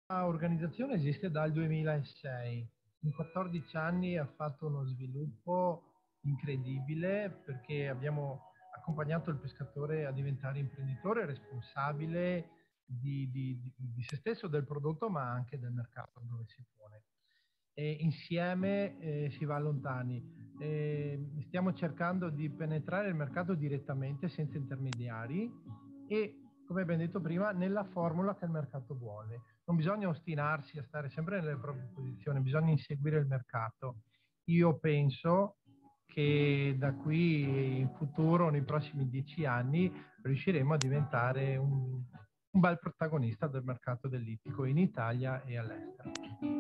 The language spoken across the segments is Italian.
Organizzazione esiste dal 2006. In 14 anni ha fatto uno sviluppo incredibile perché abbiamo accompagnato il pescatore a diventare imprenditore responsabile di se stesso, del prodotto, ma anche del mercato dove si pone. E insieme si va lontani. Stiamo cercando di penetrare il mercato direttamente, senza intermediari e, come abbiamo detto prima, nella formula che il mercato vuole. Non bisogna ostinarsi a stare sempre nelle proprie posizioni, bisogna inseguire il mercato. Io penso che da qui in futuro, nei prossimi 10 anni, riusciremo a diventare un bel protagonista del mercato dell'ittico in Italia e all'estero.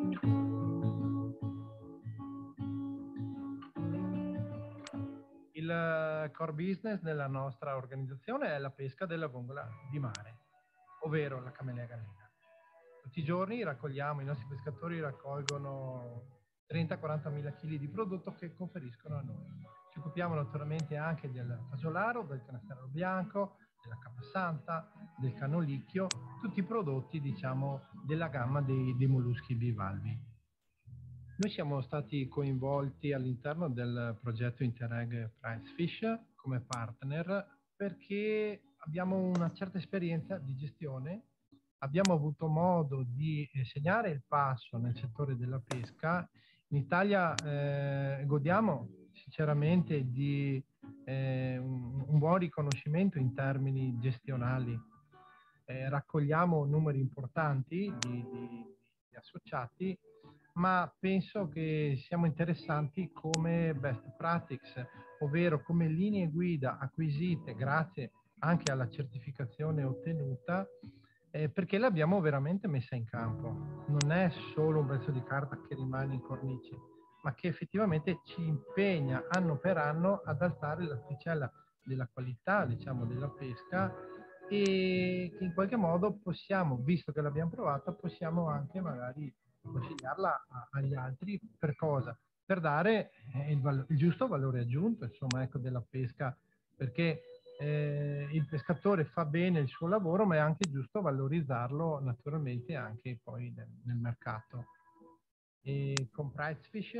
Il core business della nostra organizzazione è la pesca della vongola di mare, ovvero la camelea galena. Tutti i giorni i nostri pescatori raccolgono 30-40 mila kg di prodotto che conferiscono a noi. Ci occupiamo naturalmente anche del fasolaro, del canastrello bianco, della capasanta, del canolicchio, tutti i prodotti, diciamo, della gamma dei molluschi bivalvi. Noi siamo stati coinvolti all'interno del progetto Interreg Pricefish come partner perché abbiamo una certa esperienza di gestione, abbiamo avuto modo di segnare il passo nel settore della pesca. In Italia godiamo sinceramente di un buon riconoscimento in termini gestionali. Raccogliamo numeri importanti di associati, ma penso che siamo interessanti come best practice, ovvero come linee guida acquisite grazie anche alla certificazione ottenuta, perché l'abbiamo veramente messa in campo. Non è solo un pezzo di carta che rimane in cornice, ma che effettivamente ci impegna anno per anno ad alzare l'asticella della qualità, diciamo, della pesca, e che in qualche modo possiamo, visto che l'abbiamo provata, possiamo anche magari consigliarla agli altri. Per cosa? Per dare il giusto valore aggiunto, insomma, ecco, della pesca, perché il pescatore fa bene il suo lavoro, ma è anche giusto valorizzarlo naturalmente anche poi nel mercato. E con Pricefish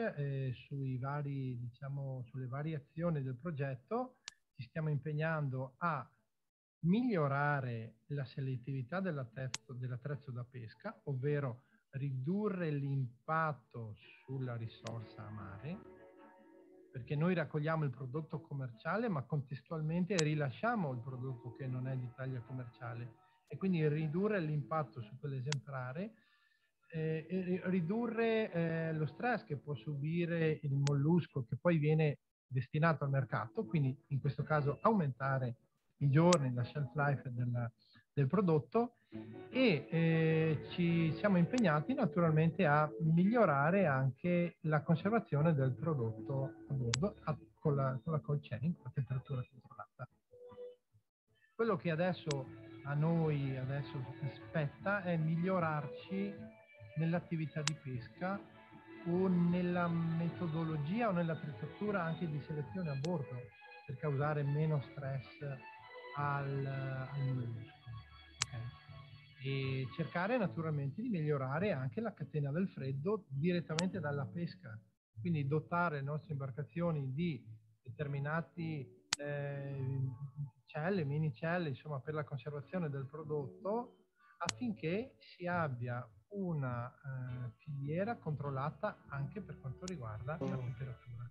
sulle varie azioni del progetto ci stiamo impegnando a migliorare la selettività dell'attrezzo da pesca, ovvero ridurre l'impatto sulla risorsa a mare, perché noi raccogliamo il prodotto commerciale ma contestualmente rilasciamo il prodotto che non è di taglia commerciale, e quindi ridurre l'impatto su quell'esemplare, e ridurre lo stress che può subire il mollusco che poi viene destinato al mercato, quindi in questo caso aumentare i giorni, la shelf life del prodotto, e ci siamo impegnati naturalmente a migliorare anche la conservazione del prodotto a bordo con la cold chain, a temperatura controllata. Quello che adesso a noi spetta è migliorarci nell'attività di pesca o nella metodologia o nell'attrezzatura anche di selezione a bordo, per causare meno stress al mollusco. Okay. E cercare naturalmente di migliorare anche la catena del freddo direttamente dalla pesca, quindi dotare le nostre imbarcazioni di determinati celle, mini celle, insomma, per la conservazione del prodotto, affinché si abbia una filiera controllata anche per quanto riguarda la temperatura.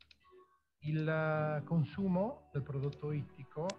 Il consumo del prodotto ittico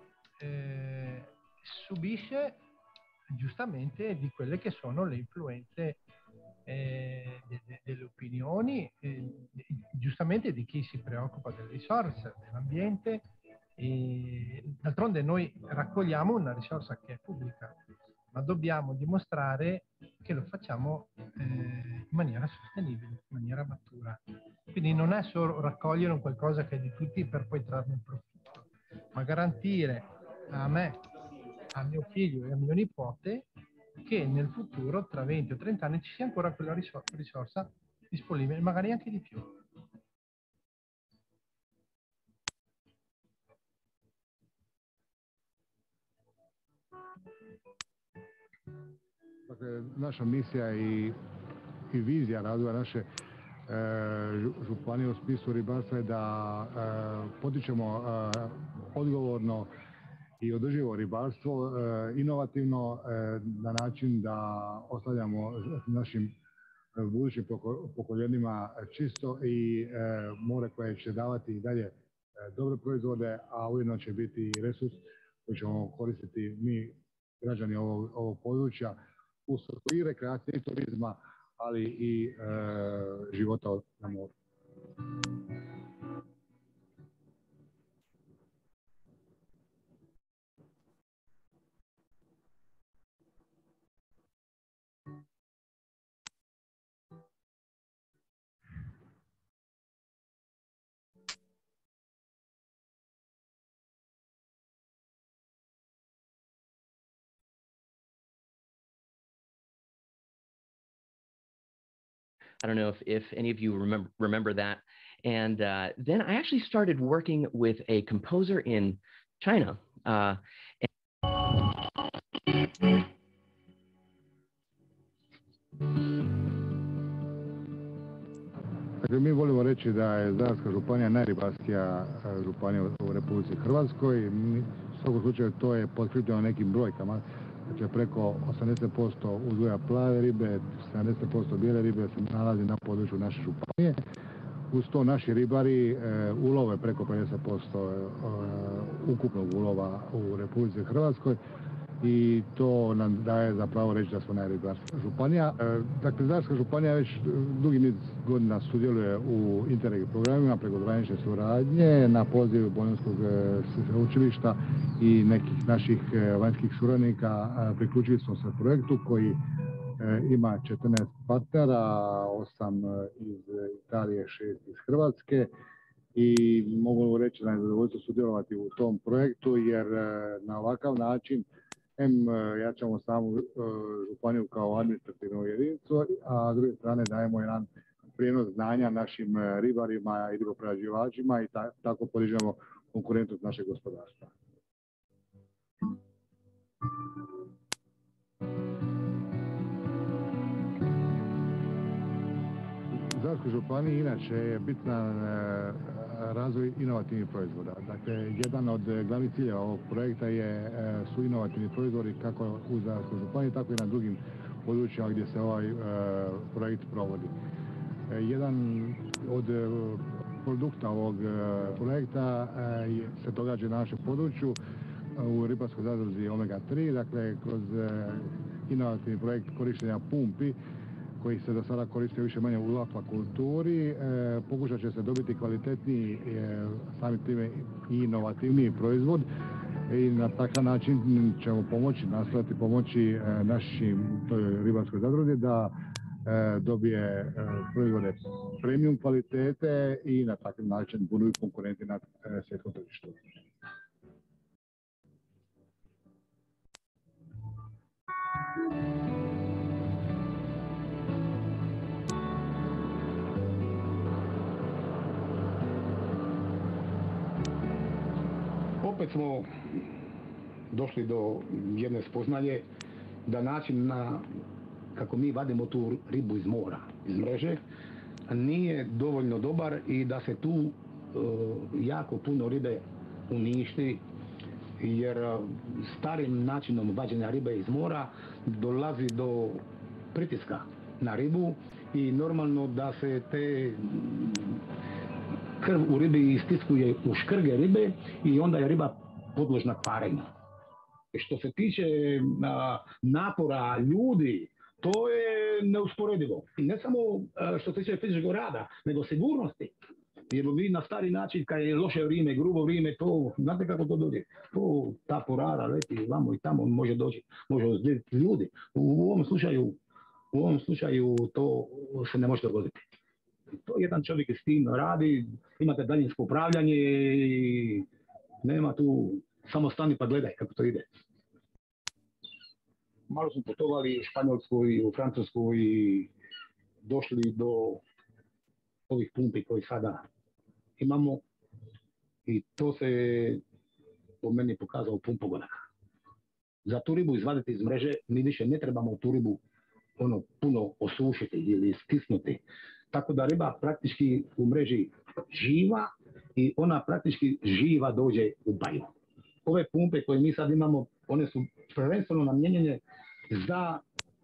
subisce giustamente di quelle che sono le influenze delle opinioni, giustamente di chi si preoccupa delle risorse, dell'ambiente. D'altronde noi raccogliamo una risorsa che è pubblica, ma dobbiamo dimostrare che lo facciamo in maniera sostenibile, in maniera matura. Quindi non è solo raccogliere un qualcosa che è di tutti per poi trarne il profitto, ma garantire a me, a mio figlio e a mio nipote che nel futuro, tra 20 o 30 anni, ci sia ancora quella risorsa disponibile, magari anche di più. Dakle, naša misija i vizija razvoja naše županije u smislu ribarstva je da potičemo odgovorno i održivo ribarstvo, inovativno na način da ostavljamo našim budućim pokoljenima čisto i more koje će davati i dalje dobre proizvode, a ujedno će biti i resurs koji ćemo koristiti mi, građani ovog područja, u svrhu i rekreacije i turizma, ali i života na moru. I don't know if any of you remember that. And then I actually started working with a composer in China. Dakle, mi volimo reći da je Zadarska županija najribarskija županija u Republici Hrvatskoj. U svakom slučaju to je potkripljeno nekim brojkama. Dakle, preko 80% uzgoja plave ribe, 70% bijele ribe se nalazi na području naše županije. Uz to naši ribari ulove preko 50% ukupnog ulova u Republici Hrvatskoj i to nam daje zapravo reći da smo najribarska županija. Dakle, Zadarska županija već dugi niz godina sudjeluje u Interreg programima prekogranične suradnje na poziv Bolonjskog sveučilišta i nekih naših vanjskih suradnika. Priključili smo se projektu koji ima 14 partnera, 8 iz Italije, 6 iz Hrvatske i mogu reći da je zadovoljstvo sudjelovati u tom projektu jer na ovakav način jačamo samu županiju kao administrativnu jedinicu, a s druge strane dajemo jedan prijenos znanja našim ribarima i riboprerađivačima i tako podižemo konkurentnost našeg gospodarstva. U Zadarskoj županiji inače je bitan razvoj inovativnih proizvoda. Dakle, jedan od glavnih ciljeva ovog projekta su inovativni proizvodi kako u Zadarskoj županiji, tako i na drugim područjima gdje se ovaj projekt provodi. Jedan od produkta ovog projekta se događa na našem području u ribarskoj zadruzi Omega 3, dakle kroz inovativni projekt korištenja pumpi koji se do sada koristio više manje u akvakulturi, pokušat će se dobiti kvalitetniji, samim time i inovativniji proizvod i na takav način ćemo nastojati pomoći našim ribarskoj zadruzi da dobije proizvode premium kvalitete i na takav način budu konkurenti na svjetskom tržištu. Opet smo došli do jedne spoznaje da način kako mi vadimo tu ribu iz mora, iz mreže, nije dovoljno dobar i da se tu jako puno ribe uništi jer starim načinom vađenja ribe iz mora dolazi do pritiska na ribu i normalno da se te krv u ribi istiskuje u škrge ribe i onda je riba podložna kvarenju. Što se tiče napora ljudi, to je neusporedivo. Ne samo što se tiče fizičkog rada, nego sigurnosti. Jer vi na stari način, kad je loše vrijeme, grubo vrijeme, to, znate kako to dođe? To, ta porada leti vamo i tamo može doći, može ozlijediti ljudi. U ovom slučaju to se ne može dogoditi. To jedan čovjek s tim radi, imate daljinsko upravljanje i nema tu, samo stani pa gledaj kako to ide. Malo smo putovali u Španjolsku i u Francusku i došli do ovih pumpi koji sada imamo i to se po meni pokazao pun pogodak. za tu ribu izvaditi iz mreže, mi više ne trebamo tu ribu puno osušiti ili stisnuti. Tako da riba praktički u mreži živa i ona praktički živa dođe u baju. Ove pumpe koje mi sad imamo, one su prvenstveno namijenjene za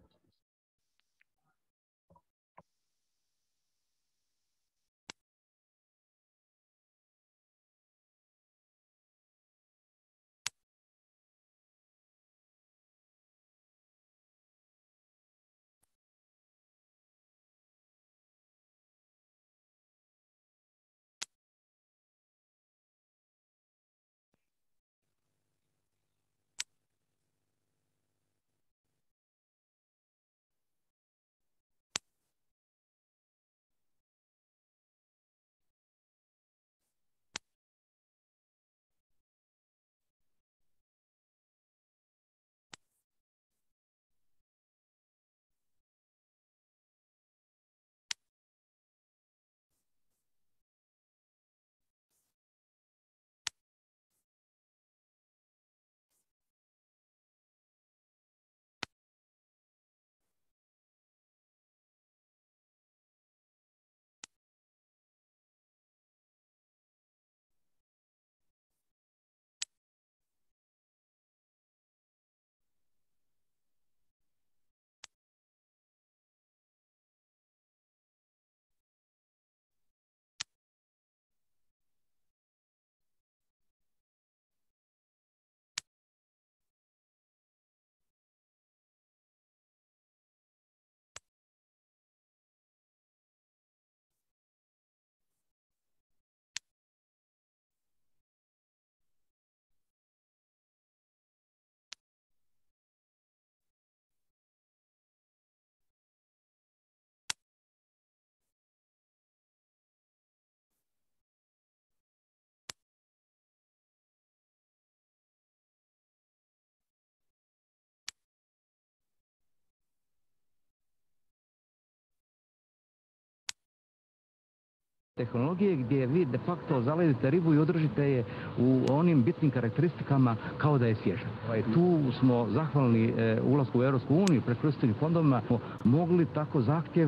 tehnologije gdje vi de facto zaledite ribu i održite je u onim bitnim karakteristikama kao da je svježa. Tu smo zahvalni ulasku u Europsku uniju, pretpristupnim fondovima, mogli tako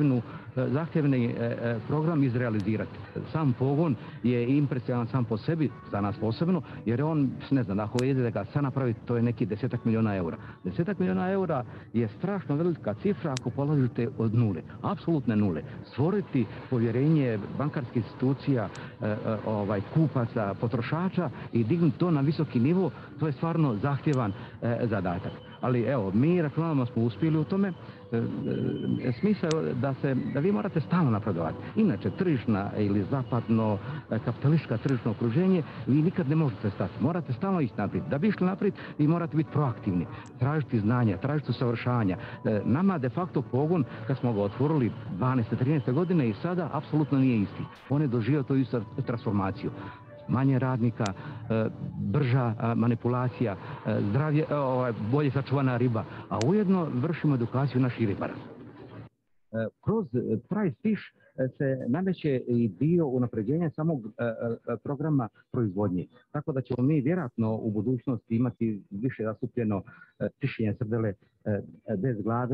zahtjevni program izrealizirati. Sam pogon je impresivan sam po sebi, za nas posebno, jer on, ne znam, ako idete ga sad napraviti, to je neki 10 milijuna eura. 10 milijuna eura je strašno velika cifra ako polazite od nule, apsolutne nule. Stvoriti povjerenje bankarskih institucija, kupaca, potrošača i dignuti to na visoki nivo, to je stvarno zahtjevan zadatak. Ali evo, mi računamo smo uspjeli u tome. Smisao je da vi morate stalno napredovati. Inače, tržišna ili zapadno kapitalistička tržišno okruženje, vi nikad ne možete stati. Morate stalno ići naprijed. Da bi išli naprijed, vi morate biti proaktivni, tražiti znanja, tražiti usavršavanja. Nama de facto pogon, kad smo ga otvorili 12. 13. godine i sada, apsolutno nije isti. On je doživio tu istu transformaciju. Manje radnika, brža manipulacija, zdravlje, bolje sačuvana riba, a ujedno vršimo edukaciju naših ribara. Kroz Price Fish se nameće i dio unapređenja samog programa proizvodnje. Tako da ćemo mi vjerojatno u budućnosti imati više zastupljeno tišenje srdele bez glave.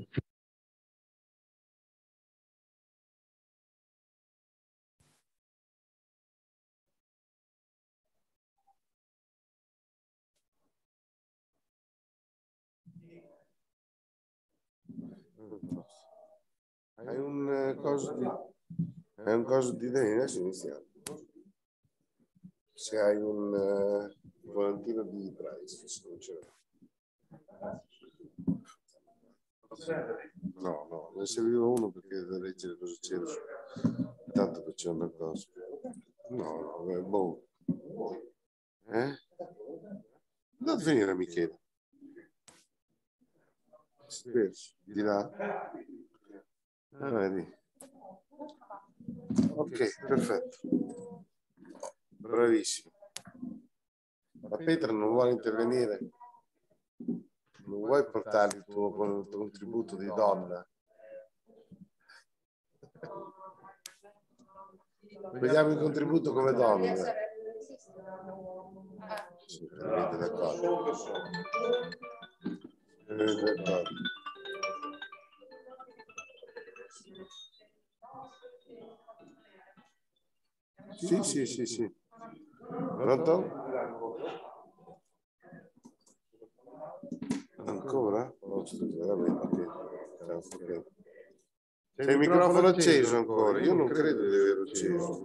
Hai un coso di te, adesso iniziamo. Se hai un volantino di Price, se non ce l'hai. No, ne serviva uno perché da leggere cosa c'era. Tanto che c'è una cosa. No, è buono. Andate a finire, Michele. Di là. Vedi. Ok, perfetto. Bravissimo. La Petra non vuole intervenire? Non vuoi portare il tuo contributo di donna? Vediamo il contributo come donna. Sì, d'accordo. D'accordo. Sì. Pronto? Ancora? Oh, scusa, va bene, ok. C'è il microfono acceso ancora? Io non credo di averlo acceso.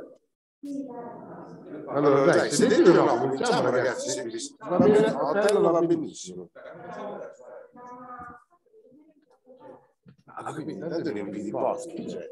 Allora, dai, sedetevi o no? Cominciamo, ragazzi. Va bene, Otello va benissimo. Quindi intanto riempi di boschi, cioè.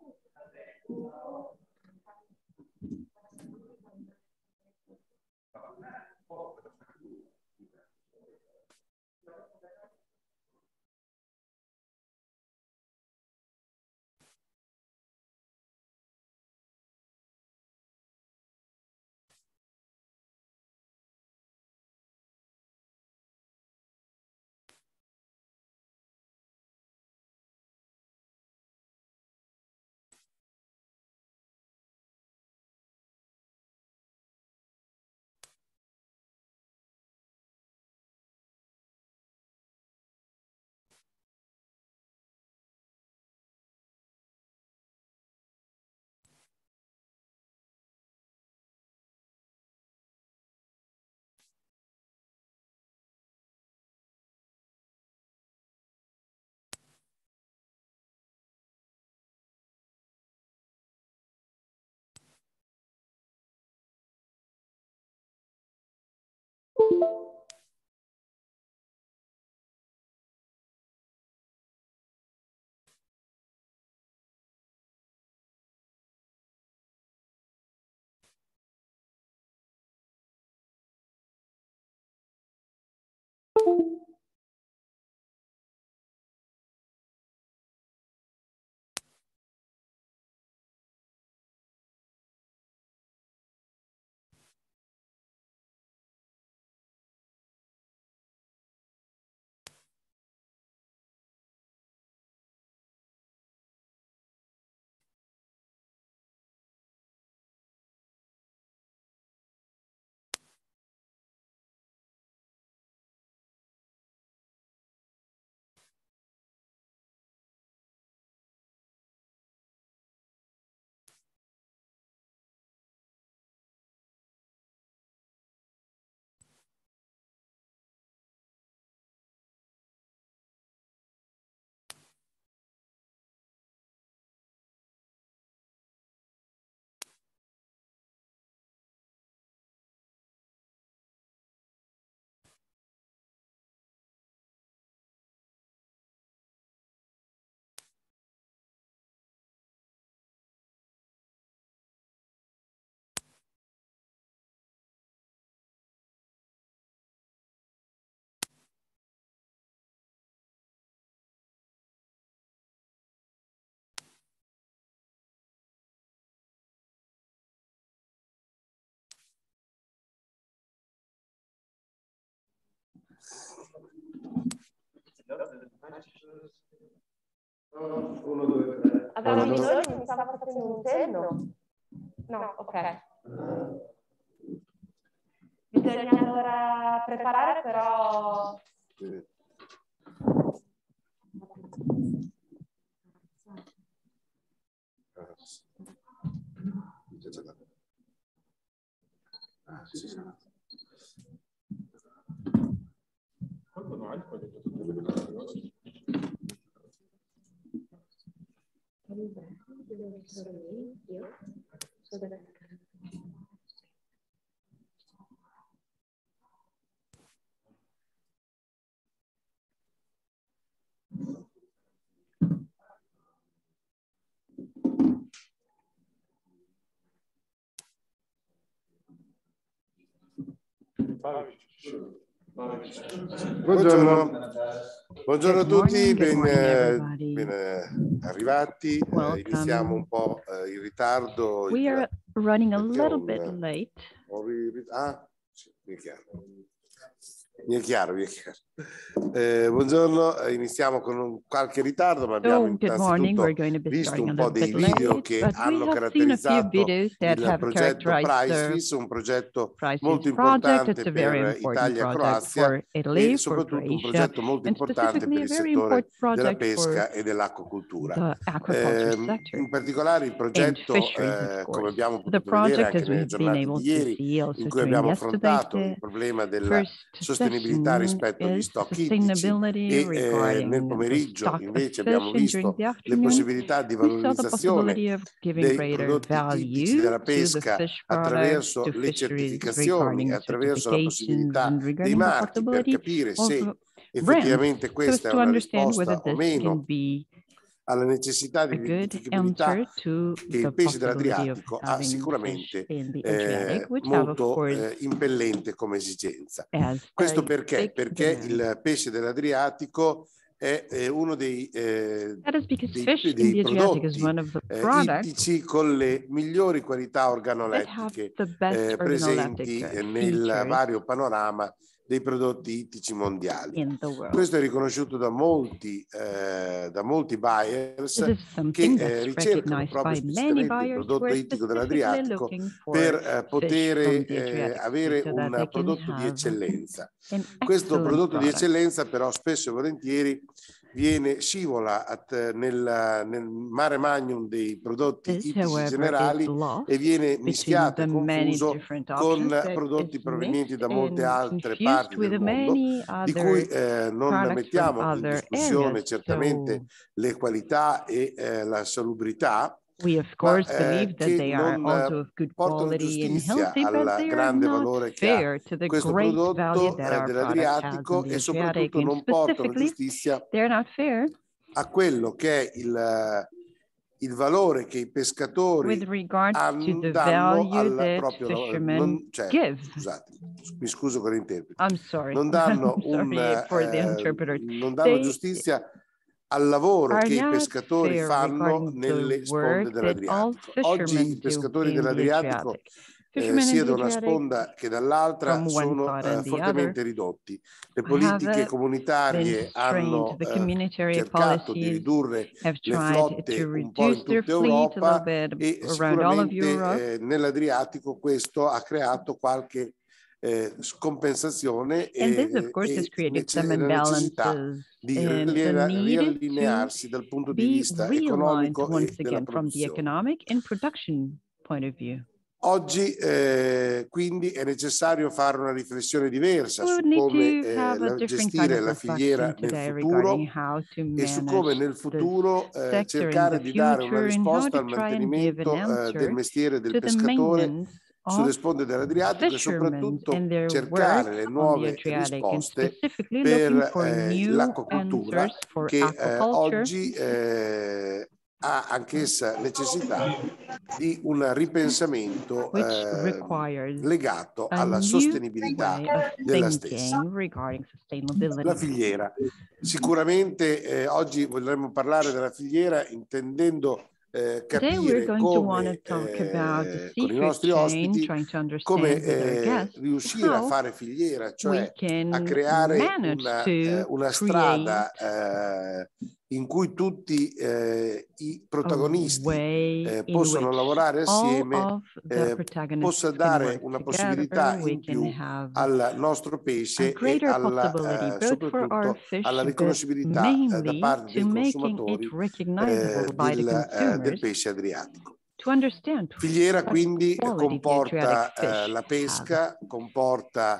Avevamo bisogno, mi stava facendo un cenno. No, ok. Bisogna allora preparare però... Buongiorno. Buongiorno a tutti, ben arrivati. Iniziamo un po' in ritardo. We are running a little bit late. Ah, sì, mi chiamo. Mi è chiaro, mi è chiaro. Buongiorno, iniziamo con qualche ritardo, ma abbiamo innanzitutto visto un po' dei video che hanno caratterizzato il progetto PriceFish, un progetto molto importante per Italia e Croazia e soprattutto un progetto molto importante per il settore della pesca e dell'acquacoltura. In particolare il progetto, come abbiamo potuto vedere anche nelle giornate di ieri, in cui abbiamo affrontato il problema della sostenibilità rispetto agli stock ittici e nel pomeriggio invece abbiamo visto le possibilità di valorizzazione dei prodotti ittici della pesca attraverso le certificazioni, attraverso la possibilità dei marchi per capire se effettivamente questa è una risposta o meno alla necessità di identificabilità che il pesce dell'Adriatico ha sicuramente molto impellente come esigenza. Questo perché? Perché il pesce dell'Adriatico è uno dei prodotti ittici con le migliori qualità organolettiche presenti nel vario panorama dei prodotti ittici mondiali. Questo è riconosciuto da molti buyers che ricercano proprio specificamente il prodotto ittico dell'Adriatico per poter avere un prodotto di eccellenza. Questo prodotto di eccellenza però spesso e volentieri scivola nel mare magnum dei prodotti ittici generali e viene mischiato e confuso con prodotti provenienti da molte altre parti del mondo, di cui non mettiamo in discussione certamente le qualità e la salubrità, ma che non portano giustizia al grande valore che ha questo prodotto dell'Adriatico e soprattutto non portano giustizia a quello che è il valore che i pescatori danno al proprio lavoro. Scusate, mi scuso con l'interprete. Non danno giustizia al lavoro che i pescatori fanno nelle sponde dell'Adriatico. Oggi i pescatori dell'Adriatico sia da una sponda che dall'altra sono fortemente ridotti. Le politiche comunitarie hanno cercato di ridurre le flotte un po' in tutta Europa e sicuramente nell'Adriatico questo ha creato qualche scompensazione e la necessità di riallinearsi dal punto di vista economico e della produzione. Oggi quindi è necessario fare una riflessione diversa su come gestire la filiera nel futuro e su come nel futuro cercare di dare una risposta al mantenimento del mestiere del pescatore sulle sponde dell'Adriatico e soprattutto cercare le nuove risposte per l'acquacoltura che oggi ha anch'essa necessità di un ripensamento legato alla sostenibilità della stessa. La filiera. Sicuramente oggi vorremmo parlare della filiera intendendo capire come con i nostri ospiti come riuscire a fare filiera, cioè a creare una strada in cui tutti i protagonisti possono lavorare assieme, possa dare una possibilità in più al nostro pesce e soprattutto alla riconoscibilità da parte dei consumatori del pesce adriatico. Filiera quindi comporta la pesca, comporta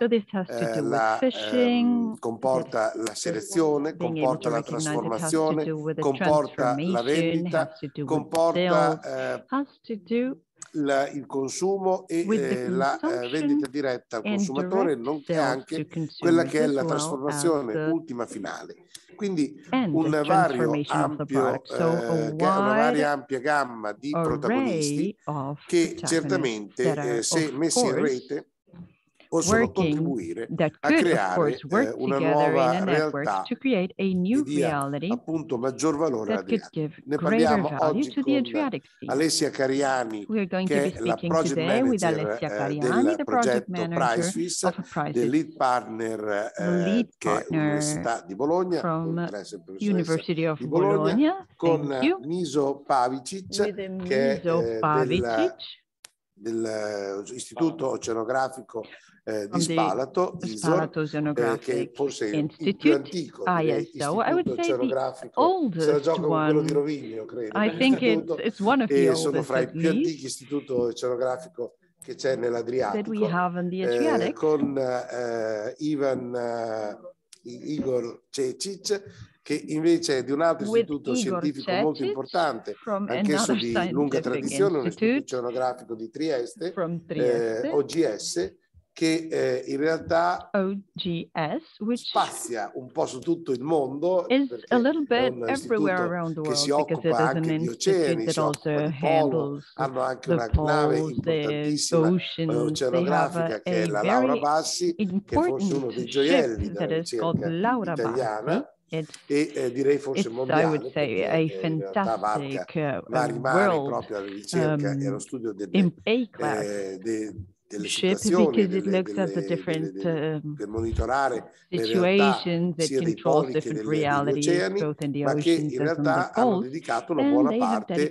la selezione, comporta la trasformazione, comporta la vendita, comporta il consumo e la vendita diretta al consumatore, nonché anche quella che è la trasformazione ultima finale. Quindi una varia ampia gamma di protagonisti che certamente se messi in rete possono contribuire a creare una nuova realtà che dia appunto maggior valore all'Adriatico. Ne parliamo oggi con Alessia Cariani, che è la project manager del progetto PriceFish, del lead partner che è l'Università di Bologna, University of di Bologna, con Thank Miso Pavicic, che è dell'Istituto Oceanografico di Spalato, ISOR, che forse è il più antico istituto oceanografico, se la gioca con quello di Rovigno, credo. E sono fra i più antichi istituto oceanografico che c'è nell'Adriatico, con Igor Cecic, che invece è di un altro istituto scientifico molto importante, anch'esso di lunga tradizione, un istituto oceanografico di Trieste, OGS, che in realtà spazia un po' su tutto il mondo, perché è un istituto che si occupa anche di oceani, si occupa di polo, hanno anche una nave importantissima oceanografica che è la Laura Bassi, che è forse uno dei gioielli della ricerca italiana, e direi forse mondiale, perché in realtà varca vari mari proprio alla ricerca e allo studio delle situazioni, per monitorare le realtà sia dei poli che degli oceani, ma che in realtà hanno dedicato una buona parte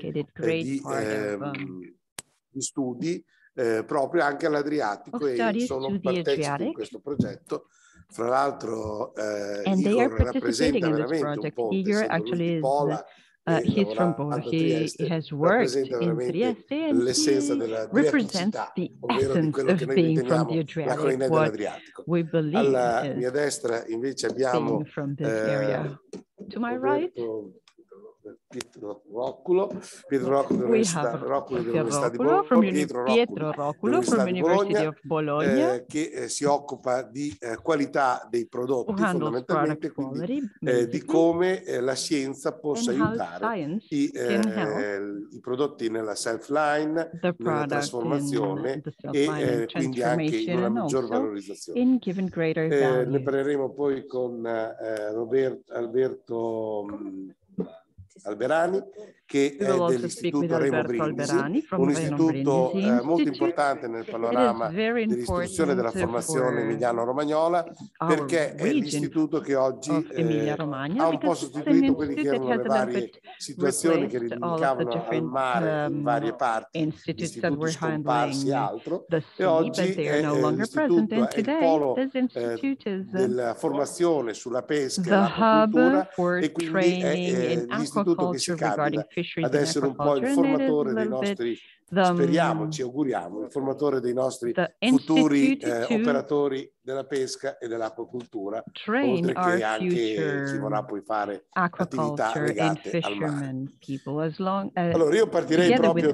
di studi proprio anche all'Adriatico e sono partecipi in questo progetto. Fra l'altro Igor rappresenta veramente un ponte, essendo lui di Pola, he's from Bola. He has worked in Trieste, and he represents the essence of being from the Adriatic, what we believe alla mia destra invece abbiamo being from this area. To my right, Pietro Rocculo dell'Università di Bologna, che si occupa di qualità dei prodotti, fondamentalmente, quindi di come la scienza possa aiutare i prodotti nella self-line, nella trasformazione e quindi anche in una maggior valorizzazione. Ne parleremo poi con Alberto Alberani, che è dell'Istituto Remo Brindisi, un istituto molto importante nel panorama dell'istruzione e della formazione emiliano-romagnola, perché è l'istituto che oggi ha un po' sostituito quelli che erano le varie situazioni che ridinicavano al mare in varie parti, istituti scomparsi e altro, e oggi l'istituto è il polo della formazione sulla pesca e l'acquacoltura, e quindi è l'istituto che si candida ad essere un po' il formatore dei nostri, speriamo, ci auguriamo, il formatore dei nostri futuri operatori della pesca e dell'acquacoltura, oltre che anche chi vorrà poi fare attività legate al mare. Allora io partirei proprio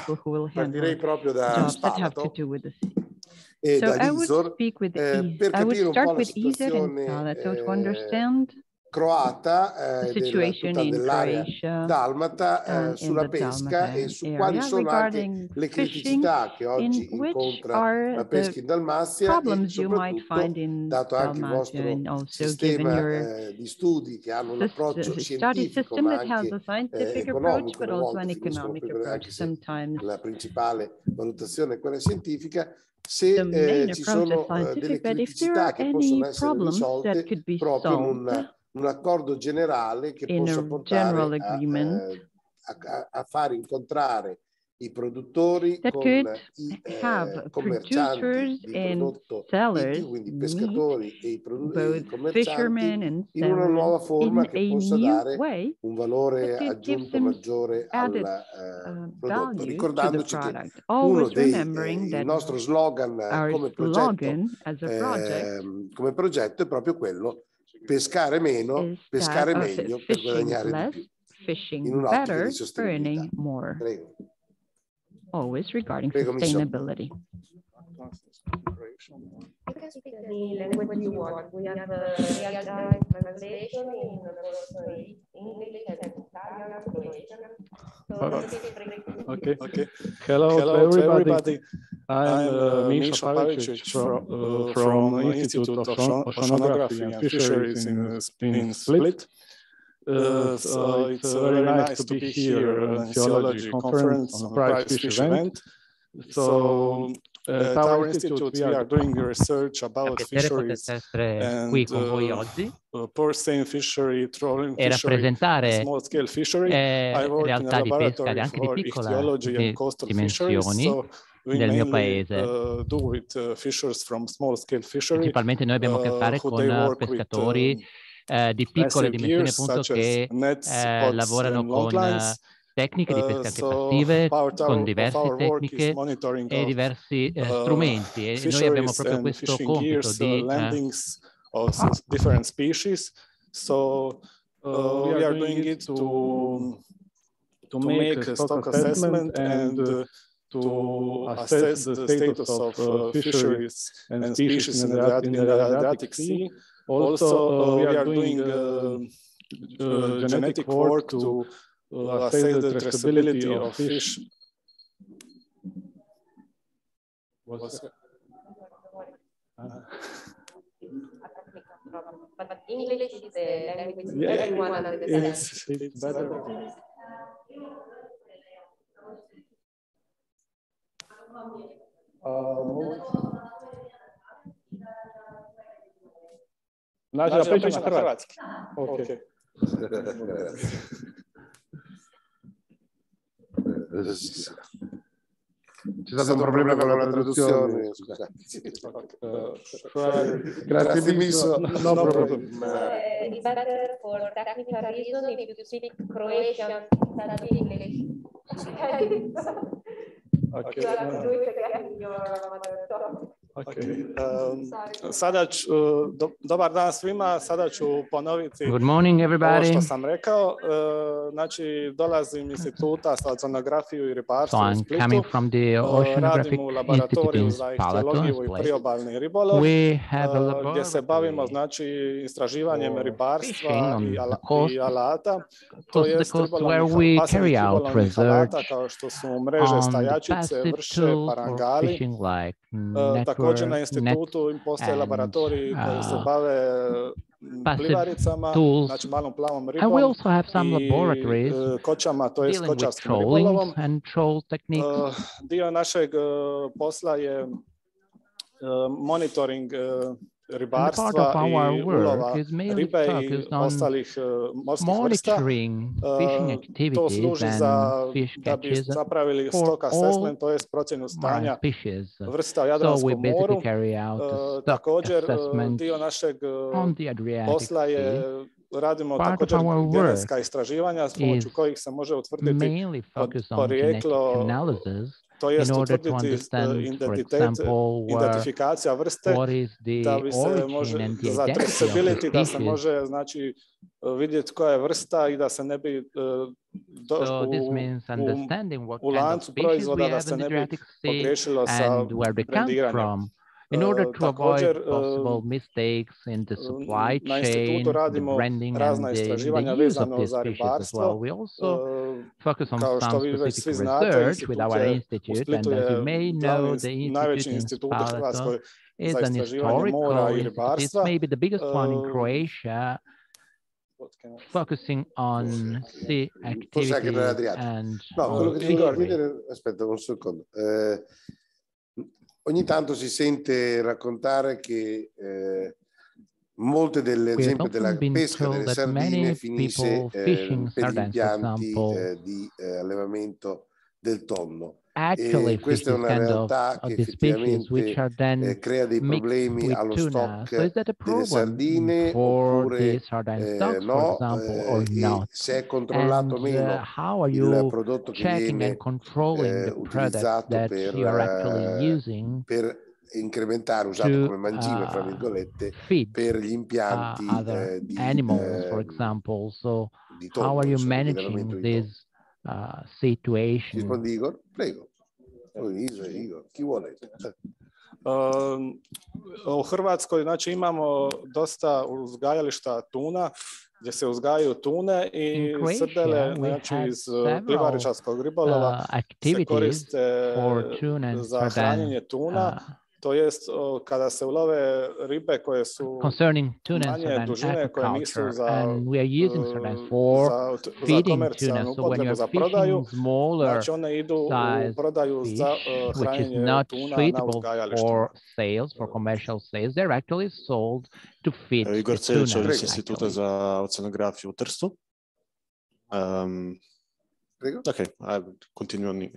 da Spalato e dall'Isor per capire un po' la situazione croata dell'area dalmata sulla pesca e su quali sono anche le criticità che oggi incontra la pesca in Dalmazia, e soprattutto, dato anche il vostro sistema di studi che hanno un approccio scientifico ma anche economico, a volte finiscono per vedere, anche se la principale valutazione è quella scientifica, se ci sono delle criticità che possono essere risolte proprio in un accordo generale che possa portare a far incontrare i produttori con i commercianti di prodotto ittico, quindi pescatori e i commercianti, in una nuova forma che possa dare un valore aggiunto maggiore al prodotto, ricordandoci che uno il nostro slogan come progetto è proprio quello: pescare meno, pescare meglio per guadagnare di più, in un'ottica di sostenibilità. Prego. Always regarding sustainability. You can speak any language you want. We have real-time translation in English and Italian, Croatian. Okay. Hello to everybody. I'm Misha Pavičić from Institute of Oceanography and Fisheries in Split. So it's very nice to be here at Theology Conference on Prize Fish event. So at our institute we are doing research about fisheries and porcine fishery, trolling fishery, small scale fishery. I work in a laboratory for ichthyology and coastal fisheries. So we mainly do with fishers from small scale fishery. Principalmente noi abbiamo a che fare con pescatori di piccole dimensioni, appunto, che lavorano con tecniche di pesca anche passive, con diverse tecniche e diversi strumenti. E noi abbiamo proprio questo compito di different species. So we are doing it to make a stock assessment and to assess the status of fisheries and species in the Adriatic Sea. Also, we are doing genetic work to assess the traceability of fish. But English is the language everyone understands. It's better. Znači da pričam na hrvatski. Okay. C'è stato un problema con la traduzione, scusate. Grazie Miso. No problem. It's better for technical reason if you speak Croatian instead of English. Okay. You have to do it again in your mother tongue. Okay. Sada ću, dobar dan svima, sada ću ponoviti Good morning, everybody. Ovo što sam rekao. Znači, dolazim iz instituta za oceanografiju i ribarstvo u Splitu. Radim u laboratoriju za ihthyologiju i priobalni ribolov, gdje se bavimo, znači, istraživanjem ribarstva i alata, to je ribolovnih pasivnih ribolovnih alata, kao što su mreže, stajačice, vrše, parangali. Također na institutu postoje laboratoriji koji se bave plivaricama, znači malom plavom ribom i kočama, to je kočarskim ribolovom. Dio našeg posla je monitoring ribarstva i ulova ribe i ostalih morskih vrsta. To služi da bi napravili stock assessment, to je procjenu stanja vrsta u Jadranskom moru. Također, dio našeg posla je radimo također genetska istraživanja s pomoću kojih se može utvrditi porijeklo, to jest utvrditi identifikacija vrste, da bi se može, za traceability, da se može, znači, vidjeti koja je vrsta i da se ne bi u lancu proizvoda, da se ne bi pogriješilo sa brendiranjem. In order to avoid possible mistakes in the supply chain, the branding and the use of these fishes as well. We also focus on some specific research with our institute, and as you may know, the institute in Spalato is an historical institute. It's maybe the biggest one in Croatia, focusing on sea activity and... No, quello che ti volevo chiedere, aspetta un secondo. Ogni tanto si sente raccontare che molte delle esempio della pesca delle sardine finisce per gli impianti di allevamento del tonno. E questa è una realtà che effettivamente crea dei problemi allo stock delle sardine oppure no, e se è controllato meno il prodotto che viene utilizzato per incrementare, usato come mangime, fra virgolette, per gli impianti di tonno. Situation. Rispondi Igor? Prego. Igor, chi vuole? U Hrvatskoj, znači, imamo dosta uzgajališta tuna gdje se uzgajaju tune i srdele, znači iz plivaričarskog ribolova se koriste za hranjenje tuna. To jest kada se ulove ribe koje su manje dužine, koje nisu za komercijalnu upotrebu, za prodaju, znači one idu u prodaju za hranjenje tuna na uzgajalištu. Igor Celićev iz Instituta za oceanografiju u Trstu. Ok, continuo.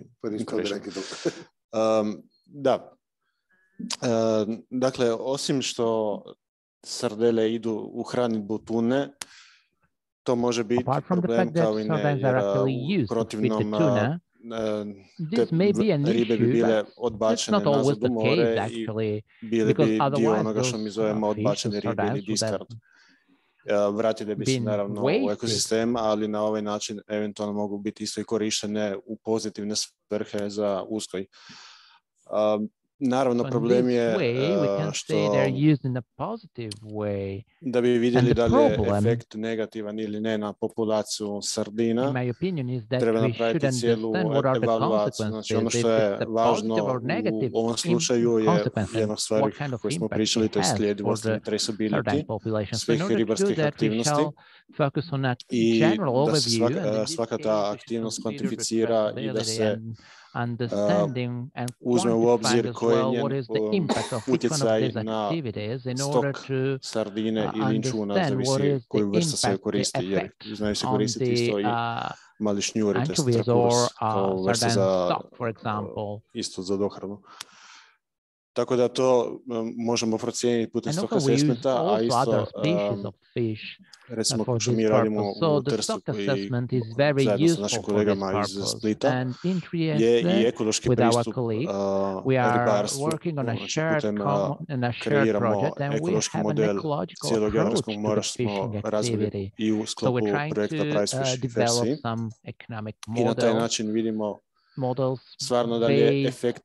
Da. Dakle, osim što sardele idu u hranidbu tune, to može biti problem kao i ne, jer u protivnom te ribe bi bile odbačene nazad u more i bili bi dio onoga što mi zovemo odbačene ribe ili discard. Vratile bi se naravno u ekosistem, ali na ovaj način eventualno mogu biti isto i korištene u pozitivne svrhe za uzgoj. Naravno, problem je što da bi vidjeli da li je efekt negativan ili ne na populaciju sardina, treba napraviti cijelu evaluaciju. Znači, ono što je važno u ovom slučaju je jedna stvar koju smo pričali, to je sljedivost i traceability svih ribarskih aktivnosti i da se svaka ta aktivnost kvantificira i da se uzme u obzir koji je njen utjecaj na stok sardine ili inčuna, zavisi koju vrstu se koristi, jer znaju se koristiti isto i mali šnjuri, to je strakurus, kao vrsta za isto za dohranu. Tako da to možemo procijeniti putem stock assessmenta, a isto recimo kao što mi radimo u Trstu koji zajedno sa našim kolegama iz Splita je i ekološki pristup ribarstvu. Znači putem kreiramo ekološki model cijelog Jadranskog mora smo razvili i u sklopu projekta Price Fish FSC i na taj način vidimo stvarno da li je efekt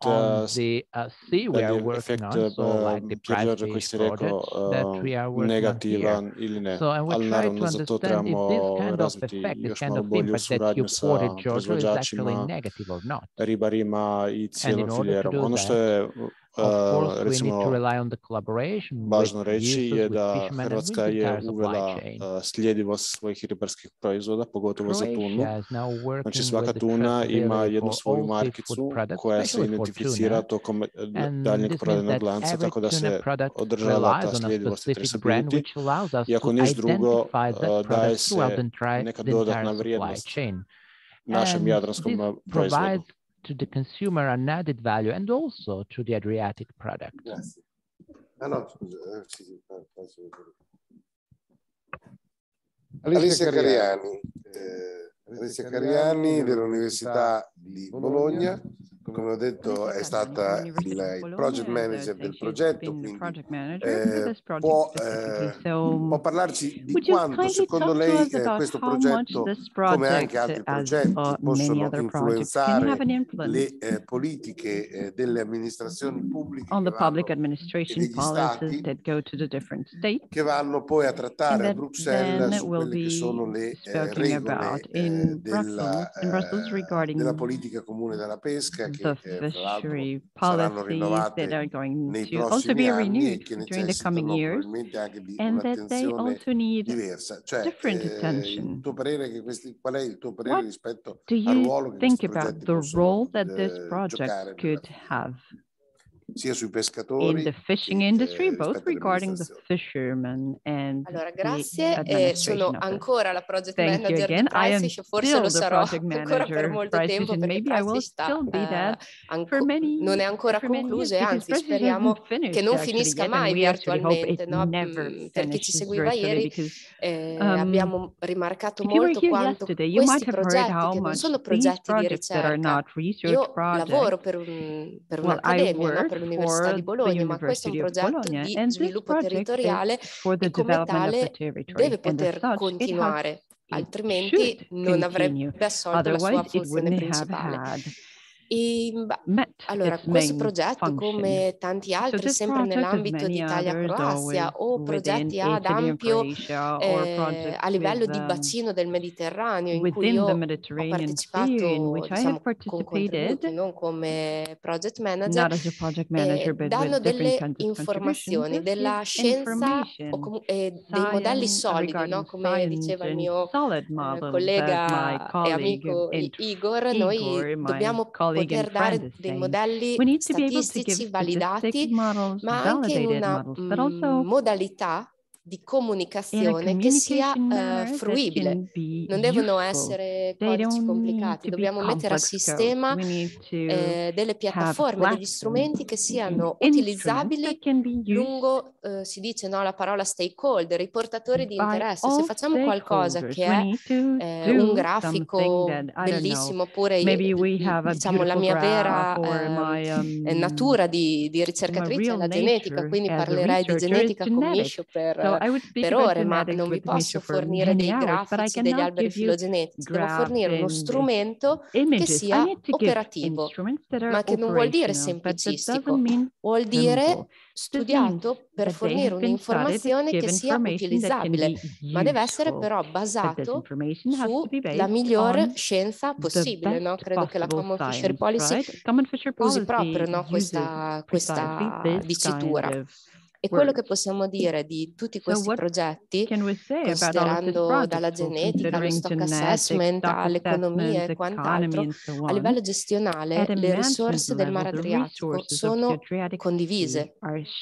predviđa koji si rekao negativan ili ne, ali naravno za to trebamo razviti još malo bolju suradnju sa proizvođačima, ribarima i cijelom filijerom. Ono što je recimo važno reći je da Hrvatska je uvela sljedivost svojih ribarskih proizvoda, pogotovo za tunu. Znači svaka tuna ima jednu svoju markicu koja se identificira tokom daljnjeg prodajnog lanca, tako da se održava ta sljedivost i traceability. I ako niš drugo, daje se neka dodatna vrijednost našem jadranskom proizvodu. To the consumer an added value and also to the Adriatic product. Yes. Alicia Cariani dell'Università di Bologna, come ho detto è stata il project manager del progetto, quindi può parlarci di quanto secondo lei questo progetto, come anche altri progetti, possono influenzare le politiche delle amministrazioni pubbliche che vanno poi a trattare a Bruxelles su quelle che sono le regole della politica comune della pesca, che saranno rinnovate nei prossimi anni e che necessitano probabilmente anche di un'attenzione diversa. Cioè, il tuo parere qual è il tuo parere rispetto al ruolo che questi progetti possono giocare sia sui pescatori in the fishing industry, both regarding the fishermen and allora, grazie. Sono ancora la project manager di Pricefish, forse lo sarò ancora per molto tempo perché Pricefish non è ancora concluso e anzi speriamo che non finisca mai virtualmente, no? Per chi ci seguiva ieri abbiamo rimarcato molto quanto questi progetti, che non sono progetti di ricerca, io lavoro per un'accademia, no? L'Università di Bologna, ma questo è un progetto di sviluppo territoriale e come tale deve poter continuare, altrimenti non avrebbe assolto la sua funzione principale. Allora, questo progetto, come tanti altri, sempre nell'ambito di Italia-Croazia o progetti ad ampio a livello di bacino del Mediterraneo, in cui io ho partecipato, diciamo, con contributi, non come project manager, danno delle informazioni della scienza e dei modelli solidi, no? Come diceva il mio collega e amico Igor, noi dobbiamo poter dare dei modelli statistici validati, ma anche in una modalità di comunicazione che sia fruibile. Non devono essere codici complicati, dobbiamo mettere a sistema delle piattaforme, degli strumenti che siano utilizzabili lungo, si dice, no, la parola stakeholder, i portatori di interesse. Se facciamo qualcosa che è un grafico bellissimo, oppure diciamo la mia vera natura di ricercatrice è la genetica, quindi parlerei di genetica con Misho per ore, ma non vi posso fornire dei grafici, degli alberi filogenetici, devo fornire uno strumento che sia operativo, ma che non vuol dire semplicistico, vuol dire studiato per fornire un'informazione che sia utilizzabile, ma deve essere però basato sulla migliore scienza possibile, no? Credo che la Common Fishery Policy usi proprio, no, questa dicitura. E quello che possiamo dire di tutti questi progetti, considerando dalla genetica allo stock assessment, all'economia e quant'altro, a livello gestionale le risorse del Mar Adriatico sono condivise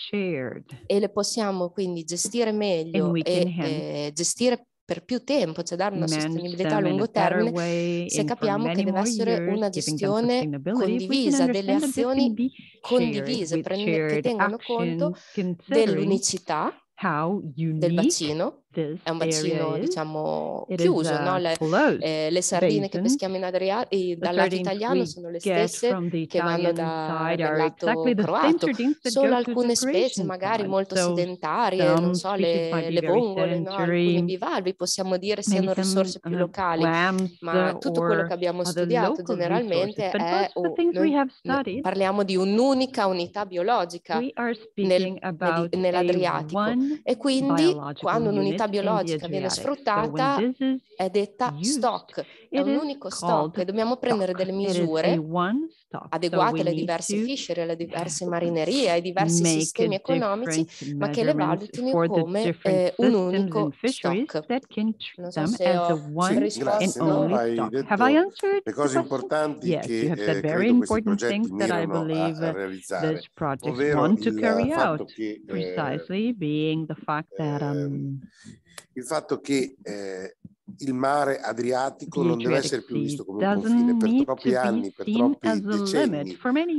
e le possiamo quindi gestire meglio e gestire per più tempo, cioè dare una sostenibilità a lungo termine, se capiamo che deve essere una gestione condivisa, delle azioni condivise, che tengano conto dell'unicità del bacino. È un bacino, diciamo, chiuso, no? Le sardine che peschiamo dal lato italiano sono le stesse che vanno dal lato croato. Solo alcune specie, magari molto sedentarie, non so, le vongole, no? Alcuni bivalvi, possiamo dire siano risorse più locali, ma tutto quello che abbiamo studiato generalmente è, parliamo di un'unica unità biologica nell'Adriatico, e quindi quando un'unità biologica viene sfruttata è detta stock, è un unico stock e dobbiamo prendere delle misure adeguate alle diverse fishery, alle diverse marinerie, ai diversi sistemi economici, ma che le valutino come un unico stock. Non so se ho risposto. No, hai detto le cose importanti che credo questi progetti mirano a realizzare, ovvero il fatto che il mare Adriatico non deve essere più visto come un confine. Per troppi anni, per troppi decenni,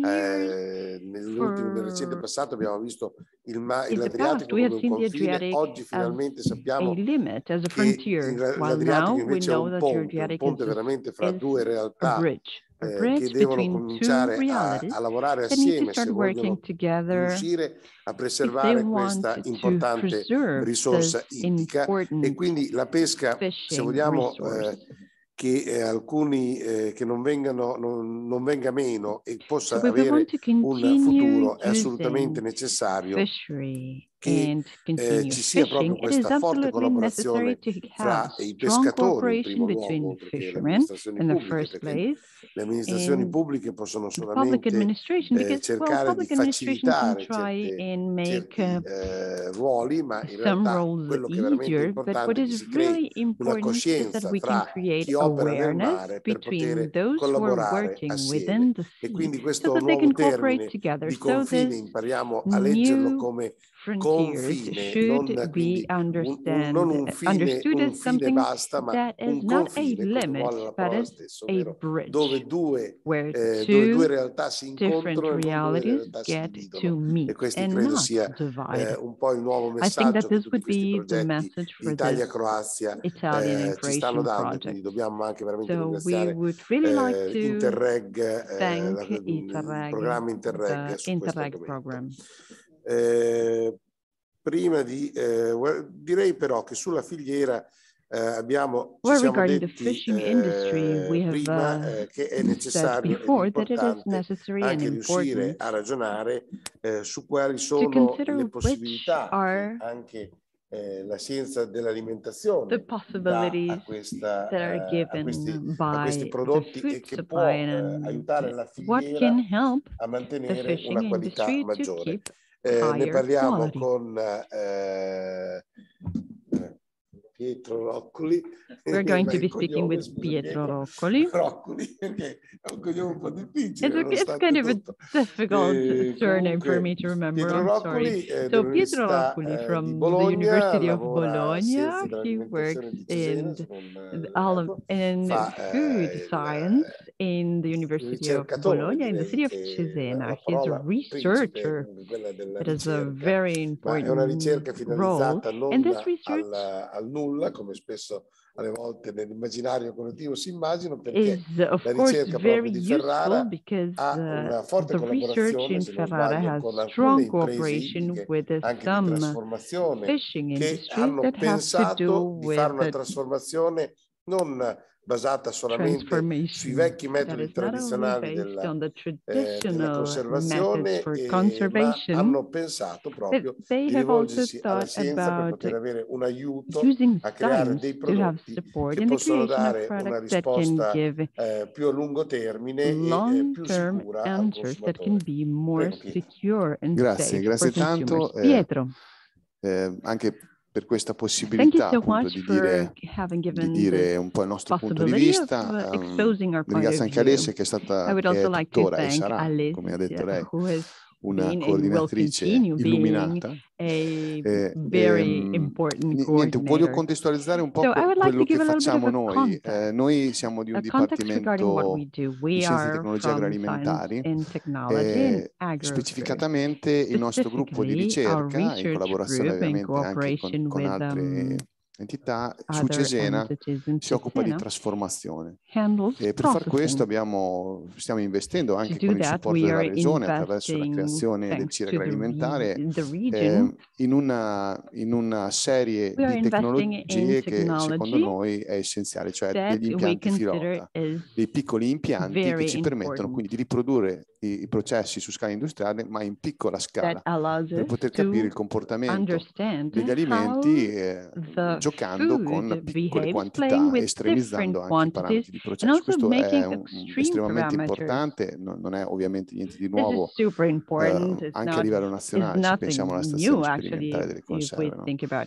nel recente passato abbiamo visto l'Adriatico come un confine. Oggi finalmente sappiamo che l'Adriatico invece è un ponte veramente fra due realtà che devono cominciare a lavorare assieme se vogliono riuscire a preservare questa importante risorsa ittica, e quindi la pesca, se vogliamo che alcuni che non venga meno e possa avere un futuro, è assolutamente necessario che ci sia proprio questa forte collaborazione fra i pescatori in primo luogo, perché le amministrazioni pubbliche, perché le amministrazioni pubbliche possono solamente cercare di facilitare certi ruoli, ma in realtà quello che è veramente importante è che si crei una coscienza fra chi opera nel mare per poter collaborare assieme. E quindi questo nuovo termine di confine impariamo a leggerlo come confine, non un fine basta, ma un confine, come vuole la parola stessa, ovvero dove due realtà si incontrano e non due realtà si dividono. E questo credo sia un po' il nuovo messaggio che tutti questi progetti di Italia-Croazia ci stanno dando, quindi dobbiamo anche veramente ringraziare Interreg, il programma Interreg su questo argomento. Prima di direi però che sulla filiera ci siamo detti prima che è necessario ed importante anche riuscire a ragionare su quali sono le possibilità che anche la scienza dell'alimentazione dà a questi prodotti e che può aiutare la filiera a mantenere una qualità maggiore. Ne parliamo con Pietro Roccoli. We're going to be speaking with Pietro Roccoli. Roccoli, perché è un cognome un po' difficile. It's kind of a difficult surname for me to remember. Pietro Roccoli, so Pietro Roccoli from the University of Bologna. He works in food science in the University of Bologna in the city of Cesena. He's a researcher. It is a very important role. And this research come spesso alle volte nell'immaginario collettivo si immaginano, perché la ricerca proprio di Ferrara ha una forte collaborazione, se non sbaglio, con alcune imprese ittiche, anche di trasformazione, che hanno pensato di fare una trasformazione non basata solamente sui vecchi metodi tradizionali della conservazione, ma hanno pensato proprio di rivolgersi alla scienza per poter avere un aiuto a creare dei prodotti che possono dare una risposta più a lungo termine e più sicura al consumatore. Grazie tanto. Anche per questa possibilità appunto di dire un po' il nostro punto di vista. Ringrazio anche Alessia che è stata, che è tuttora e sarà, come ha detto lei, una coordinatrice illuminata. Niente, voglio contestualizzare un po' quello che facciamo noi. Noi siamo di un dipartimento di Scienze e Tecnologie Agroalimentari. Specificatamente il nostro gruppo di ricerca, in collaborazione ovviamente anche con altre entità, su Cesena si occupa di trasformazione, e per far questo stiamo investendo anche con il supporto della regione attraverso la creazione del CIR agroalimentare in una serie di tecnologie che secondo noi è essenziale, cioè degli impianti pilota, dei piccoli impianti che ci permettono quindi di riprodurre i processi su scala industriale ma in piccola scala, per poter capire il comportamento degli alimenti giocando con piccole quantità, estremizzando anche i parametri di processo. Questo è estremamente importante, non è ovviamente niente di nuovo anche a livello nazionale, se pensiamo alla stazione sperimentale delle conserve.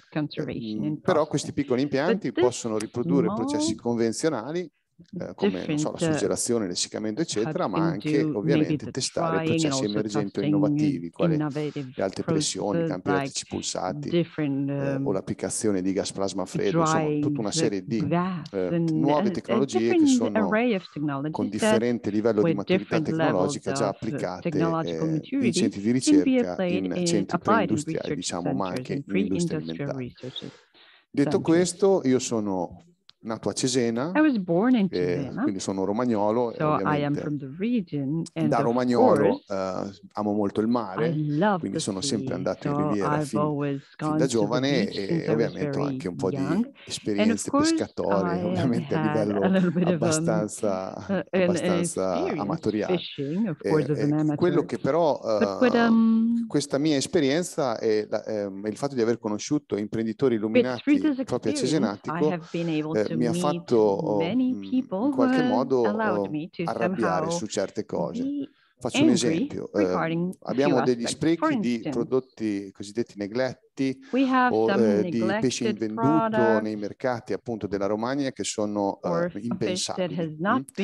Però questi piccoli impianti possono riprodurre processi convenzionali come non so, la suggerazione, l'essiccamento eccetera, ma anche ovviamente testare processi emergenti o innovativi quali le alte pressioni, i campi elettrici pulsati o l'applicazione di gas plasma freddo, insomma tutta una serie di nuove tecnologie che sono con differente livello di maturità tecnologica già applicate in centri di ricerca, in centri preindustriali diciamo, ma anche in industria alimentare. Detto questo, io sono nato a Cesena, quindi sono romagnolo, e ovviamente da romagnolo amo molto il mare, quindi sono sempre andato in riviera fin da giovane, e ovviamente ho anche un po' di esperienze pescatorie, ovviamente a livello abbastanza amatoriale. Quello che però questa mia esperienza e il fatto di aver conosciuto imprenditori illuminati proprio a Cesenatico mi ha fatto in qualche modo arrabbiare su certe cose. Faccio un esempio, abbiamo degli sprechi di prodotti cosiddetti negletti o di pesce invenduto nei mercati appunto della Romagna che sono impensabili,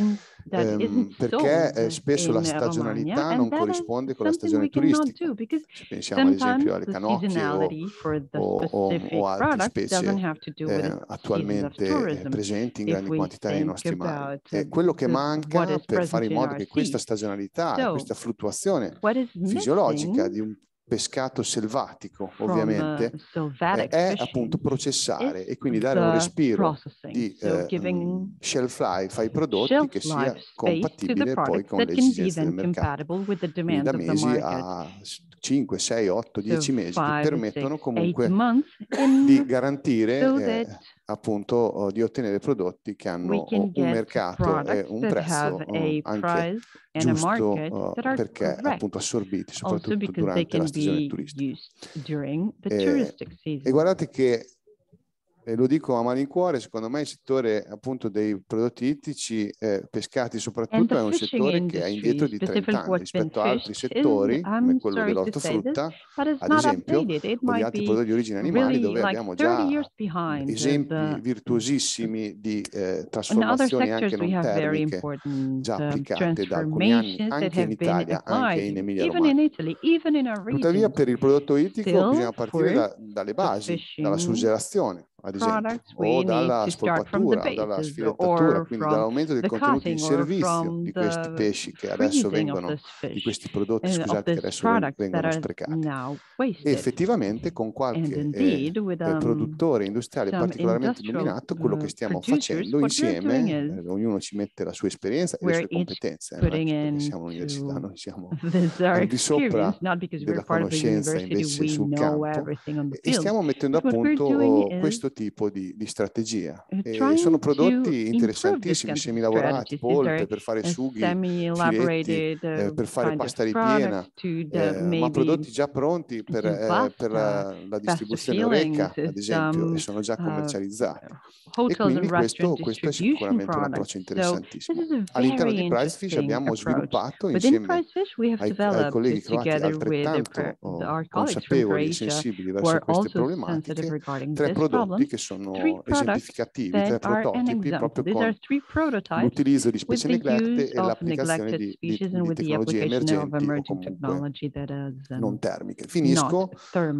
perché spesso la stagionalità non corrisponde con la stagione turistica. Se pensiamo ad esempio alle canocchie o altre specie attualmente presenti in grandi quantità nei nostri mari. Quello che manca per fare in modo che questa stagionalità, questa fluttuazione fisiologica di un pescato selvatico ovviamente è appunto processare e quindi dare un respiro di shelf life ai prodotti che sia compatibile poi con le esigenze del mercato. Quindi da mesi a 5, 6, 8, 10 mesi che permettono comunque di garantire appunto di ottenere prodotti che hanno un mercato e un prezzo anche giusto perché appunto assorbiti soprattutto durante la stagione turistica. E guardate che lo dico a malincuore, secondo me il settore appunto dei prodotti ittici pescati soprattutto è un settore che è indietro di 30 anni rispetto a altri settori come quello dell'ortofrutta, ad esempio, o di altri prodotti di origine animali dove abbiamo già esempi virtuosissimi di trasformazioni anche non termiche già applicate da alcuni anni anche in Italia, anche in Emilia-Romagna. Tuttavia per il prodotto ittico bisogna partire dalle basi, dalla surgelazione ad esempio, o dalla spolpatura, o dalla sfilettatura, quindi dall'aumento dei contenuti di servizio di questi pesci che adesso vengono, di questi prodotti, scusate, che adesso vengono sprecati. E effettivamente con qualche produttore industriale particolarmente illuminato, quello che stiamo facendo insieme, ognuno ci mette la sua esperienza e le sue competenze, non è che siamo all'università, noi siamo al di sopra della conoscenza invece sul campo e stiamo mettendo a punto questo tipo di strategia. E sono prodotti interessantissimi, semilavorati, polpe per fare sughi, filetti, per fare pasta ripiena, ma prodotti già pronti per la distribuzione Horeca, ad esempio, e sono già commercializzati. E quindi questo è sicuramente un approccio interessantissimo. All'interno di Pricefish abbiamo sviluppato insieme ai colleghi croati altrettanto consapevoli e sensibili verso queste problematiche 3 prodotti che sono esemplificativi, 3 prototipi proprio con l'utilizzo di specie neglette e l'applicazione di tecnologie emergenti o comunque non termiche. Finisco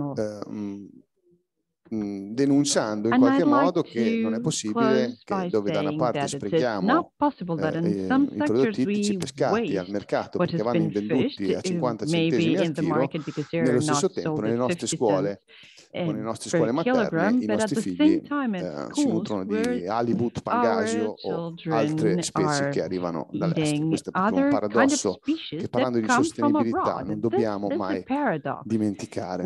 denunciando in qualche modo che non è possibile che dove da una parte sprechiamo i prodotti ittici pescati al mercato perché vanno invenduti a 50 centesimi al chilo, nello stesso tempo nelle nostre scuole, con le nostre scuole materne, i nostri figli si nutrono di halibut, pangasio o altre specie che arrivano dall'est. Questo è proprio un paradosso che parlando di sostenibilità non dobbiamo mai dimenticare.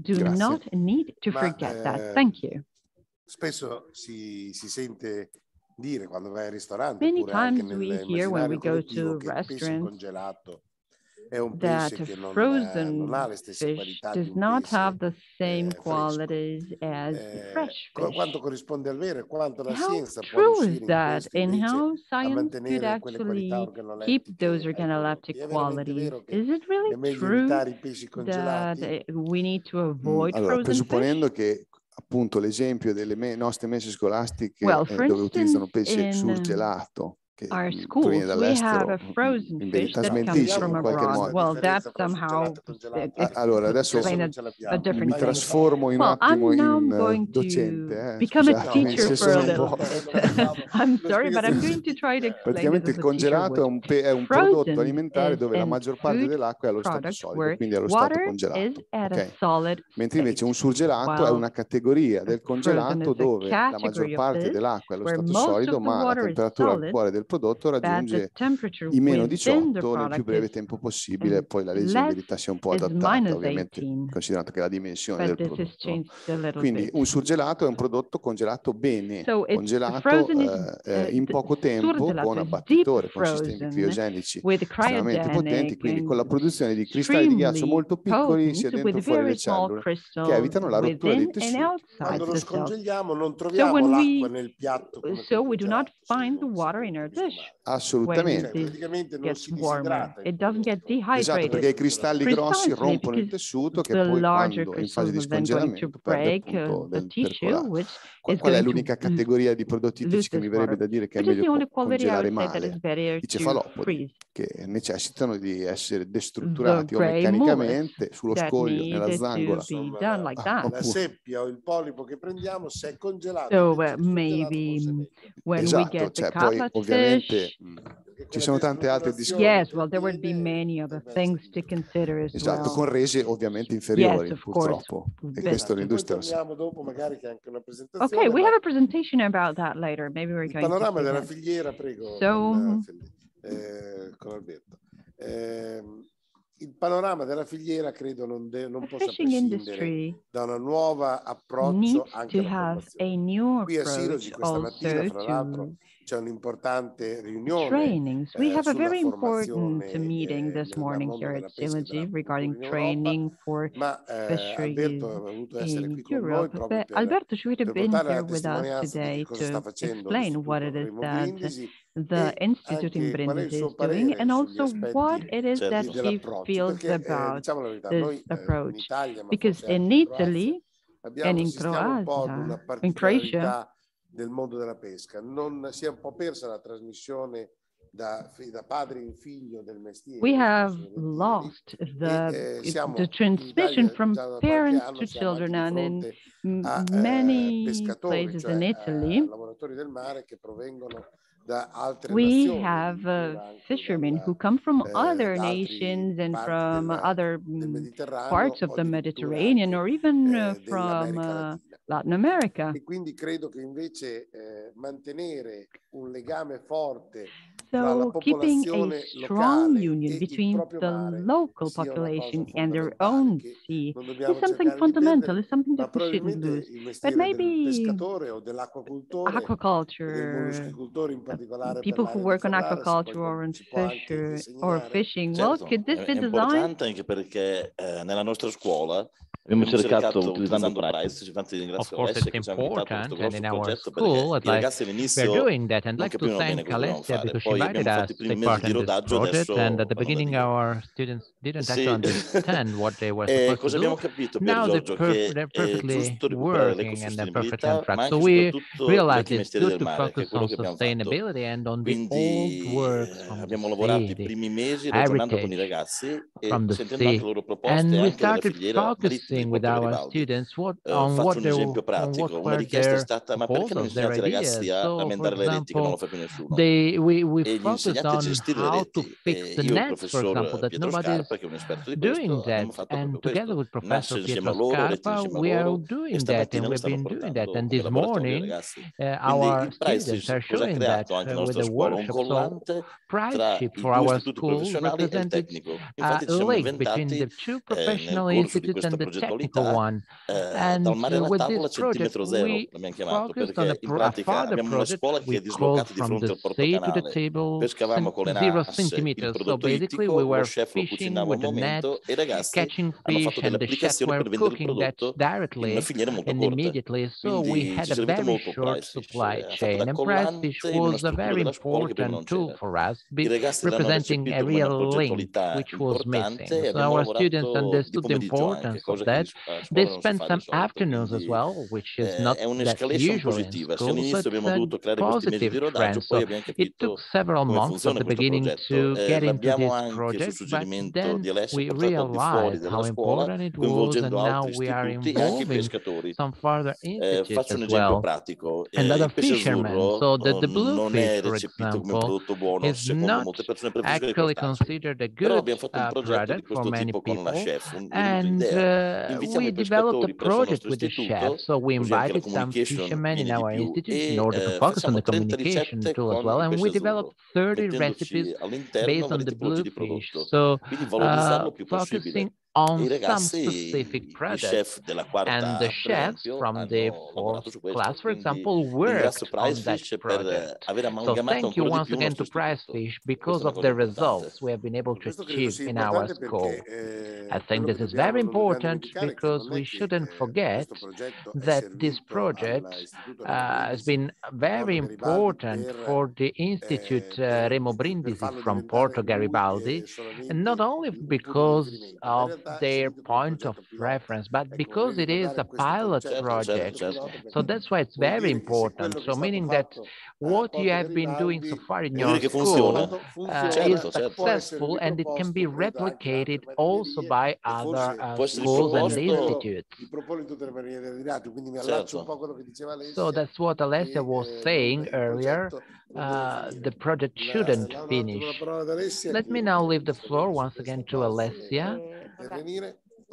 Grazie. Spesso si sente dire quando vai al ristorante oppure anche nell'immaginario collettivo che il pesce congelato è un pesce che non ha le stesse qualità di un pesce fresco. Quanto corrisponde al vero e quanto la scienza può riuscire a mantenere quelle qualità organolettiche. È veramente vero che è meglio evitare i pesci congelati? Allora, presupponendo che appunto l'esempio delle nostre messe scolastiche dove utilizzano pesce surgelato che proviene dall'estero smentisce in qualche modo. Allora adesso mi trasformo in un attimo in docente. Praticamente il congelato è un prodotto alimentare dove la maggior parte dell'acqua è allo stato solido, quindi è allo stato congelato. Mentre invece un surgelato è una categoria del congelato dove la maggior parte dell'acqua è allo stato solido, ma la temperatura al cuore del prodotto raggiunge i meno 18 nel più breve tempo possibile. Poi la legge in verità si è un po' adattata, ovviamente, considerando che la dimensione del prodotto. Quindi un surgelato è un prodotto congelato bene, congelato in poco tempo, con abbattitore, con sistemi criogenici estremamente potenti, quindi con la produzione di cristalli di ghiaccio molto piccoli sia dentro e fuori le cellule, che evitano la rottura dei tessuti. Quando lo scongeliamo non troviamo l'acqua nel piatto. Assolutamente. Praticamente non si disidrata. Esatto, perché i cristalli grossi rompono il tessuto che poi quando in fase di scongelamento perde appunto del percolato. Qual è l'unica categoria di prodotti ittici che mi verrebbe da dire che è meglio congelare male? I cefalopodi, che necessitano di essere destrutturati o meccanicamente sullo scoglio, nella zangola. La seppia o il polipo che prendiamo, se è congelato, esatto, cioè poi ovviamente ci sono tante altre discussioni. Esatto, con rese ovviamente inferiori, purtroppo. E questo l'industria. Torniamo dopo magari che anche una presentazione. Okay, we have a presentation about that later. Maybe we're going to. Il panorama della filiera, prego. Con Alberto. Il panorama della filiera credo non possa prescindere da un nuovo approccio anche alla formazione. Qui a Sirogi questa mattina, fra l'altro, c'è un'importante riunione We have a very important meeting this morning here at Silogy regarding training for fisheries in Europe. But Alberto should have been here with us today to explain what it is that the Institute in Brindisi is doing, and also what it is that he feels about this approach. Because in Italy and in Croatia, del mondo della pesca, non si è un po' persa la trasmissione da padre in figlio del mestiere. We have lost the transmission from parents to children, and in many places in Italy, lavoratori del mare che provengono we have fishermen who come from other nations and from other parts of the Mediterranean, or even from Latin America. E quindi credo che invece mantenere un legame forte So keeping a strong union between the local population and their own sea is something fundamental, is something that we shouldn't lose. But maybe aquaculture, people who work on aquaculture or on fish or fishing, well, could this be designed? Anche perché nella nostra scuola abbiamo cercato, utilizzando Price, of course it's important, and in our school, we're doing that, and I'd like to thank Alessia because she invited us to take part in this project, and at the beginning our students didn't actually understand what they were supposed to do. Now they're perfectly working and they're perfectly on track. So we realized it's good to focus on sustainability and on the old works from the sea, heritage from the sea, and we started focusing with our students on what were their proposals, their ideas. So, for example, we focused on how to fix the nets, for example, that nobody's doing that. And together with Professor Pietro Scarpa, we are doing that, and we've been doing that. And this morning, our students are showing that with the workshop. So, Prideship for our school represented a link between the two professional institutes and the technical one. And with this project, we focused on a further project. We crawled from the sea to the table 0 centimeters. So basically, we were fishing with the net, catching fish, and the chefs were cooking that directly and immediately. So we had a very short supply chain. And Pricefish was a very important tool for us, representing a real link which was missing. So our students understood the importance of that. They spent some afternoons as well, which is not that usual in school, but a positive trend. So it took several months at the beginning to get into this project, but then we realized how important it was, and now we are involving some further institutes as well, and other fishermen. So the bluefish, for example, is not actually considered a good product for many people, and we developed a project with the chef. So we invited some fishermen in our institute in order to focus on the communication tool as well, and we developed 30 recipes based on the bluefish. So focusing on some specific product, and the chefs from the 4th class, for example, worked on that product. So thank you once again to Pricefish because of the results we have been able to achieve in our school. I think this is very important because we shouldn't forget that this project has been very important for the Institute Remo Brindisi from Porto Garibaldi, and not only because of their point of reference, but because it is a pilot project. So that's why it's very important. So meaning that what you have been doing so far in your school is successful, and it can be replicated also by other schools and institutes. So that's what Alessia was saying earlier. The project shouldn't finish. Let me now leave the floor once again to Alessia.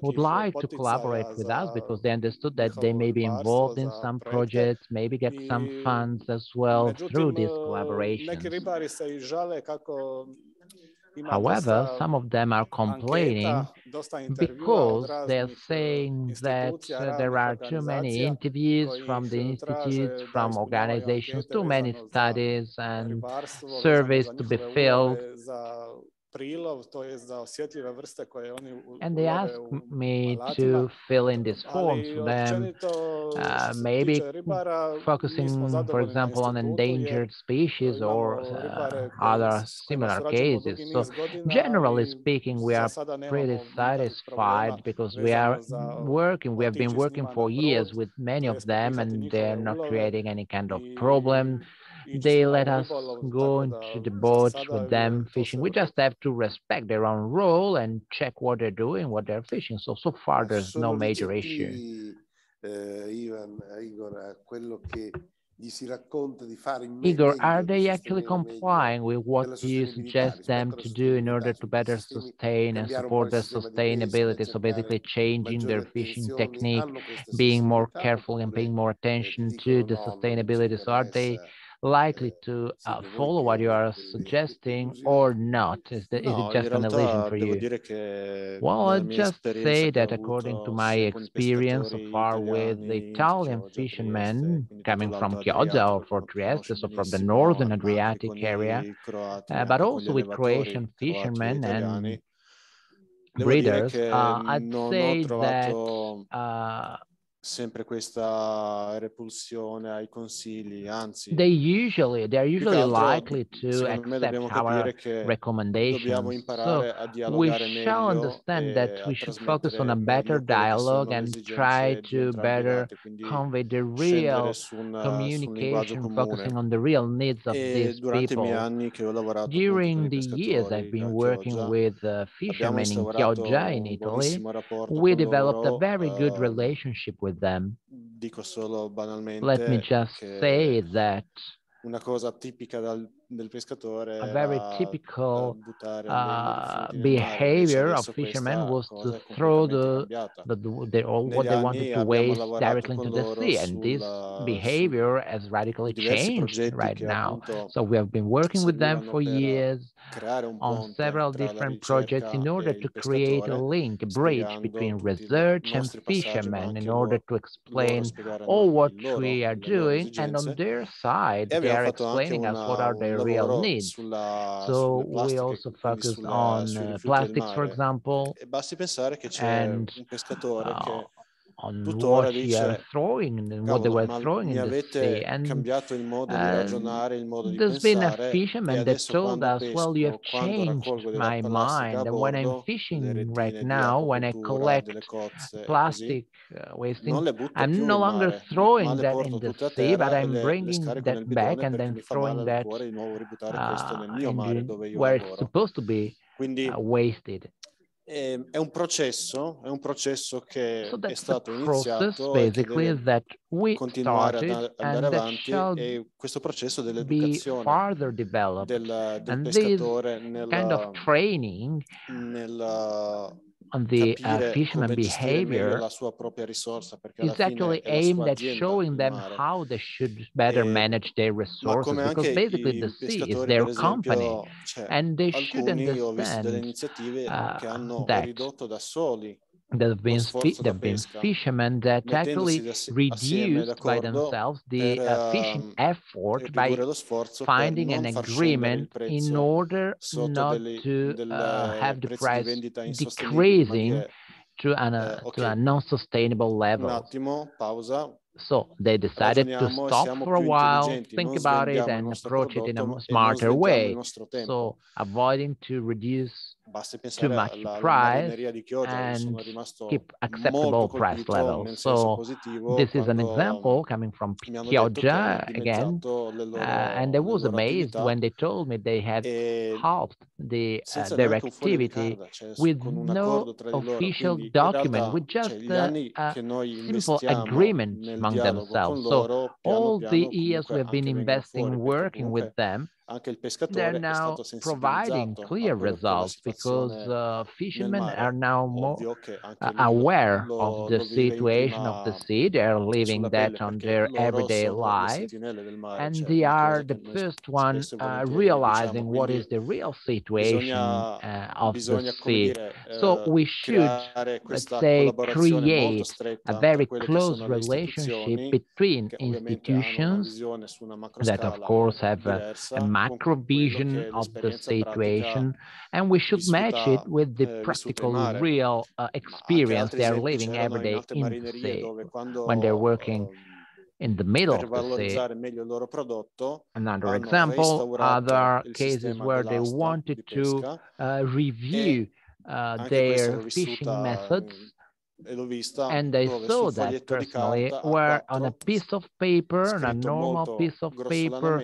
would like to collaborate with us because they understood that they may be involved in some projects, maybe get some funds as well through these collaborations. However, some of them are complaining because they're saying that there are too many interviews from the institutes, from organizations, too many studies and surveys to be filled. And they asked me to fill in these forms for them, maybe focusing, for example, on endangered species or other similar cases. So generally speaking, we are pretty satisfied because we have been working for years with many of them, and they're not creating any kind of problem. They let us go into the boats with them fishing. We just have to respect their own role and check what they're doing, what they're fishing. So far, there's no major issue. Igor, are they actually complying with what you suggest them to do in order to better sustain and support their sustainability? So basically changing their fishing technique, being more careful and paying more attention to the sustainability. So are they likely to follow what you are suggesting or not? Is it just an illusion for you? Well, I'll just say that according to my experience so far with the Italian fishermen coming from Chioggia or from Trieste, so from the northern Adriatic area, but also with Croatian fishermen and breeders, I'd say that sempre questa repulsione ai consigli, anzi they're usually likely to accept our recommendations. So we shall understand that we should focus on a better dialogue and try to better convey the real communication, focusing on the real needs of these people. During the years I've been working with fishermen in Chioggia in Italy, we developed a very good relationship with them. Let me just say that una cosa tipica del pescatore, a very typical behavior of fishermen was to throw what they wanted to waste directly into the sea, and this behavior has radically changed right now. So we have been working with them for years on several different projects in order to create a link, a bridge between research and fishermen, in order to explain all what we are doing, and on their side they are explaining us what are their real needs. So we also focus on plastics, for example, and on what we are throwing and what they were throwing in the sea. And there's been a fisherman that told us, well, you have changed my mind. And when I'm fishing right now, when I collect plastic wasting, I'm no longer throwing that in the sea, but I'm bringing that back and then throwing that where it's supposed to be wasted. È un processo che è stato iniziato basically e that we continuare started ad andare avanti, e questo processo dell'educazione del pescatore kind of training on the fisherman behavior la sua propria risorsa, perché is actually aimed at showing them how they should better manage their resources, because basically the sea is their company, and they should understand that there have been fishermen that actually reduced by themselves the fishing effort by finding an agreement in order not to have the price decreasing to a non-sustainable level. So they decided to stop for a while, think about it, and approach it in a smarter way. So avoiding to reduce too much price and keep acceptable price levels. So this is an example coming from Chioggia again, and I was amazed when they told me they had halved their activity with no official document, with just a simple agreement among themselves. So all the years we have been investing, working with them, they're now providing clear results because fishermen are now more aware of the situation of the sea. They're living that on their everyday life, and they are the first one realizing what is the real situation of the sea. So we should, let's say, create a very close relationship between institutions that, of course, have a macro vision of the situation, and we should match it with the practical, real experience they are living every day in the sea when they're working in the middle of the sea. Another example, other cases where they wanted to review their fishing methods, and I saw that personally, where on a piece of paper, on a normal piece of paper,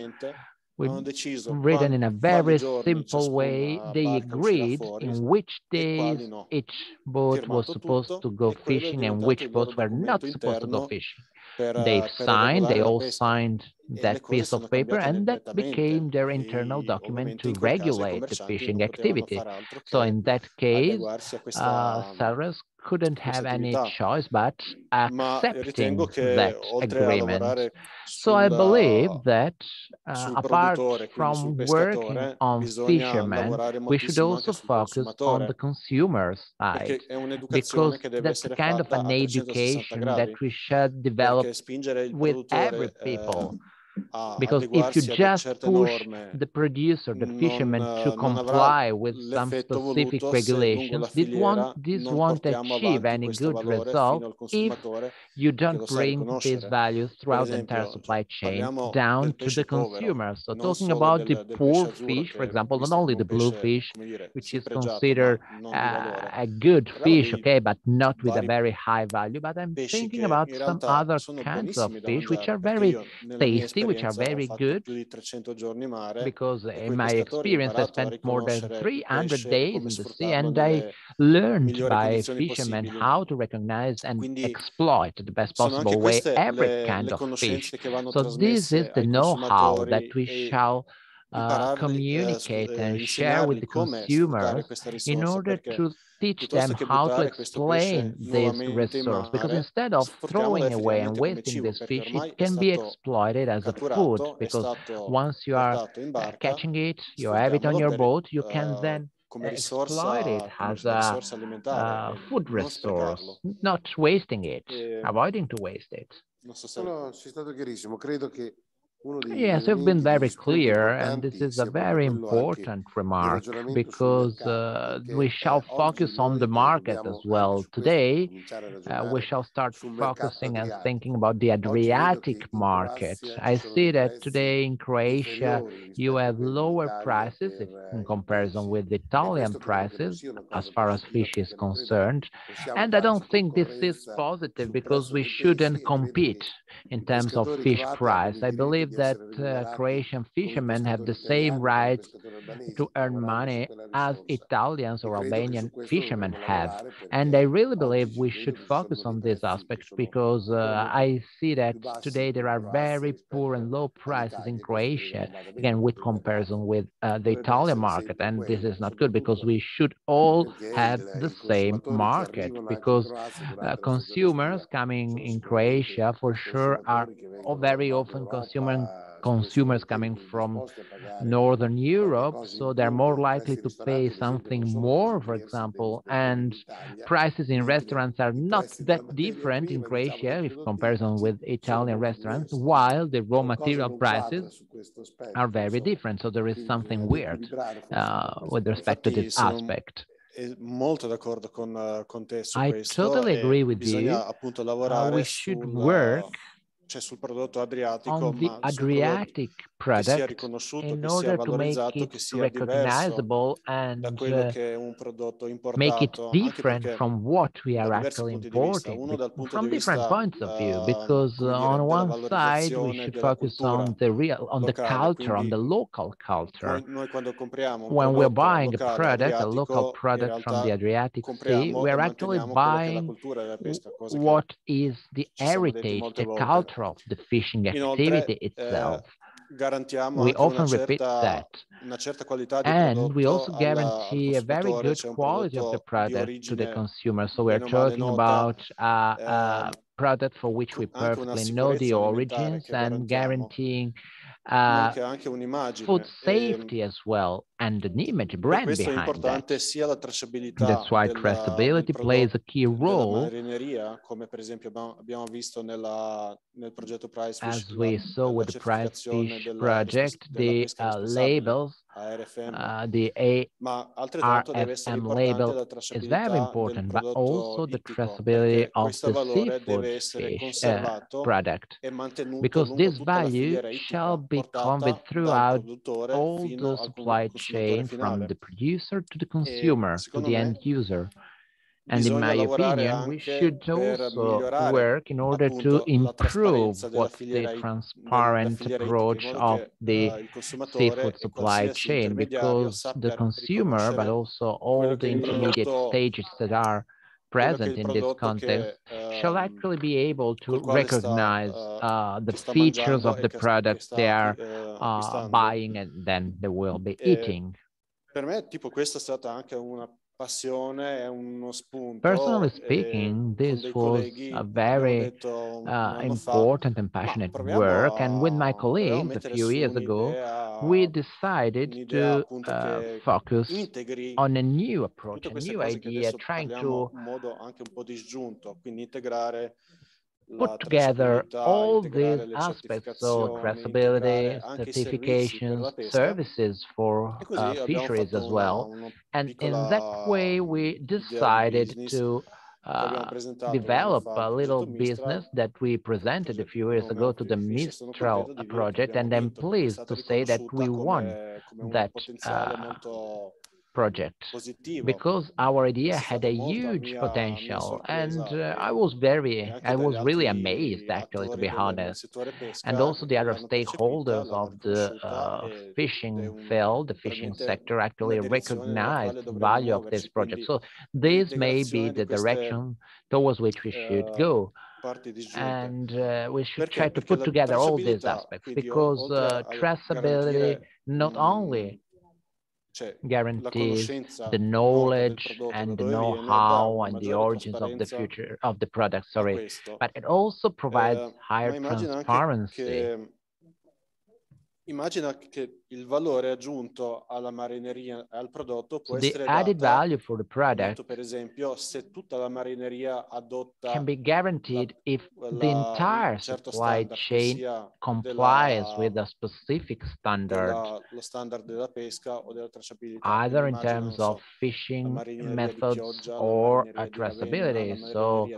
written in a very simple way, they agreed in which days each boat was supposed to go fishing and which boats were not supposed to go fishing. They all signed that piece of paper, and that became their internal document to regulate the fishing activity. So in that case, sellers couldn't have any choice but accepting that agreement. So I believe that apart from working on fishermen, we should also focus on the consumer side, because that's a kind of an education that we should develop with every people. Because if you just push the producer, the fisherman, to comply with some specific regulations, this won't achieve any good result if you don't bring these values throughout the entire supply chain down to the consumer. So talking about the poor fish, for example, not only the bluefish, which is considered a good fish, okay, but not with a very high value, but I'm thinking about some other kinds of fish which are very tasty, which are very good, because in my experience I spent more than 300 days in the sea, and I learned by fishermen how to recognize and exploit the best possible way every kind of fish. So this is the know-how that we shall communicate and share with the consumers in order to teach them how to explain this resource, because instead of throwing away and wasting this fish, it can be exploited as a food, because once you are catching it, you have it on your boat, you can then exploit it as a food resource, not wasting it, avoiding to waste it. Yes, you've been very clear, and this is a very important remark, because we shall focus on the market as well. Today, we shall start focusing and thinking about the Adriatic market. I see that today in Croatia, you have lower prices in comparison with the Italian prices as far as fish is concerned. And I don't think this is positive, because we shouldn't compete in terms of fish price. I believe that Croatian fishermen have the same right to earn money as Italians or Albanian fishermen have. And I really believe we should focus on this aspect, because I see that today there are very poor and low prices in Croatia, again, with comparison with the Italian market. And this is not good, because we should all have the same market, because consumers coming in Croatia for sure are very often consumers coming from Northern Europe, so they're more likely to pay something more, for example, and prices in restaurants are not that different in Croatia in comparison with Italian restaurants, while the raw material prices are very different. So there is something weird with respect to this aspect. I totally agree with you. We should work on the Adriatic product in order to make it recognizable and make it different from what we are actually importing, from different points of view, because on one side we should focus on the culture, on the local culture. When we're buying a product, a local product from the Adriatic Sea, we're actually buying what is the heritage, the culture of the fishing activity itself. we often repeat that. And we also guarantee a very good quality of the product to the consumer. So we're talking about a product for which we perfectly know the origins and guaranteeing food safety as well, and an image brand behind that. That's why traceability plays a key role. As we saw with the Price Fish project, the labels, the ARFM label is very important, but also the traceability of the seafood fish product, because this value shall be conveyed throughout all the supply chain, from the producer to the consumer, to the end user. And in my opinion, we should also work in order to improve what's the transparent approach of the seafood supply chain, because the consumer, but also all the intermediate stages that are present in this context, shall actually be able to recognize the features of the products they are buying and then they will be eating. Personally speaking, this was a very important and passionate work, and with my colleagues a few years ago, we decided to focus on a new approach, a new idea, trying to put together all these aspects, so traceability, certifications, services for fisheries as well. And in that way, we decided to develop a little business that we presented a few years ago to the Mistral project, and I'm pleased to say that we won that project, because our idea had a huge potential, and I was really amazed, actually, to be honest. And also the other stakeholders of the fishing field, the fishing sector, actually recognized the value of this project. So this may be the direction towards which we should go. And we should try to put together all these aspects, because traceability not only guarantees the knowledge and the know-how and the origins of the future of the product, but it also provides higher transparency. Immagina che il valore aggiunto alla marineria e al prodotto può essere the added value for the product per esempio, se tutta la marineria adotta can be guaranteed if the entire supply chain complies with a specific standard, lo standard della pesca o della tracciabilità, either in terms of fishing methods or traceability. So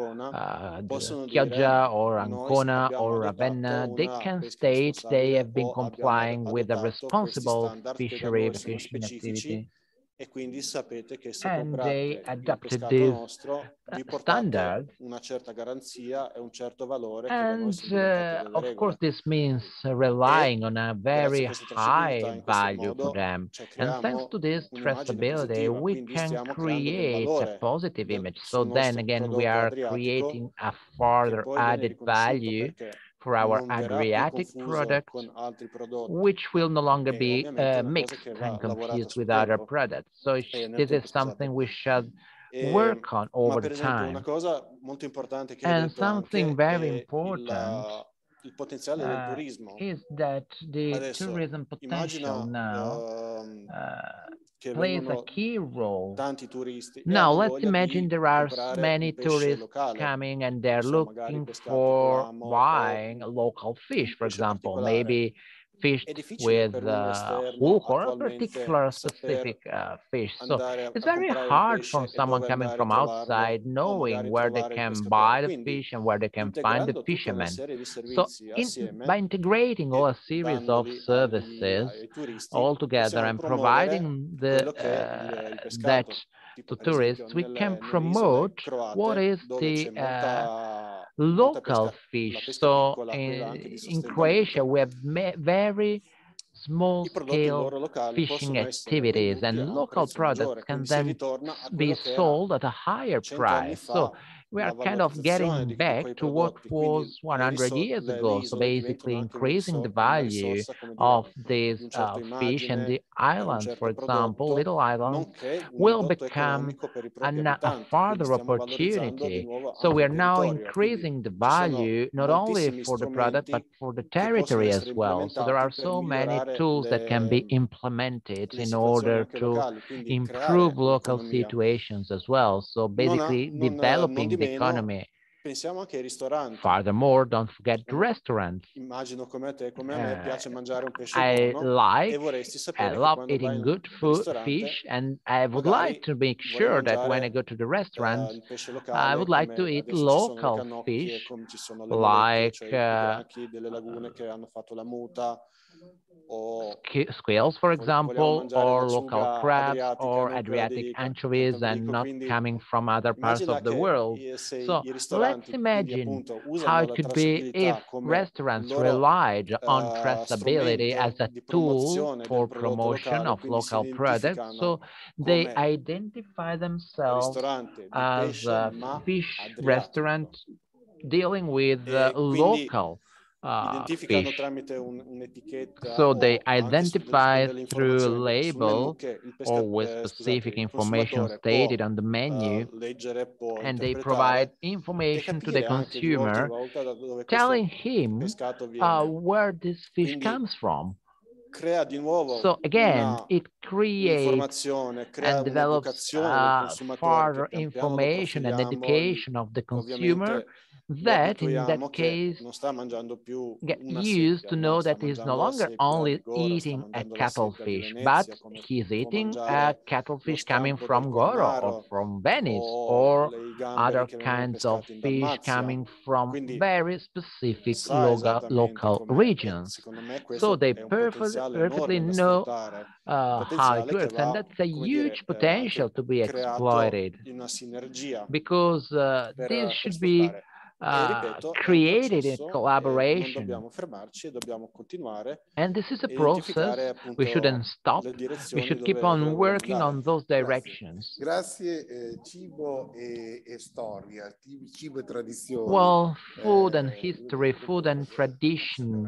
Chioggia or Ancona or Ravenna, they can state they have been complying with the responsible fishing activity. E quindi sapete che se and they comprate adopted this nostro, vi standard, una certa garanzia e un certo valore and of course this means relying on a very high value for them, and thanks to this traceability we can create a positive image. So then again we are creating a further added value for our Adriatic product, which will no longer be mixed and confused with other products. So this is something we should work on over the time. And something very important is that the tourism potential now plays a key role. Now, let's imagine there are many tourists coming and they're looking for buying local fish, for example, maybe fish with hook or a particular specific fish. So it's very hard for someone coming from outside knowing where they can buy the fish and where they can find the fishermen. So by integrating all a series of services all together and providing that to tourists, we can promote what is the local fish. So in Croatia, we have very small-scale fishing activities, and local products can then be sold at a higher price. So we are kind of getting back to what was 100 years ago. So basically increasing the value of these fish and the islands, for example, little islands, will become a further opportunity. So we are now increasing the value, not only for the product, but for the territory as well. So there are so many tools that can be implemented in order to improve local situations as well. So basically developing the economy. Furthermore, don't forget the restaurants. I love eating good food, fish, and I would like to make sure that when I go to the restaurant, I would like to eat local fish, like squills, for example, or local crabs, or Adriatic anchovies, and not coming from other parts of the world. So let's imagine how it could be if restaurants relied on traceability as a tool for promotion of local products. So they identify themselves as a fish restaurant dealing with local fish. So they identify through a label or with specific information stated on the menu, and they provide information to the consumer telling him where this fish comes from. So again, it creates and develops further information and education of the consumer, that in that case get used to know that he's no longer only eating a cuttlefish, but he's eating a cuttlefish coming from Goro or from Venice, or other kinds of fish coming from very specific local regions. So they perfectly know how it works, and that's a huge potential to be exploited, because this should be created in collaboration. And this is a process. We shouldn't stop. We should keep on working on those directions. Well, food and history, food and tradition.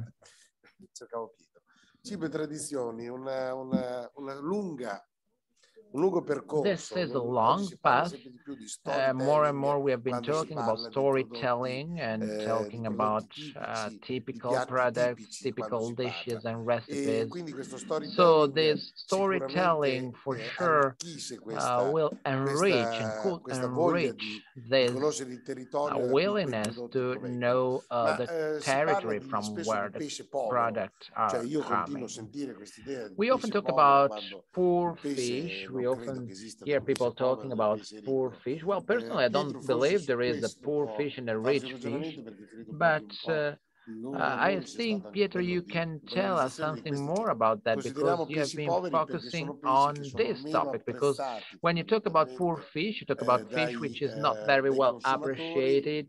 This is a long path. More and more we have been talking about storytelling and talking about typical products, typical dishes and recipes. So this storytelling for sure will enrich and could enrich this willingness to know the territory from where the products are coming. We often talk about poor fish. We often hear people talking about poor fish. Well, personally, I don't believe there is a poor fish and a rich fish, but I think, Pietro, you can tell us something more about that, because you have been focusing on this topic. Because when you talk about poor fish, you talk about fish which is not very well appreciated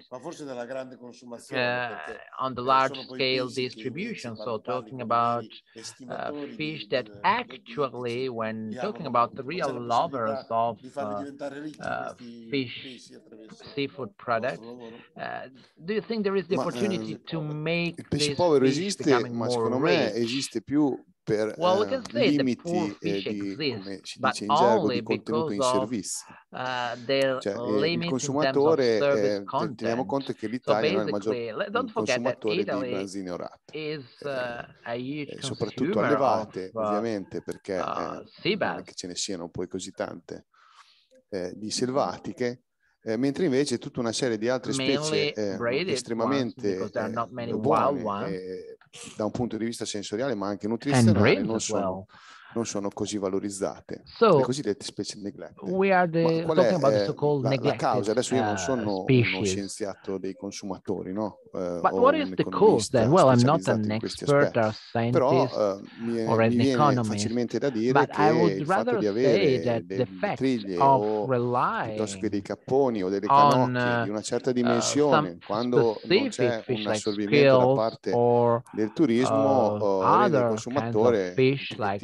on the large-scale distribution. So talking about fish that actually, when talking about the real lovers of fish, seafood products, do you think there is the opportunity to make il pesce povero esiste, ma secondo me esiste più per limiti come si dice in gergo, di contenuto in servizi. Il consumatore, teniamo conto che l'Italia non è il maggior consumatore di branzine orate, soprattutto allevate, ovviamente, perché non è che ce ne siano poi così tante di selvatiche. Mentre invece tutta una serie di altre specie estremamente buone da un punto di vista sensoriale, ma anche nutrizionale, non sono così valorizzate, le cosiddette specie neglected. Ma qual è la causa? Adesso io non sono uno scienziato dei consumatori, no? But what is the cause then? Well, I'm not an expert or scientist or an economist, but I would rather say that the fact of relying piuttosto che dei capponi o delle canocchie di una certa dimensione, quando non c'è un assorbimento da parte del turismo, rende il consumatore un pochettino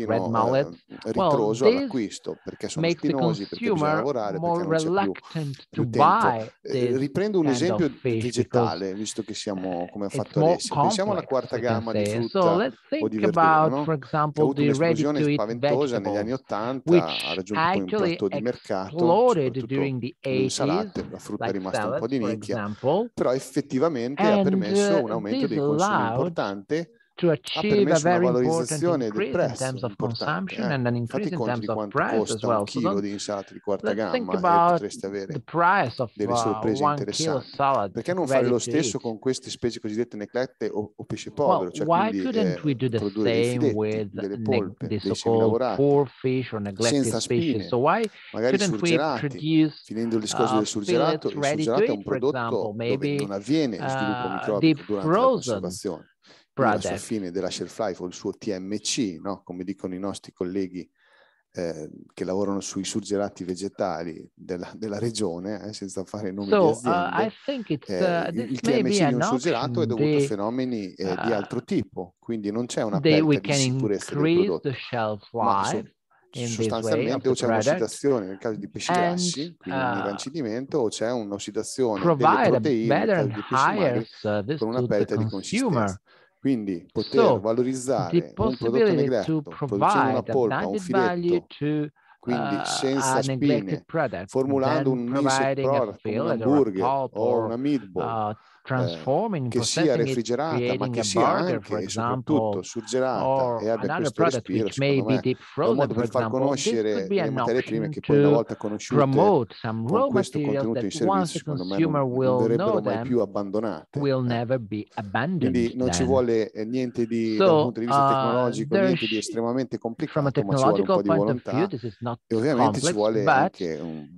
ritroso all'acquisto, perché sono spinosi, perché bisogna lavorare, perché non c'è più tempo. Riprendo un esempio vegetale, visto che siamo, come ha fatto Alessia. Pensiamo alla quarta gamma di frutta o di verdura, no? Che ha avuto un'esplosione spaventosa negli anni '80, ha raggiunto poi un plateau di mercato, soprattutto l'insalata, la frutta è rimasta un po' di nicchia, però effettivamente ha permesso un aumento dei consumi importante, ha permesso una valorizzazione del prezzo importante. Fate i conti di quanto costa un chilo di insalata di quarta gamma e potreste avere delle sorprese interessanti. Perché non fare lo stesso con queste specie cosiddette neclette o pesce povero, cioè quindi produrre dei filetti, delle polpe, dei semilavorati, senza spine, magari surgelati. Finendo il discorso del surgelato, il surgelato è un prodotto dove non avviene sviluppo microbico durante la conservazione. Quindi la sua fine della shelf life o il suo TMC, no? Come dicono i nostri colleghi che lavorano sui surgelati vegetali della regione, senza fare nomi di aziende, il TMC di un surgelato è dovuto a fenomeni di altro tipo, quindi non c'è una perdita di sicurezza del prodotto, ma sostanzialmente o c'è un'ossidazione nel caso di pesci grassi, quindi un irrancidimento, o c'è un'ossidazione delle proteine nel caso di pesci magri con una perdita di consistenza. Quindi poter valorizzare un prodotto negletto producendo una polpa, un filetto, quindi senza spine, formulando un minced product come un hamburger o una meatball, che sia refrigerata ma che sia anche e soprattutto surgelata e abbia questo respiro, secondo me è un modo per far conoscere le materie prime che poi una volta conosciute con questo contenuto in servizio, secondo me non verrebbero mai più abbandonate. Quindi non ci vuole niente di, da un punto di vista tecnologico, niente di estremamente complicato, ma ci vuole un po' di volontà e ovviamente ci vuole anche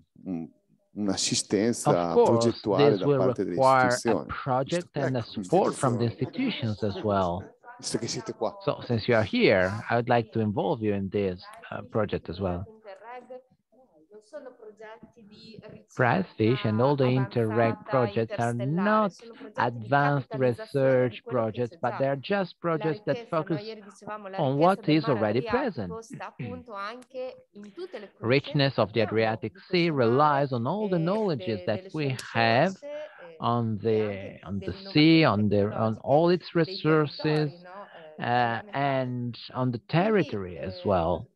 un'assistenza progettuale da parte delle istituzioni. Visto che siete qua. So, since you are here, I would like to involve you in this project as well. PRIZEFISH and all the Interreg projects are not advanced research projects, but they're just projects that focus on what is already present. Richness of the Adriatic Sea relies on all the knowledges that we have on the sea, on all its resources, and on the territory as well.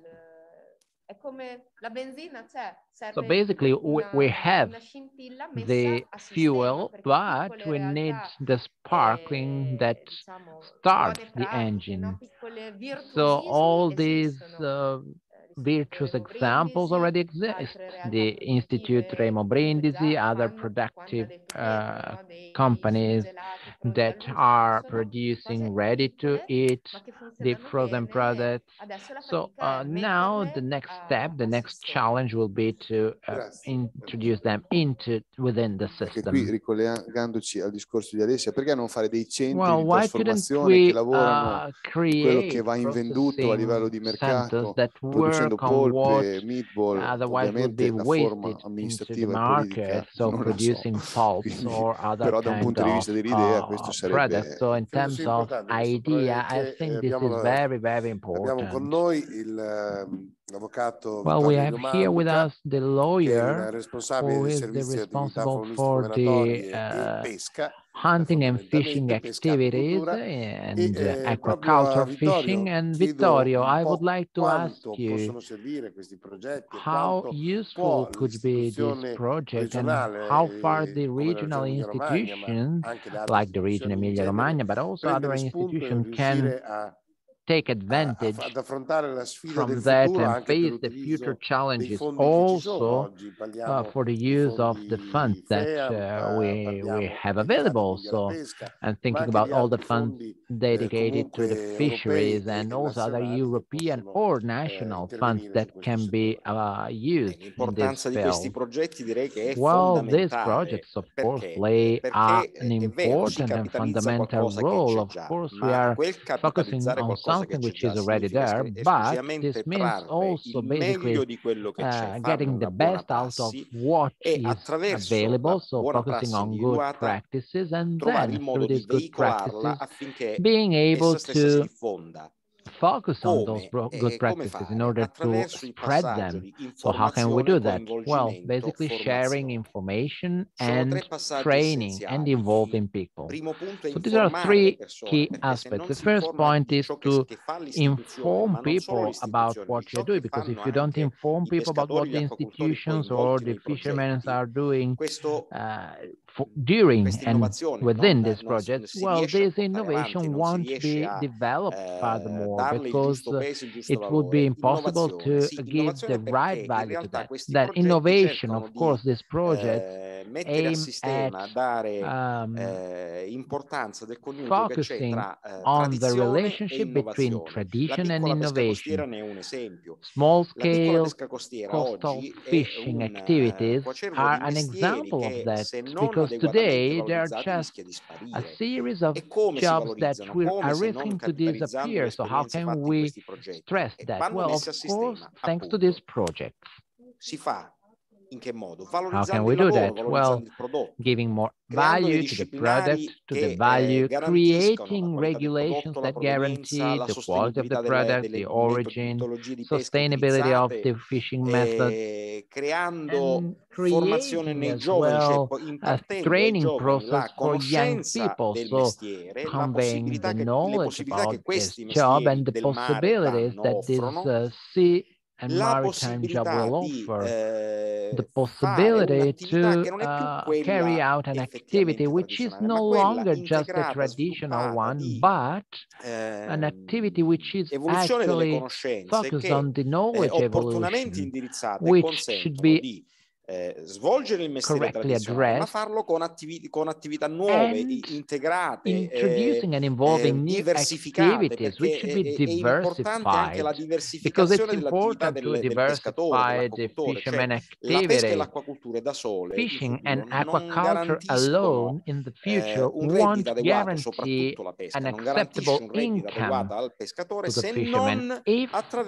So basically, we have the fuel, but we need the sparkling that starts the engine. So all these virtuous examples already exist. The Institute Remo Brindisi, other productive companies that are producing ready-to-eat the frozen products. So now the next step, the next challenge will be to introduce them within the system. Qui ricollegandoci al discorso di Alessia, perché non fare dei centri di trasformazione che lavorano quello che va invenduto a livello di mercato, producendo polpe, meatball, ovviamente la forma amministrativa e politica non so. Però da un punto di vista dell'idea questo sarebbe so in terms of idea, I think this is very, very important. Abbiamo con noi l'avvocato we have here with us the lawyer who is responsible for the hunting and fishing activities and aquaculture fishing. And Vittorio, I would like to ask you how useful could be this project and how far the regional institutions, like the region Emilia-Romagna, but also other institutions can take advantage from that and face the future challenges also for the use of the funds that we have available. So I'm thinking about all the funds dedicated to the fisheries and also other European or national funds that can be used in this field. Well, these projects, of course, play an important and fundamental role. Of course, we are focusing on something which is already there, but this means also basically getting the best out of what is available, so focusing on good practices, and then through these good practices being able to focus on those good practices in order to spread them. So how can we do that? Well, basically sharing information and training and involving people. So these are three key aspects. The first point is to inform people about what you're doing, because if you don't inform people about what the institutions or the fishermen are doing during and within this project, well, this innovation won't be developed furthermore, because it would be impossible to give the right value to that. That innovation, of course, this project aims at focusing on the relationship between tradition and innovation. Small-scale coastal fishing activities are an example of that, because today there are just a series of jobs that are risking to disappear. So how can we stress that? Well, of course, thanks to this project. How can we do that? Well, giving more value to the product, to the value, creating regulations that guarantee the quality of the product, the origin, sustainability of the fishing method, and creating as well a training process for young people, so conveying the knowledge about this job and the possibilities that this sea and maritime job will offer, the possibility to carry out an activity which is no longer just a traditional one, but an activity which is actually focused on the knowledge evolution, which should be svolgere il mestiere tradizionale, ma farlo con attività nuove, integrate, introducing and involving new activities, which should be diversified, because it's important to diversify the fishermen activity. Fishing and aquaculture alone in the future won't guarantee an acceptable income to the fishermen if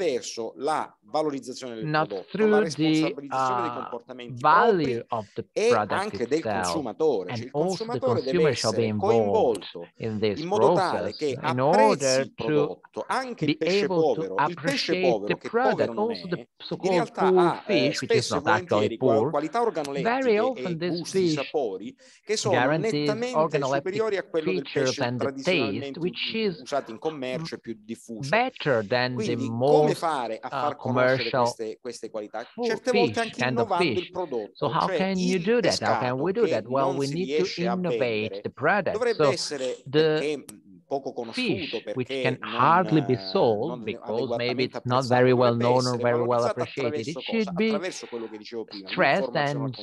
not through the value of the product itself, and also the consumer shall be involved in this process in order to be able to appreciate the product, also the so-called poor fish, which is not actually poor. Very often this fish guarantees organoleptic features and the taste, which is better than the most commercial fish, kind of fish. So how can you do that? How can we do that? Well, we need to innovate the product. So the fish, which can hardly be sold because maybe it's not very well known or very well appreciated, it should be stressed and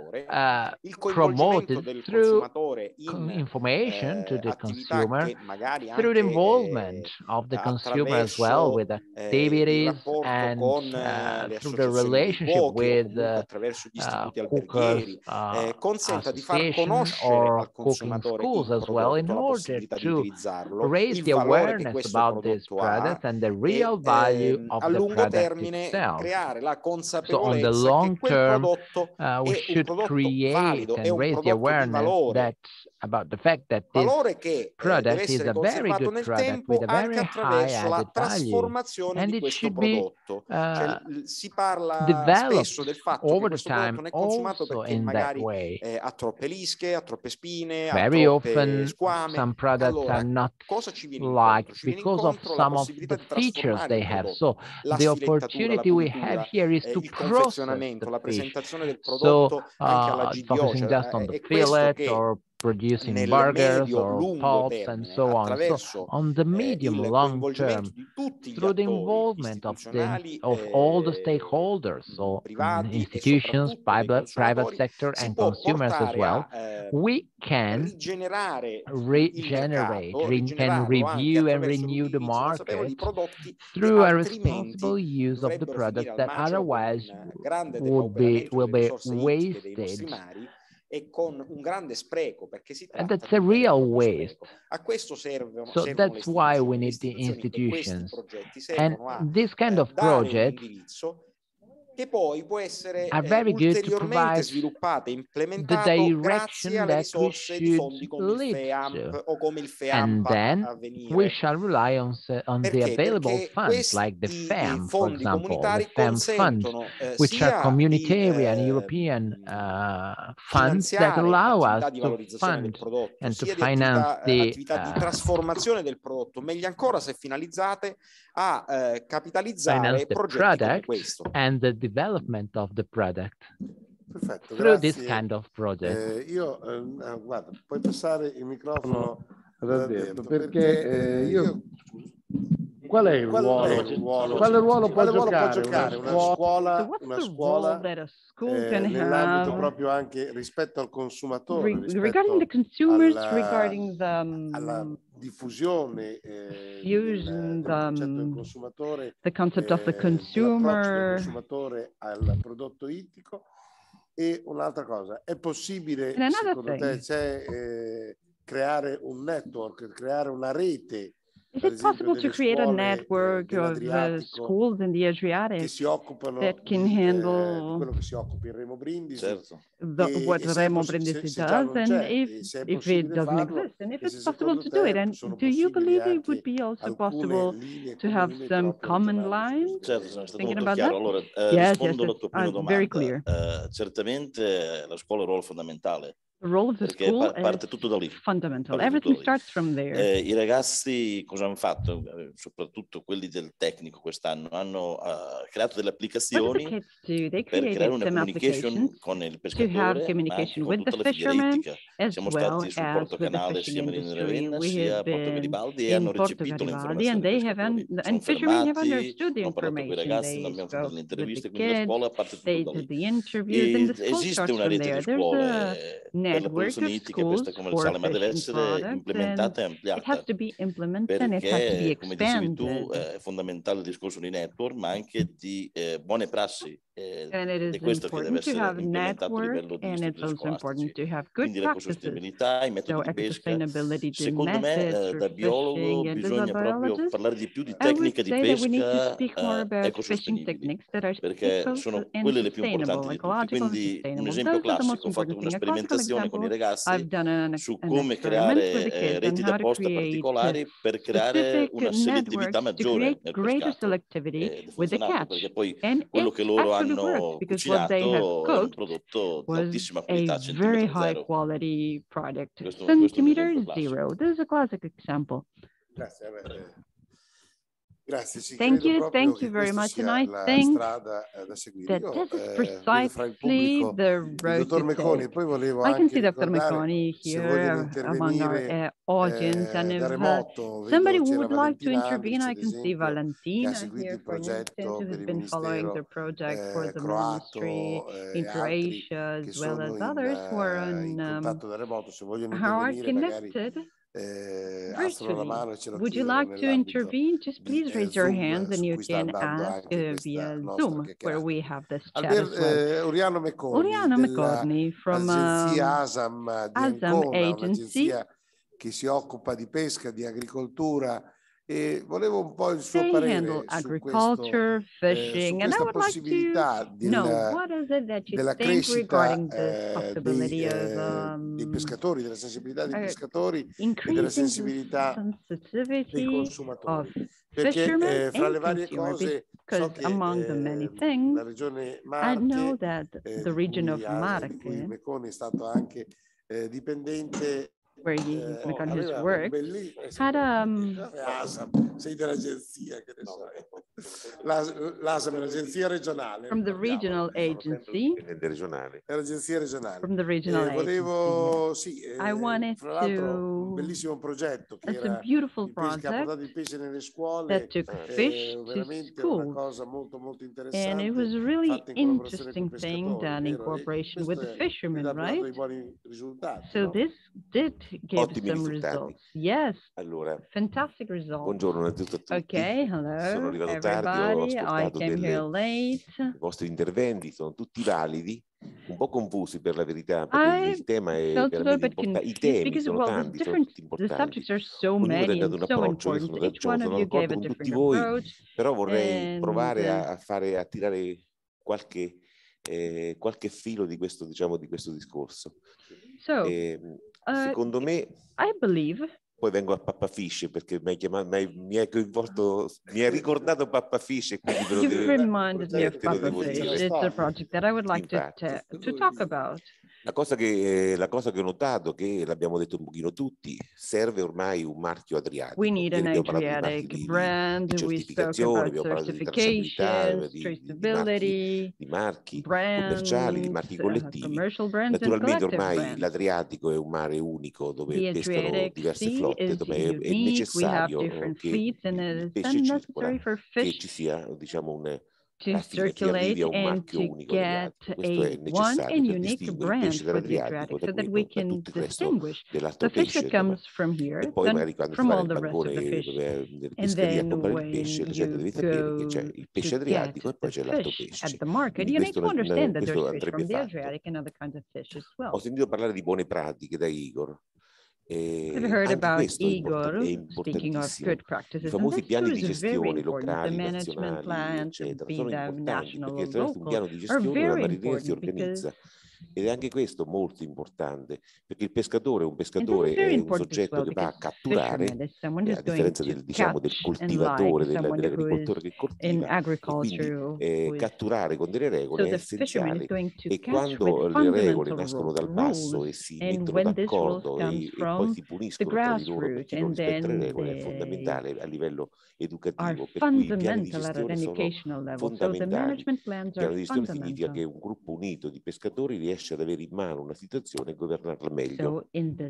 promoted through information to the consumer, through the involvement of the consumer as well with activities, and through the relationship with cookers association or cooking schools as well, in order to raise the awareness about this product and the real value of the product itself. So on the long term, we should create and raise the awareness about the fact that this product is a very good product with a very high added value, and it should be developed over the time also in that way. Very often some products are not liked because of some of the features they have. So the opportunity we have here is to process the fish. So focusing just on the fillet or producing burgers or pulps and so on. So on the medium long term, through the involvement of all the stakeholders, so institutions, private sector and consumers as well, we can regenerate, can review and renew the market through a responsible use of the product that otherwise will be wasted. And that's a real waste. So that's why we need the institutions. And this kind of project che poi può essere are very good to ulteriormente provide sviluppata e the implementato grazie direction alle that we risorse di fondi should come il lead FEAMP to. o come il And FEAMP a then we venire. shall rely on the Perché? available Perché funds, like the questi FEM, for fondi example, the comunitari FEM funds, consentono which are sia communitarian di European funds that finanziare allow attività us di to valorizzazione del fund prodotto, and to sia di finance attività di trasformazione del prodotto, meglio ancora se finalizzate a capitalizzare progetti come questo. And the development of the product. Perfetto, through grazie. This kind of project. Guarda, puoi passare il microfono ad Alberto, perché io... Qual è il ruolo? Quale ruolo può giocare una scuola nell'ambito proprio anche rispetto al consumatore, regarding the consumers, alla diffusione del concetto del consumatore, the concept of the consumer, del consumatore al prodotto ittico. E un'altra cosa, è possibile secondo te creare un network, creare una rete? Is it possible to create a network of schools in the Adriatic che si occupano that can handle di quello che si occupa il Remo Brindisi? Certo. What Remo Brindisi does, and if it doesn't exist, and if it's possible to do it, and do you believe it would be also possible to have some common lines? Certo, sono stato Thinking molto about chiaro. that? Allora, Yes, rispondo alla tua prima domanda. Very clear. Certamente la scuola ha un ruolo fondamentale. The role of the school parte tutto da lì. Fundamental. Everything starts from there. I ragazzi cosa hanno fatto? Soprattutto quelli del tecnico quest'anno hanno creato delle applicazioni per creare una communication con il pescatore, ma anche con tutta la filiera ittica. Siamo stati sul Porto Canale sia Marina di Ravenna sia a Porto Garibaldi e hanno recepito le informazioni dei pescatori. Sono fermati, hanno parlato con i ragazzi, abbiamo fatto delle interviste, quindi la scuola parte tutto da lì. Esiste una rete di scuole per la produzione ittica, questa commerciale, ma deve essere implementata e ampliata, perché, come dicevi tu, è fondamentale il discorso di network, ma anche di buone prassi, ed è questo che deve essere implementato a livello di istituti scolastici. Quindi l'ecosostenibilità, i metodi di pesca. Secondo me, da biologo bisogna proprio parlare di più di tecnica di pesca ecosostenibili, perché sono quelle le più importanti di tutte. Quindi un esempio classico, ho fatto una sperimentazione con i ragazzi su come creare reti da posta particolari per creare una selettività maggiore nel pescato. Ed è funzionato, perché poi quello che loro hanno cucinato è un prodotto di altissima qualità, centimetro zero. Questo Centimeter zero. This is a classic example. Grazie. Grazie, sì, thank you very much, and I think that this is precisely the road to take. I can see Dr. Mecconi here among our audience, and if somebody would like to intervene, I can see Valentina here, for instance, who's been following the project for the ministry in Croatia, as well as others who are connected. Virtually. Would you like to intervene? Just please raise your hands and you can ask via Zoom, where we have this chat as well. Oriano Mecconi from ASAM Agency, che si occupa di pesca, di agricoltura, e volevo un po' il suo parere agriculture, fishing, and I would like to know what is it that you think regarding this possibility dei pescatori, della sensibilità dei pescatori e della sensibilità dei consumatori. Perché fra le varie cose so che la regione Marche, di cui Mecconi è stato anche dipendente, where he on his work had sei dell'agenzia, che ne so. L'ASAM è l'agenzia regionale. From the regional agency. L'agenzia regionale. From the regional agency. I wanted fra l'altro to. Un bellissimo progetto che era beautiful project ha portato il pesce nelle scuole. That took fish to schools. Una cosa molto molto interessante. And it was a really interesting thing done in cooperation with the fishermen, right? So this did give some results. Yes. Allora, fantastic results. Buongiorno innanzitutto a tutti. Okay, hello. Sono arrivato tardi, ho ascoltato i vostri interventi, sono tutti validi, un po' confusi per la verità, perché il tema è veramente importante. I temi sono tanti, sono tutti importanti. Ognuno ha dato un approccio, sono d'accordo con tutti voi, però vorrei provare a tirare qualche filo di questo, diciamo, di questo discorso. Secondo me, poi vengo a Pappa Fish perché mi hai coinvolto, mi hai ricordato Pappa Fish e quindi te lo devo dire. It's a project that I would like to talk about. La cosa che ho notato, che l'abbiamo detto un pochino tutti, serve ormai un marchio adriatico. We need an Adriatic brand. We spoke about certifications, traceability, di marchi commerciali, di marchi collettivi. Naturalmente ormai l'Adriatico è un mare unico dove pescano diverse flotte, dove è necessario che il pesce circola, che ci sia, diciamo, to circulate and to get one and unique brand for the Adriatic so that we can distinguish the fish that comes from here from all the rest of the fish. And then when you go to get the fish at the market, you need to understand that there's fish from the Adriatic and other kinds of fish as well. Ho sentito parlare di buone pratiche da Igor. I've heard about Igor, speaking of good practices, and that's very important. The management plans, be them national or local, are very important because ed è anche questo molto importante, perché il pescatore è un soggetto che va a catturare, a differenza del coltivatore, dell'agricoltore che coltiva, quindi catturare con delle regole è essenziale, e quando le regole nascono dal basso e si mettono d'accordo e poi si puniscono tra di loro per chi non rispetta le regole, è fondamentale a livello educativo, per cui i piani di gestione sono fondamentali. Il piano di gestione significa che un gruppo unito di pescatori riesce ad avere in mano una situazione e governarla meglio.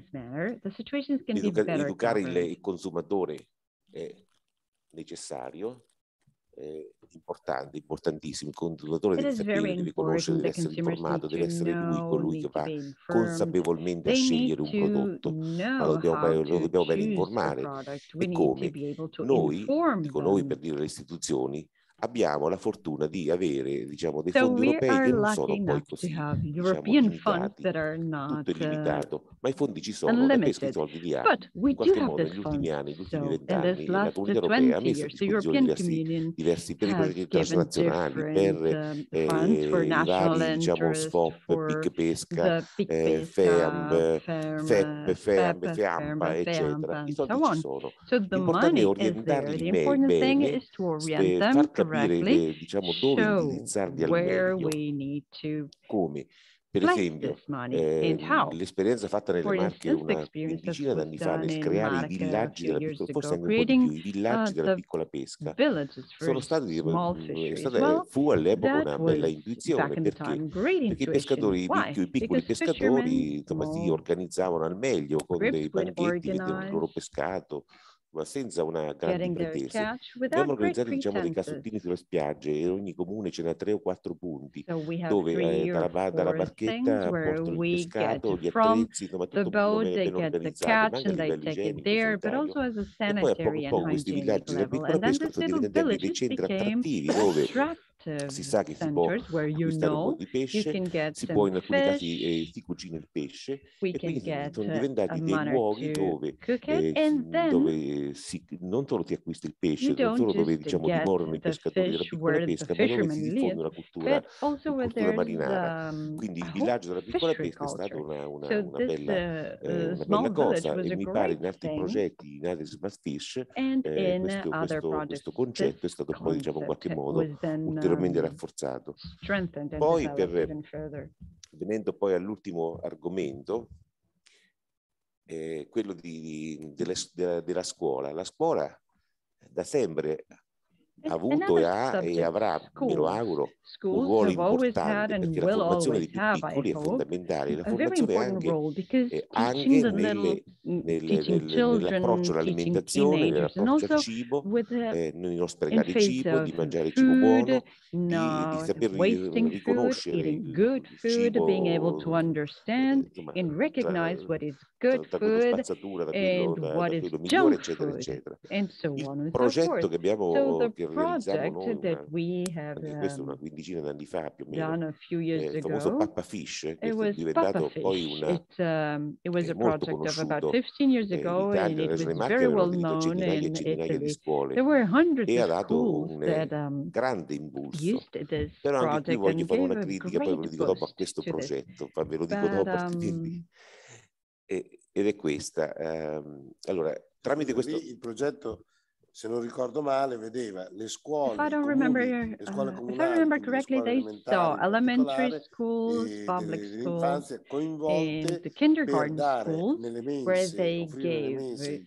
Educare il consumatore è necessario, è importante, importantissimo. Il consumatore deve sapere, deve conoscere, deve essere informato, deve essere lui colui che va consapevolmente a scegliere un prodotto, ma lo dobbiamo ben informare. E come? Noi, per dire le istituzioni, abbiamo la fortuna di avere, diciamo, dei fondi europei che non sono poi così, diciamo, limitati, tutto è limitato, ma i fondi ci sono, la pesca i soldi li ha. In qualche modo negli ultimi anni, negli ultimi 20 anni, la Comunità Europea ha messo a disposizione diversi per i progetti transnazionali, per i vari, diciamo, SFOP, PIC Pesca, FEAMP, FEP, FEAMPA, eccetera. I soldi ci sono. L'importante è orientarli bene, far capire diciamo dove indirizzarli al meglio. Come? Per esempio, l'esperienza fatta nelle Marche una decina d'anni fa nel creare i villaggi della piccola, forse anche un po' di più, i villaggi della piccola pesca, sono stati, fu all'epoca una bella intuizione, perché i pescatori, i piccoli pescatori, insomma, si organizzavano al meglio con dei banchetti, vendevano il loro pescato, ma senza una grande pretesa. Abbiamo organizzato, diciamo, dei cassottini sulle spiagge, e ogni comune ce n'ha 3 o 4 punti dove dalla barchetta portano il pescato, gli attrezzi, insomma tutto ben organizzato, ma anche a livello igienico, sanitario. E poi a poco a poco questi villaggi della piccola pesca sono diventati dei centri attrattivi dove si sa che si può acquistare un po' di pesce, si può in alcuni casi si cucina il pesce, e quindi sono diventati dei luoghi dove non solo si acquista il pesce, non solo dove, diciamo, dimorano i pescatori della piccola pesca, ma dove si diffonde una cultura marinara. Quindi il villaggio della piccola pesca è stata una bella cosa, e mi pare in altri progetti, in altri Smart Fish, questo concetto è stato poi, diciamo, in qualche modo ulteriormente rafforzato. Poi, venendo poi all'ultimo argomento, quello della scuola. La scuola da sempre ha avuto e avrà, me lo auguro, un ruolo importante, perché la formazione dei più piccoli è fondamentale. La formazione anche nell'approccio all'alimentazione, nell'approccio al cibo, di non sprecare cibo, di mangiare cibo buono, di saper riconoscere il cibo, da quello spazzatura, da quello migliore, eccetera, eccetera. Il progetto che realizzammo noi questo una quindicina d'anni fa più o meno, il famoso Papa Fish, che è diventato poi molto conosciuto in Italia. Le macchine avevano venduto centinaia e centinaia di scuole e ha dato un grande impulso. Però anche qui voglio fare una critica, poi ve lo dico dopo a questo progetto, ve lo dico dopo, ed è questa. Allora, tramite questo... Il progetto, se non ricordo male, vedeva le scuole comunali, le scuole they saw elementary schools, public schools, and the kindergarten schools, where they gave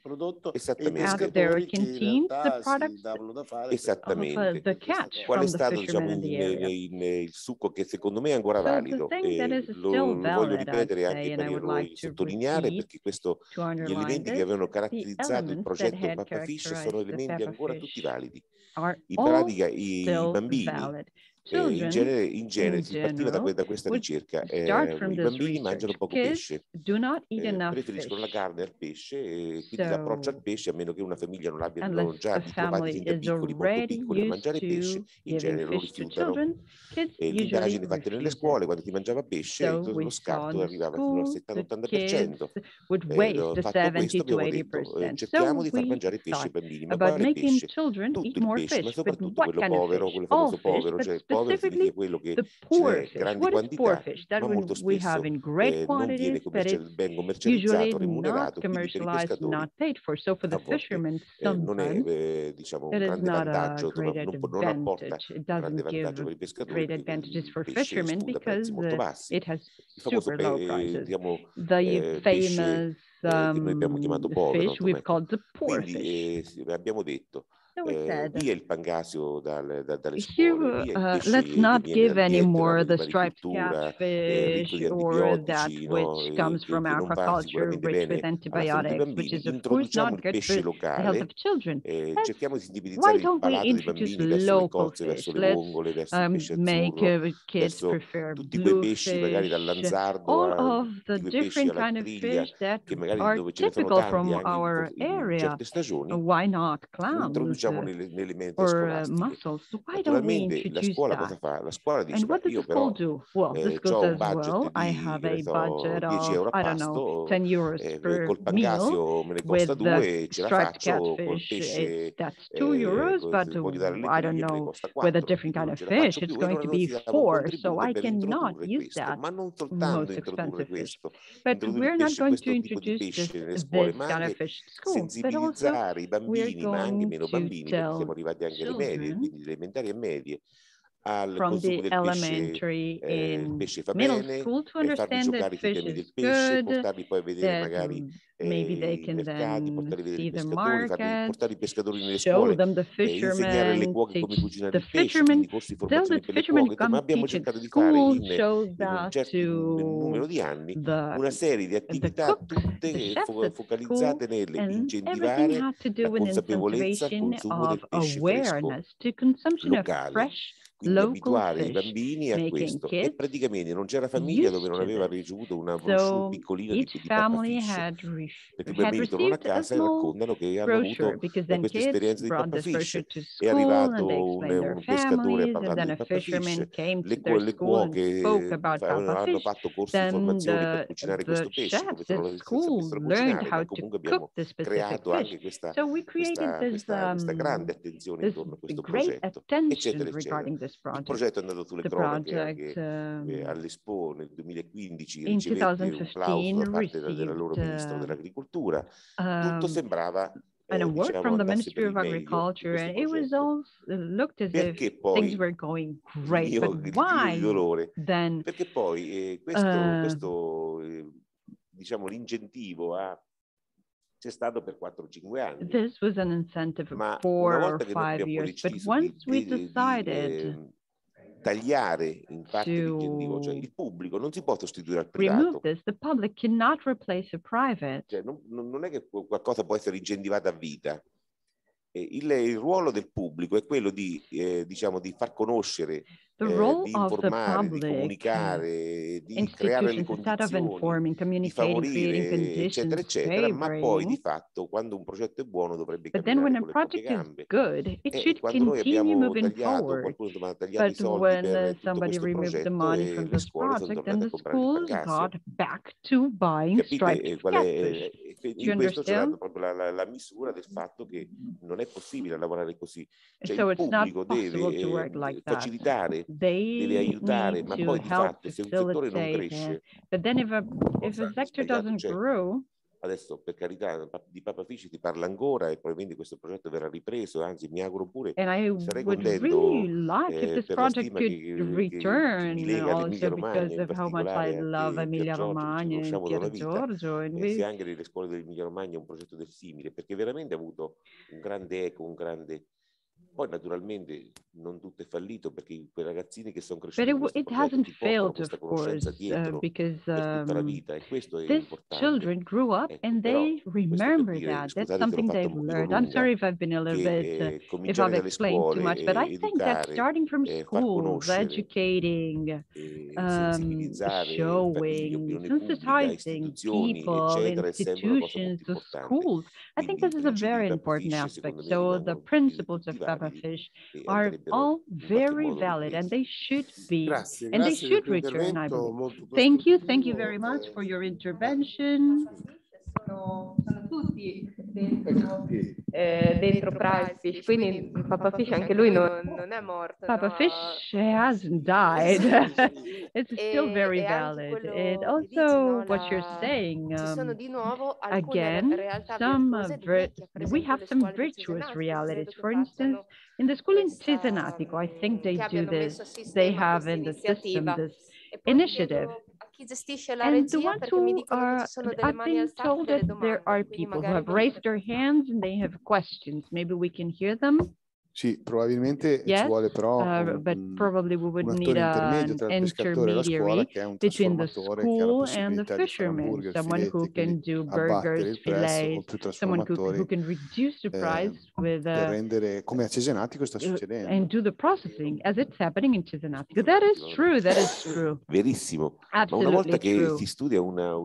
at their canteens the products Esattamente. of the catch Qual è from the stato, fishermen in the area. il succo che secondo me è ancora valido? Lo voglio ripetere anche per sottolineare, perché gli elementi che avevano caratterizzato il progetto Papa Fish sono elementi ancora tutti validi. In pratica i bambini in genere si partiva da questa ricerca. I bambini mangiano poco pesce, preferiscono la carne al pesce, e quindi l'approccio al pesce, a meno che una famiglia non abbiano già abituati fin da piccoli, molto piccoli, a mangiare pesce, in genere lo rifiutano. E le indagini fatte nelle scuole, quando si mangiava pesce, lo scarto arrivava fino al 70-80%. Fatto questo, abbiamo detto, cerchiamo di far mangiare pesce ai bambini, ma quale pesce? Tutto il pesce, ma soprattutto quello povero, quello famoso povero, cioè povero significa quello che c'è grandi quantità, ma molto spesso non viene ben commercializzato, remunerato, quindi per i pescatori a volte non è diciamo un grande vantaggio, non apporta un grande vantaggio per i pescatori, perché il pesce sfonda a prezzi molto bassi. Il famoso diciamo, pesce che noi abbiamo chiamato povero, quindi abbiamo detto via il pangasio dalle scuole, via il pesce let's not give anymore the di striped agricoltura, catfish or that which comes from aquaculture rich with antibiotics, which is of course not good for the health of children. Cerchiamo di Why sensibilizzare il don't we palato dei introduce bambini verso le local cozze, fish? verso le vongole, verso il pesce azzurro, Kids verso prefer tutti quei blue pesci magari fish, dall'anzardo all a of the tutti quei pesci different alla kind of triglia, fish that che magari are dove ce ne sono typical tanti from anche our in area. certe stagioni, Why not clams introduciamo nelle mense or scolastiche. mussels? So why don't we Naturalmente la introduce scuola that? cosa fa? La scuola dice, And what does io the school però do? Well, the school ho un says, budget well, I di, have che ne a so, budget 10 of, euro a I don't know, pasto, 10 euros per col meal. pangasio me ne With costa the 2 e ce la striped faccio, col catfish, pesce that's 2 euros, but voglio dare alle I don't triglie me ne know, costa with a 4, different kind non of ce la fish, faccio it's più, e going allora to noi be si dava un 4, so contributo I per cannot introdurre use questo, that ma non most soltanto introdurre expensive fish. questo, But introdurre we're il not pesce, going to questo tipo di introduce pesce nelle this scuole, ma kind of anche fish at school, but also sensibilizzare i we're bambini, ma anche going meno to bambini, perché siamo tell arrivati anche alle medie, children quindi elementari e medie, al from consumo the del pesce. elementary Il in pesce fa middle bene, school to farli understand that giocare sui fish temi del is pesce, good, portarli poi a vedere that magari maybe they i can mercati, then portarli a vedere i see the pescatori, market, portare i pescatori nelle show scuole, them the insegnare alle fishermen, cuoche come teach cucinare the il pesce, fishermen, quindi corsi di tell formazione the per le fishermen cuoche, ma come abbiamo teach at cercato di fare school, in show un that certo numero di anni una serie di the attività cooks, the tutte chefs at school, focalizzate and everything nell'incentivare had to do la with consapevolezza al incentiviation consumo del of pesce fresco awareness to consumption of locale. fresh Quindi local abituare i fish, bambini a making questo, e kids praticamente non c'era famiglia dove used non to aveva this. ricevuto una brochure So piccolina each di Papa family Fish, perché i bambini tornano a received a casa e small raccontano che hanno brochure, avuto because then questa kids esperienza di brought Papa this Fish. brochure to È school and they arrivato explained their un pescatore a families, and parlare then di a Papa Fish, fisherman came to their le school and spoke cuoche about Papa hanno Fish. fatto corsi di Then formazione per cucinare the questo pesce, come chefs se at non lo school sapessero learned cucinare, how ma to comunque cook abbiamo the specific creato fish. anche questa So we created this grande attenzione intorno a questo great progetto, attention eccetera, eccetera. regarding this Il project. progetto è andato sulle The cronache project anche all'Expo nel 2015, in ricevette un plauso 2015 da parte del loro ministro dell'agricoltura. Tutto sembrava an award from the andasse per Ministry il of meglio di Agriculture, questo and it was progetto. looked as Perché if poi things were going great. il But grido di why dolore? then? Perché poi questo diciamo l'incentivo c'è stato per 4-5 anni. This was an incentive Ma for una 4 volta or che noi 5 abbiamo years. But deciso once we di decided tagliare in parte l'incentivo, cioè il pubblico non si può sostituire al privato. remove this, the public cannot replace a private. Cioè, non è che qualcosa può essere incentivato a vita. Il ruolo del pubblico è quello di, diciamo, di far conoscere The role of the informare, di public comunicare, di creare le condizioni, di favorire, eccetera, eccetera, ma poi di fatto quando un progetto è buono dovrebbe camminare con le proprie gambe. E quando noi abbiamo tagliato, qualcuno ha tagliato i soldi per tutto questo progetto e le scuole sono tornate a comprare il pangasse. Capite qual è? In questo c'è proprio la misura del fatto che non è possibile lavorare così. Cioè il pubblico deve facilitare, deve aiutare, ma poi di fatto se un settore non cresce, adesso per carità di Papa Fici si parla ancora e probabilmente questo progetto verrà ripreso, anzi mi auguro pure, sarei contento per la stima che mi lega all'Emilia Romagna, in particolare a Pier Giorgio, che ci conosciamo da una vita, se anche nelle scuole dell'Emilia Romagna un progetto del simile, perché veramente ha avuto un grande eco, un grande... Poi naturalmente non tutto è fallito perché quei ragazzini che sono cresciuti in questo progetto ti portano questa conoscenza dietro per tutta la vita e questo è importante. Children grew up and they remember that. That's something they've learned. I'm sorry if I've been a little bit, if I've explained too much, but I think that starting from schools, educating, showing, sensitizing people, institutions, the schools, I think this is a very important aspect. So the principles of Papa Fish are all very valid and they should be, and they should return, I believe. Thank you very much for your intervention. Sono tutti dentro Prize Fish, quindi Papa Fish anche lui non è morto. Papa Fish hasn't died. It's still very valid. And also what you're saying, again, we have some virtuous realities. For instance, in the school in Cesenatico, I think they do this. They have in the system this initiative. And the ones who are, I've been told that there are people who have raised their hands and they have questions. Maybe we can hear them. Sì, probabilmente ci vuole però un attore intermedio tra il pescatore e la scuola, che è un trasformatore che ha la possibilità di fare hamburger, filetti, abbattere il prezzo, o più trasformatori per rendere, come a Cesenatico sta succedendo. And do the processing as it's happening in Cesenatico. That is true, that is true. Verissimo. Ma una volta che si studia una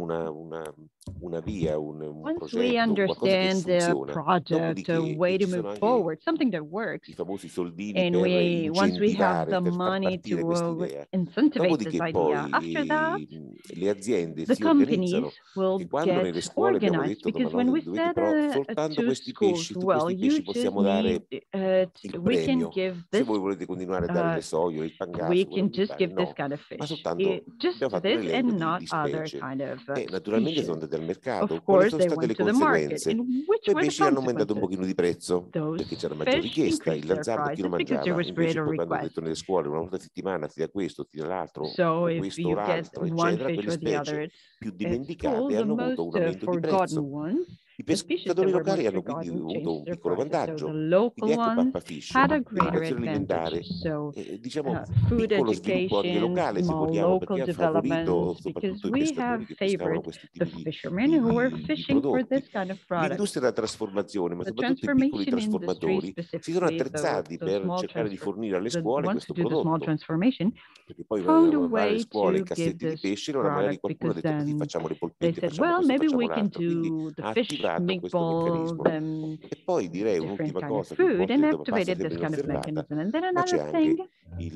via, un progetto, qualcosa che funziona, project, a way to move forward, something that works, i famosi soldini and once we have the money to incentivize this idea, after that le aziende the si companies will e quando get nelle scuole abbiamo detto because when we said soltanto questi pesci, tu well, questi pesci possiamo dare il we can premio. give Se this, voi volete continuare a dare le soie, il pangasso, we can just give this no, kind of ma fish, soltanto just abbiamo fatto this l'elenco and not di other specie. kind of Naturalmente sono andate al mercato. Of Quali course, sono they state le went to the market. conseguenze? And which Quei were the pesci hanno aumentato un consequences? pochino di prezzo Those perché c'era maggior fish richiesta, il increased their lanzardo chi lo prices because there mangiava, was invece greater poi quando ho request. detto nelle scuole una volta a settimana ti dà questo, ti dà l'altro, So o if questo o you get l'altro, one eccetera, fish quelle or the other, specie più it's dimenticate cool. The hanno avuto most un aumento di forgotten prezzo. ones, I the species that pescatori were locali most hanno quindi forgotten avuto un changed their piccolo prices. So vantaggio. the local Quindi ecco ones Papa Fish, had a greater l'educazione alimentare, advantage. So diciamo food piccolo sviluppo anche education, locale se small vogliamo, local perché ha favorito development, because soprattutto i we pescatori have che pescavano favored questi the tipi fishermen who were di fishing for prodotti. this kind of product. L'industria della trasformazione, ma The soprattutto i piccoli transformation trasformatori, industry, si sono specifically attrezzati per cercare di fornire alle scuole ones questo who do the small prodotto. transformation, Perché poi found a alle way scuole to give cassetti di this pesce, allora magari product, qualcuno ha because detto così then facciamo le they polpette, said, facciamo well, questo, maybe facciamo we can l'altro. Quindi do the ha fish attivato questo meatballs meccanismo. and E poi direi different un'ultima kind of cosa che a food, volte and passa activated sempre this kind of inosservata, mechanism. And then ma c'è another anche thing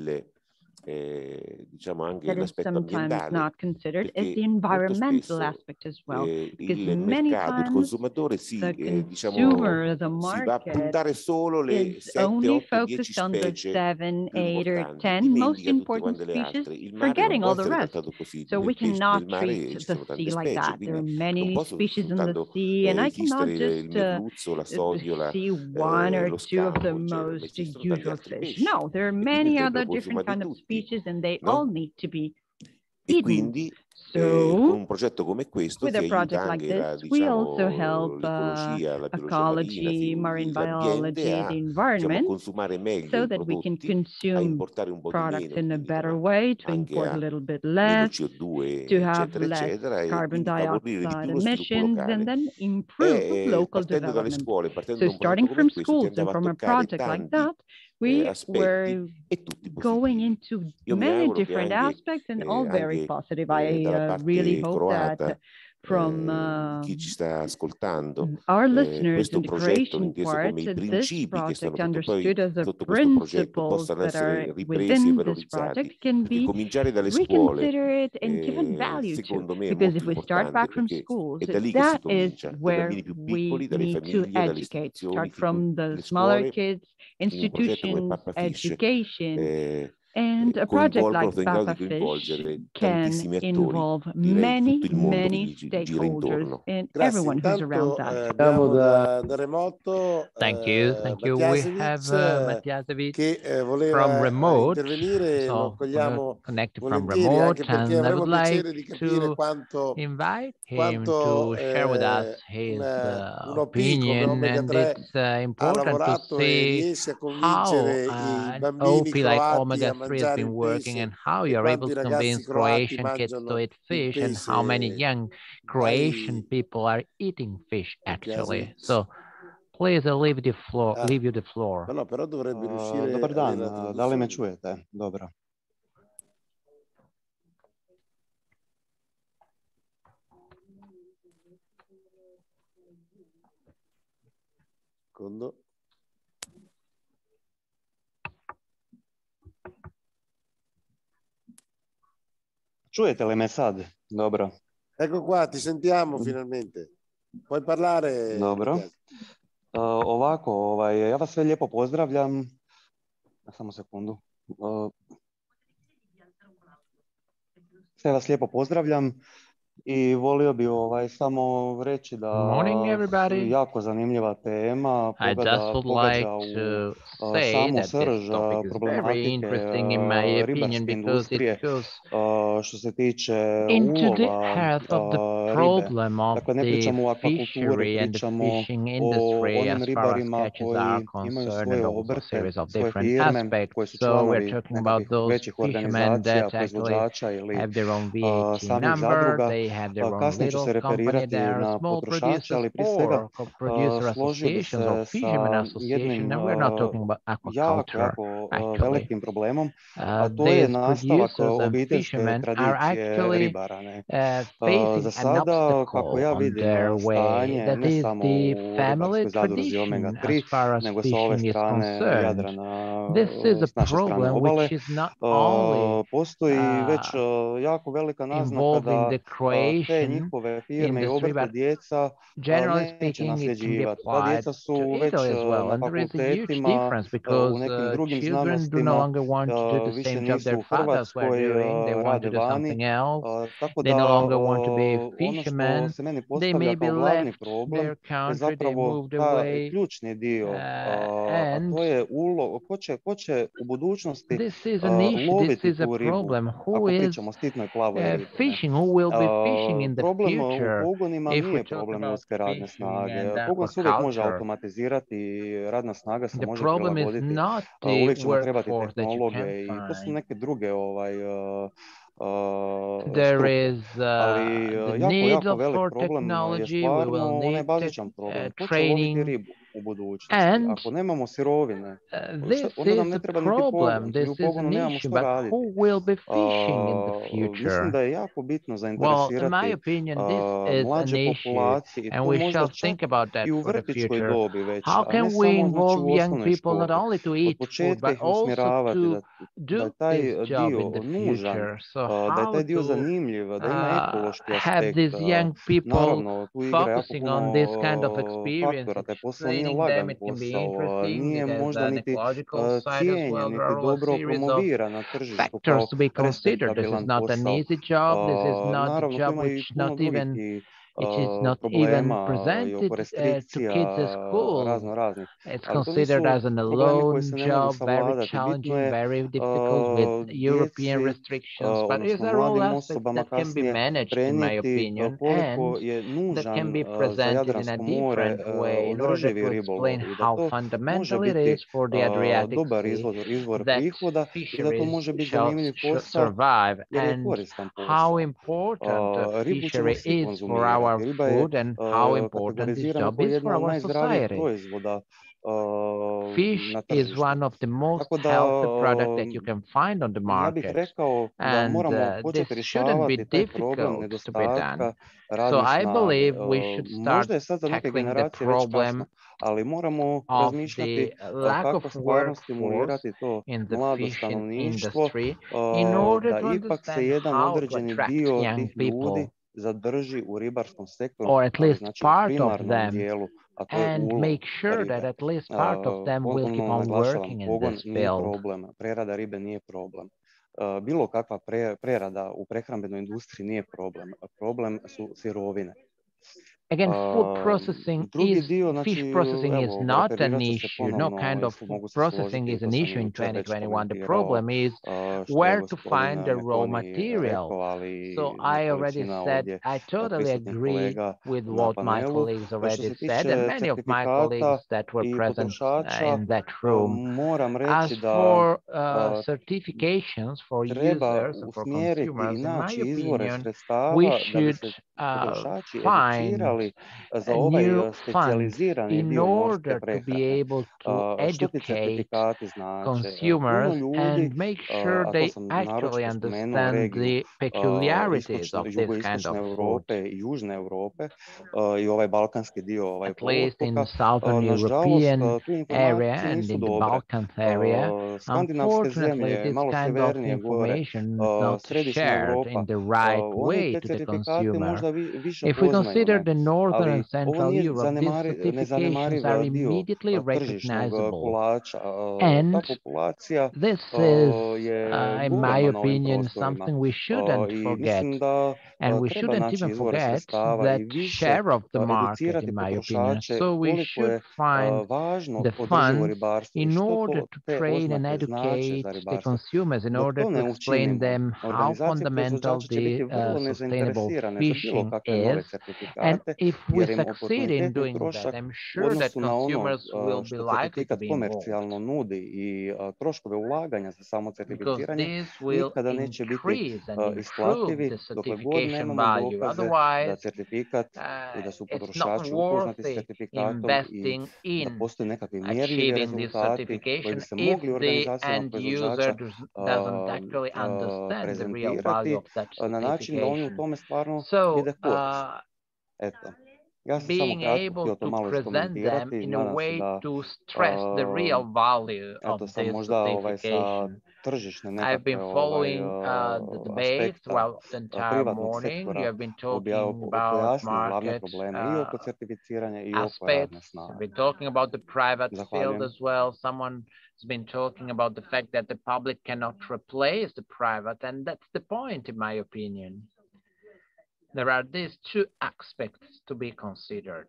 diciamo anche that is l'aspetto sometimes ambientale, not considered is perché the molto environmental spesso aspect as well, because il many mercato, il times consumatore the diciamo, consumer, the si va a market puntare solo le is 7, only 8, 10 focused on the specie 7, più 8, or importanti, 10 most dimentica tutte important quante le species, altre. Il mare non forgetting può all the essere rest. trattato così, So we cannot nel mare treat ci the sono tante sea like specie, that. There are quindi non many posso species in the soltanto sea, and I cannot esistere il just merluzzo, la sodiola, see one or lo two of the scampo, eccetera, ma most esistono tanti usual altri fish. pesci No, there are e quindi many other andrebbero different consumati kind of tutti, species, and they all no? need to be E eaten. quindi con So un progetto come questo with si a project aiuta like anche this, we also diciamo, help l'ecologia, la biologia ecology, marine l'ambiente biology, a the diciamo, environment, consumare meglio so i that we can prodotti, a consume importare un po' di products meno, in a quindi better insomma, way, to anche import a a little bit meno less, CO2, to have eccetera, less eccetera, e carbon quindi favorire di più dioxide lo sviluppo emissions, and locale. then improve local Partendo dalle development. scuole, partendo So da un progetto starting come from questo, si schools and andava a from a toccare project like tanti that, we aspetti were e tutti going positivi. into Io mi many auguro che different anche, aspects and all very anche positive. dalla I really parte hope that croata, from chi ci sta ascoltando, our listeners questo in the progetto Croatian inteso part, come i this principi che stanno project sotto, poi, understood as the sotto questo progetto principles possano that are essere ripresi e within this valorizzati, project can perché be cominciare dalle scuole reconsidered and given value to. secondo me è Because molto if we start importante, back from perché schools, è da lì che si that is comincia, dai where bambini più we piccoli, dalle need to famiglie, dalle educate. istituzioni, Start from the le smaller scuole. kids, Un progetto come institutions, Papa Fish education. And a project like in grado Papa di Fish coinvolgere can tantissimi attori, involve direi tutto il mondo che many gli gira stakeholders intorno. and Grazie. everyone who's around Intanto us. abbiamo da remoto Thank you. We have Matjasevic che from voleva remote, intervenire, lo so accogliamo connected from volentieri, remote, anche perché and I avremo would like piacere di capire to quanto invite him to share with us his un OP come opinion, Omega and 3 it's ha important to lavorato e see riesce a how convincere i an bambini OP like croati a Omega 3 has mangiare been il working, pesce and how e you're able quanti to ragazzi convince croati Croatian kids to mangiano eat il fish, and how many pesce young Croatian people are eating fish actually. So please, I'll leave you the floor. No, però dovrebbe riuscire Dobar a avere la dan, da li me traduzione. čujete? Dobro. Secondo. Čujete li me sad? Dobro. Ecco qua, ti sentiamo finalmente. Puoi parlare? Dobro. Ovako, ja vas sve lijepo pozdravljam. Samo sekundu. Sve vas lijepo pozdravljam i volio bi samo reći da je jako zanimljiva tema, pogađa u samu srž problematike ribarske industrije što se tiče ulova ribe. Dakle, ne pričamo o akvakulturi, pričamo o onim ribarima koji imaju svoje obrte, svoje firme, koji su članovi nekakvih većih organizacija, proizvođača ili samih zadruga. Kasnije ću se referirati na potrošače, ali prije svega složio bi se sa jednim jako velikim problemom, a to je nastavak obiteljske tradicije ribara. Za sada, kako ja vidim stanje, ne samo u ribarskoj zadruzi Omega 3, nego sa ove strane Jadrana, s naše strane obale, postoji već jako velika naznaka da te njihove firme i obrte djeca neće nasljeđivati. Ta djeca su već na fakultetima, u nekim drugim znanostima, više nisu u Hrvatskoj, rade vani, tako da ono što se meni postavlja kao glavni problem je zapravo taj ključni dio, a to je ko će u budućnosti loviti tu ribu, ako pričamo o sitnoj plavoj ribi. Problem u pogonima nije problem ljudske radne snage. Pogon se uvijek može automatizirati i radna snaga se može prilagoditi. Uvijek ćemo trebati tehnologe i to su neke druge There is jako velik problem je stvarno onaj bazičan problem. Ko će loviti ribu u budućnosti? Ako nemamo sirovine, onda nam ne treba niti pogon. Mi u pogonu nemamo što raditi. Mislim da je jako bitno zainteresirati mlađe populacije i to možda čak i u vrtićkoj dobi već, a ne samo u osnovnoj školi. Od početka ih usmjeravati da je taj dio nužan, da je taj dio zanimljiv, da ima ekološki aspekt. Naravno, tu igra jako puno faktora, taj posao nije lagan posao, nije možda niti cijenjen, niti dobro promoviran na tržištu kao respektabilan posao. Naravno, tu ima i puno drugih problema i oko restrikcija razno raznih. Ali to nisu problemi koji se ne mogu savladati. Bitno je djeci, odnosno mladim osobama kasnije prenijeti koliko je nužan za Jadransko more održivi ribolov i da to može biti dobar izvor prihoda i da to može biti zanimljiv posao jer je koristan posao. Ribu ćemo svi konzumirati. our food and how important this job is for our society. Fish is one of the most healthy products that you can find on the market, and this shouldn't be difficult to be done. So I believe we should start tackling the problem of the lack of workforce in the fishing industry in order to understand how to attract young people, or at least part of them, and make sure that at least part of them will keep on working in this field. Prerada ribe nije problem. Bilo kakva prerada u prehrambenoj industriji nije problem. Problem su sirovine. Again, food processing fish processing is not an issue. No kind of food processing is an issue in 2021. The problem is where to find the raw material. So I already said, I totally agree with what my colleagues already said, and many of my colleagues that were present in that room. As for certifications for users and for consumers, in my opinion, we should find a new fund in order to be able to educate consumers and make sure they actually understand the peculiarities of this kind of food. At least in the Southern European area and in the Balkans area, unfortunately, this kind of information is not shared in the right way to the consumer. If we consider the Northern and Central Europe, these certifications are immediately recognizable. And this is, in my opinion, something we shouldn't forget. And we shouldn't even forget that share of the market, in my opinion. So we should find the funds in order to train and educate the consumers, in order to explain them how fundamental the sustainable fishing is. And if we succeed in doing that, I'm sure that consumers will be likely to be involved. Because this will increase and improve the certification value. Otherwise, it's not worth it investing in achieving this certification if the end user doesn't actually understand the real value of such certification. So, being able to present them in a way to stress the real value of this certification. I've been following the debate throughout the entire morning. You have been talking about market aspects. We've been talking about the private field as well. Someone has been talking about the fact that the public cannot replace the private, and that's the point, in my opinion. There are these two aspects to be considered.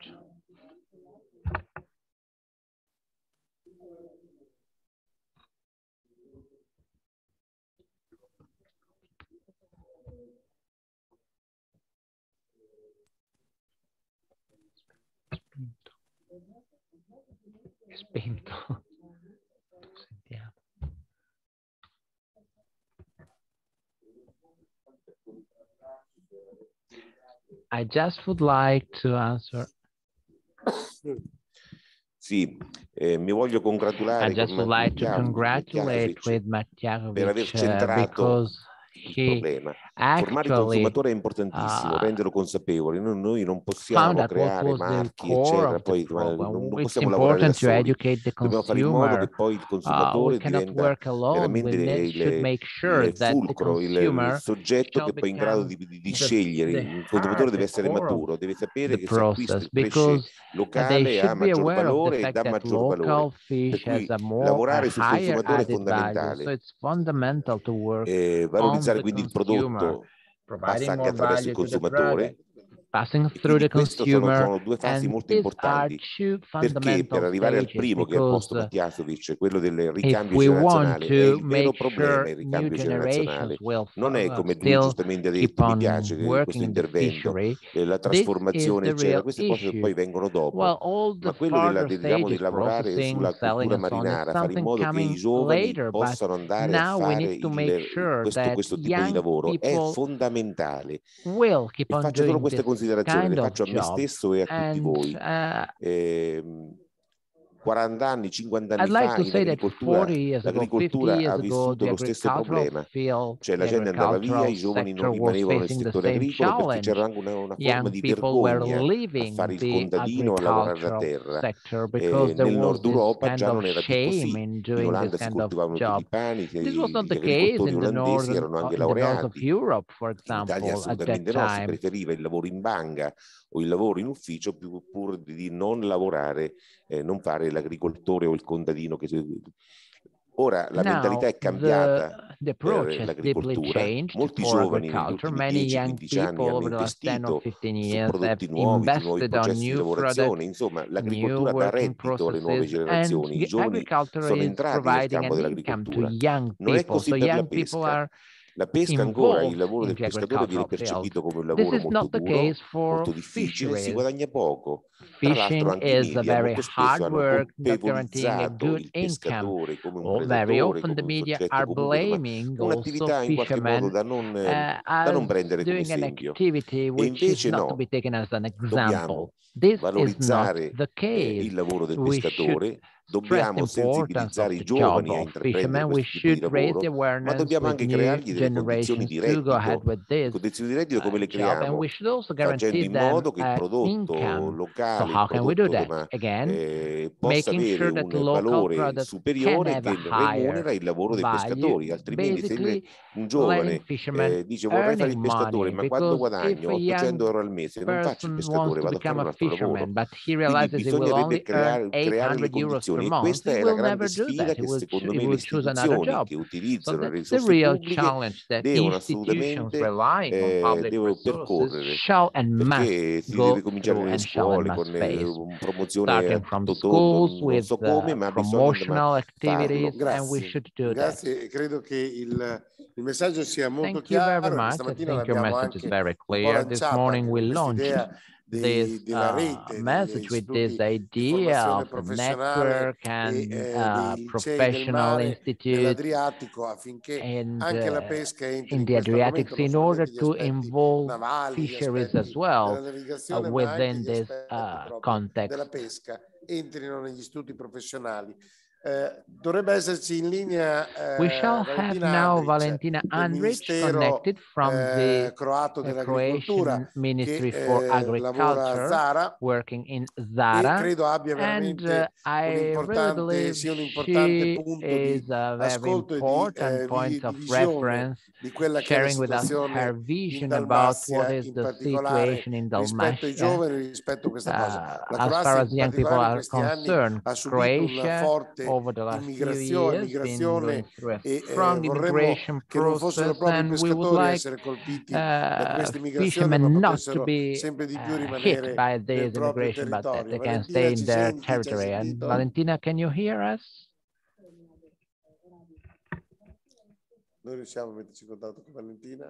Spento. I just would like to answer. Sì, mi voglio congratulare. I just would like to congratulate with Matjarovic per aver centrato il problema. Formare il consumatore è importantissimo, renderlo consapevole. Noi non possiamo creare marchi, eccetera, poi non possiamo lavorare da soli. Dobbiamo fare in modo che poi il consumatore diventa veramente il fulcro, il soggetto che poi è in grado di scegliere. Il consumatore deve essere maturo, deve sapere che se acquista il pesce locale ha maggior valore e dà maggior valore. Per cui lavorare sul consumatore è fondamentale. Valorizzare quindi il prodotto passa anche attraverso il consumatore. Passing through the consumer, sono due fasi molto importanti, perché per arrivare al primo, che è il posto Matjarovic, quello del ricambio generazionale, è il vero problema, il ricambio generazionale. Non è, come giustamente ha detto, mi piace questo intervento, la trasformazione, eccetera, queste cose poi vengono dopo, ma quello di lavorare sulla cultura marinara, fare in modo che i giovani possano andare a fare questo tipo di lavoro, è fondamentale. E faccio solo questa considerazione. considerazione, le faccio a me stesso e a tutti voi. 40 anni, 50 anni fa in agricoltura ha vissuto lo stesso problema, cioè la gente andava via, i giovani non rimanevano nel settore agricolo perché c'era anche una forma di vergogna a fare il contadino, a lavorare la terra. Nel nord Europa già non era più così, in Olanda si coltivavano tutti i pani, gli agricoltori olandesi erano anche laureati, in Italia assolutamente no, si preferiva il lavoro in banca o il lavoro in ufficio pur di non lavorare, non fare l'agricoltore o il contadino. Ora la mentalità è cambiata per l'agricoltura, molti giovani negli ultimi 10-15 anni hanno investito su prodotti nuovi, su nuovi processi di lavorazione, insomma l'agricoltura dà reddito alle nuove generazioni, i giovani sono entrati nel campo dell'agricoltura. Non è così per la pesca. La pesca ancora, il lavoro del pescatore viene percepito come un lavoro molto duro, molto difficile, si guadagna poco. Tra l'altro anche i media molto spesso hanno colpevolizzato il pescatore come un predatore, come un soggetto comunque, un'attività in qualche modo da non prendere come esempio. E invece no, dobbiamo valorizzare il lavoro del pescatore, dobbiamo sensibilizzare i giovani a intraprendere questo tipo di lavoro, ma dobbiamo anche creargli delle condizioni di reddito come le creiamo, facendo in modo che il prodotto locale, possa avere un valore superiore che remunera il lavoro dei pescatori, altrimenti se un giovane dice vorrei fare il pescatore, ma quando guadagno 800 euro al mese non faccio il pescatore, vado a fare un altro lavoro. Quindi bisognerebbe creare le condizioni, e questa è la grande sfida che secondo me le istituzioni che utilizzano le risorse pubbliche devono assolutamente percorrere, perché si deve cominciare nelle scuole con promozione a tutto tondo, non so come, ma bisogna farlo. Grazie, credo che il messaggio sia molto chiaro. Stamattina l'abbiamo anche un po' lanciato quest'idea della rete, message with this idea of the network and professional institute and in the Adriatic in order to involve fisheries as well within this context. Della pesca entrino negli studi professionali. Dovrebbe esserci in linea we shall have now Valentina Andrić connected from the Croatian Ministry for Agriculture, working in Zara, and I really believe she is a very important point of reference, sharing with us her vision about what is the situation in Dalmatia. As far as young people are concerned, Croatia over the last few years been going through a strong immigration process, and we would like fishermen not to be hit by this immigration, but that they can stay in their territory. And Valentina, can you hear us? Noi riusciamo a metterci in contatto con Valentina?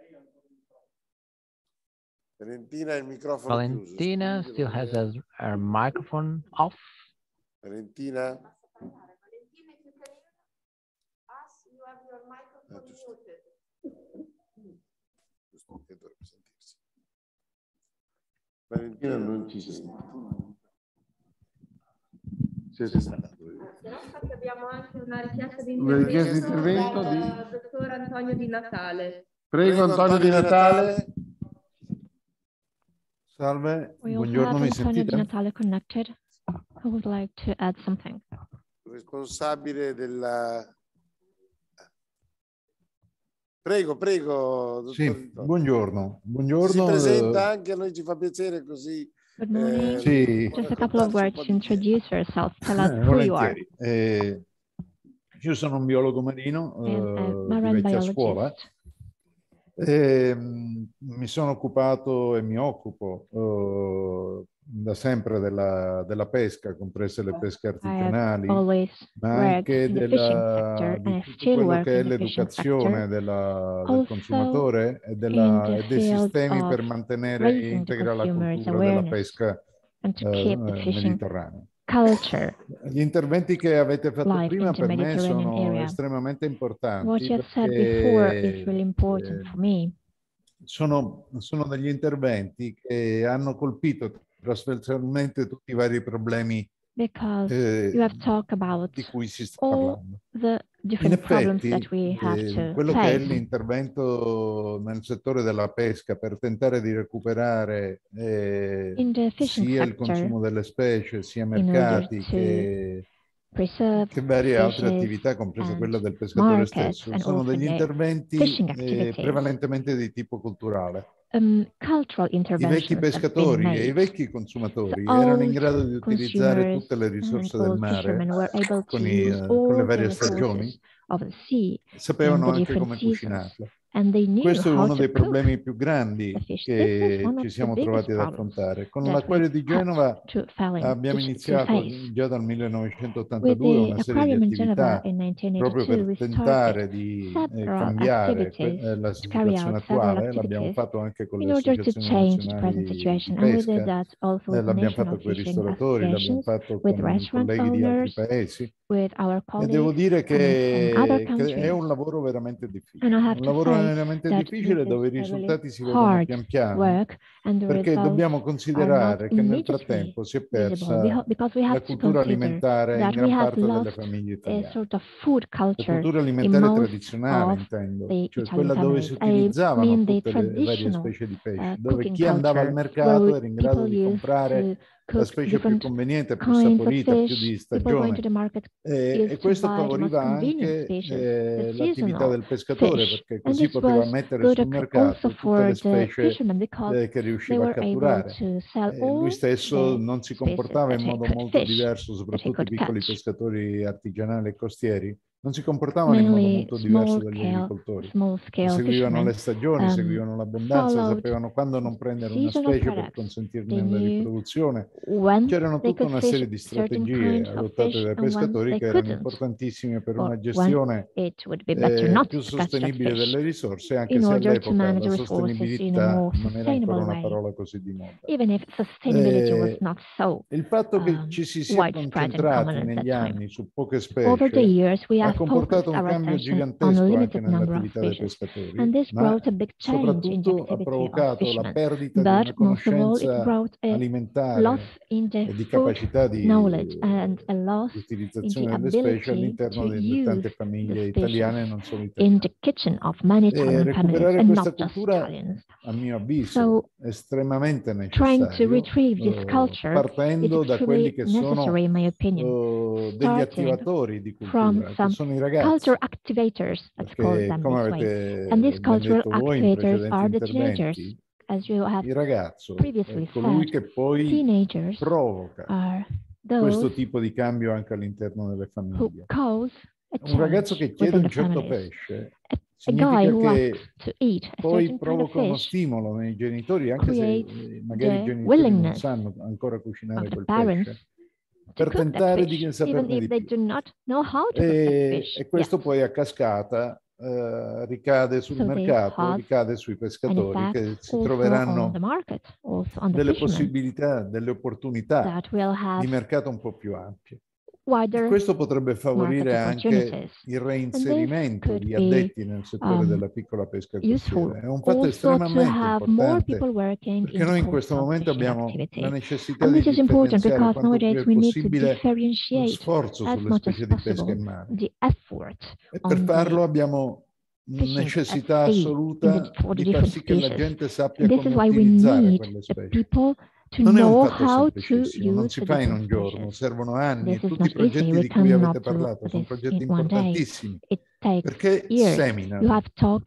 Valentina, il microfono Valentina chiuso. Still has her microphone off. Valentina? Valentina non ci sente. Abbiamo anche una richiesta di intervento dal dottor Antonio Di Natale. Prego Antonio Di Natale. Salve, buongiorno, mi sentite? Antonio Di Natale connected. I would like to add something. Responsabile della... Prego, dottor. Sì, buongiorno. Si presenta anche, a noi ci fa piacere così. Good morning. Sì. Just a couple of words to introduce yourself. Tell us who you are. Io sono un biologo marino di vecchia scuola. Mi sono occupato e mi occupo da sempre della pesca, comprese le pesche artigianali, ma anche di tutto quello che è l'educazione del consumatore e dei sistemi per mantenere integra la cultura della pesca mediterranea. Gli interventi che avete fatto prima per me sono estremamente importanti perché sono degli interventi che hanno colpito trasversalmente tutti i vari problemi di cui si sta parlando. In effetti, quello che è l'intervento nel settore della pesca per tentare di recuperare sia il consumo delle specie, sia mercati che varie altre attività, compresa quella del pescatore stesso, sono degli interventi prevalentemente di tipo culturale. I vecchi pescatori e i vecchi consumatori erano in grado di utilizzare tutte le risorse del mare con le varie stagioni, sapevano anche come cucinarle. Questo è uno dei problemi più grandi che ci siamo trovati ad affrontare. Con l'acquario di Genova abbiamo iniziato già dal 1982 una serie di attività proprio per tentare di cambiare la situazione attuale. L'abbiamo fatto anche con le associazioni nazionali di pesca, l'abbiamo fatto con i ristoratori, l'abbiamo fatto con i colleghi di altri paesi. E devo dire che è un lavoro veramente difficile, un lavoro veramente difficile dove i risultati si vedono pian piano, perché dobbiamo considerare che nel frattempo si è persa la cultura alimentare in gran parte delle famiglie italiane. La cultura alimentare tradizionale, intendo, cioè quella dove si utilizzavano tutte le varie specie di pesce, dove chi andava al mercato era in grado di comprare la specie più conveniente, più saporita, più di stagione. E questo favoriva anche l'attività del pescatore, perché così poteva mettere sul mercato tutte le specie che riusciva a catturare. Lui stesso non si comportava in modo molto diverso, soprattutto i piccoli pescatori artigianali e costieri, non si comportavano in modo molto diverso dagli agricoltori. Seguivano le stagioni, seguivano l'abbondanza, sapevano quando non prendere una specie per consentirne la riproduzione. C'erano tutta una serie di strategie adottate dai pescatori che erano importantissime per una gestione più sostenibile delle risorse, anche se all'epoca la sostenibilità non era ancora una parola così di moda. Il fatto che ci si sia concentrati negli anni su poche specie ha comportato un cambio gigantesco anche nell'attività dei pescatori, ma soprattutto ha provocato la perdita di una conoscenza alimentare e di capacità di utilizzazione delle specie all'interno di tante famiglie italiane e non solo italiane. Recuperare questa cultura, a mio avviso, è estremamente necessario, partendo da quelli che sono degli attivatori di cultura, che sono i ragazzi, perché come avete detto voi in precedenti interventi, il ragazzo è colui che poi provoca questo tipo di cambio anche all'interno delle famiglie. Un ragazzo che chiede un certo pesce significa che poi provoca uno stimolo nei genitori, anche se magari i genitori non sanno ancora cucinare quel pesce, per tentare di saperne di più. E questo poi a cascata ricade sul mercato, ricade sui pescatori che si troveranno delle possibilità, delle opportunità di mercato un po' più ampie. Questo potrebbe favorire anche il reinserimento di addetti nel settore della piccola pesca costiera. È un fatto estremamente importante, perché noi in questo momento abbiamo la necessità di differenziare quanto più è possibile lo sforzo sulle specie di pesca in mare. E per farlo abbiamo necessità assoluta di far sì che la gente sappia come utilizzare quelle specie. Non è un fatto semplicissimo, non si fa in un giorno, servono anni, e tutti i progetti di cui avete parlato sono progetti importantissimi, perché seminano.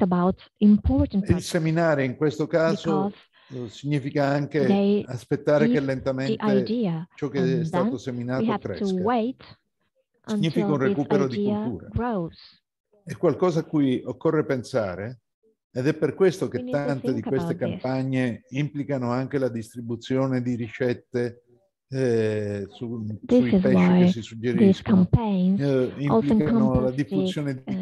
Il seminare in questo caso significa anche aspettare che lentamente ciò che è stato seminato cresca. Significa un recupero di cultura. È qualcosa a cui occorre pensare. Ed è per questo che tante di queste campagne implicano anche la distribuzione di ricette sui pesci che si suggeriscono, implicano la diffusione di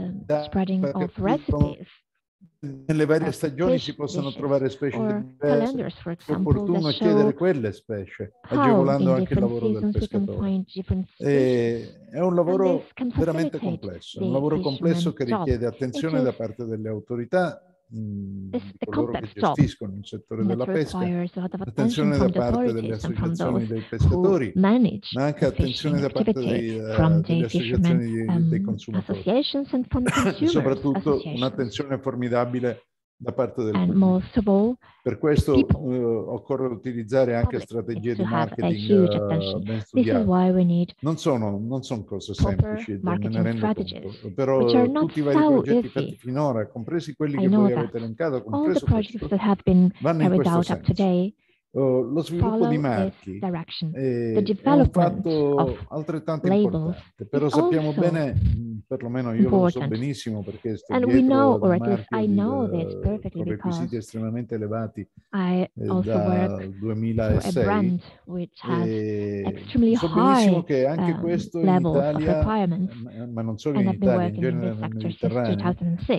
nelle varie stagioni si possono trovare specie diverse. È opportuno chiedere quelle specie, agevolando anche il lavoro del pescatore. È un lavoro veramente complesso, è un lavoro complesso che richiede attenzione da parte delle autorità, di coloro che gestiscono il settore della pesca, attenzione da parte delle associazioni dei pescatori, ma anche attenzione da parte delle associazioni dei consumatori. E soprattutto un'attenzione formidabile da parte del pubblico. Per questo occorre utilizzare anche strategie di marketing ben studiate. Non sono cose semplici, me ne rendo conto, però tutti i vari progetti fatti finora, compresi quelli che voi avete elencato, compreso questo, vanno in questo senso. Lo sviluppo di marchi è un fatto altrettanto importante, però sappiamo bene, perlomeno io lo so benissimo perché sto dietro ad un marchio con requisiti estremamente elevati dal 2006 e so benissimo che anche questo in Italia, ma non solo in Italia, in genere nel Mediterraneo,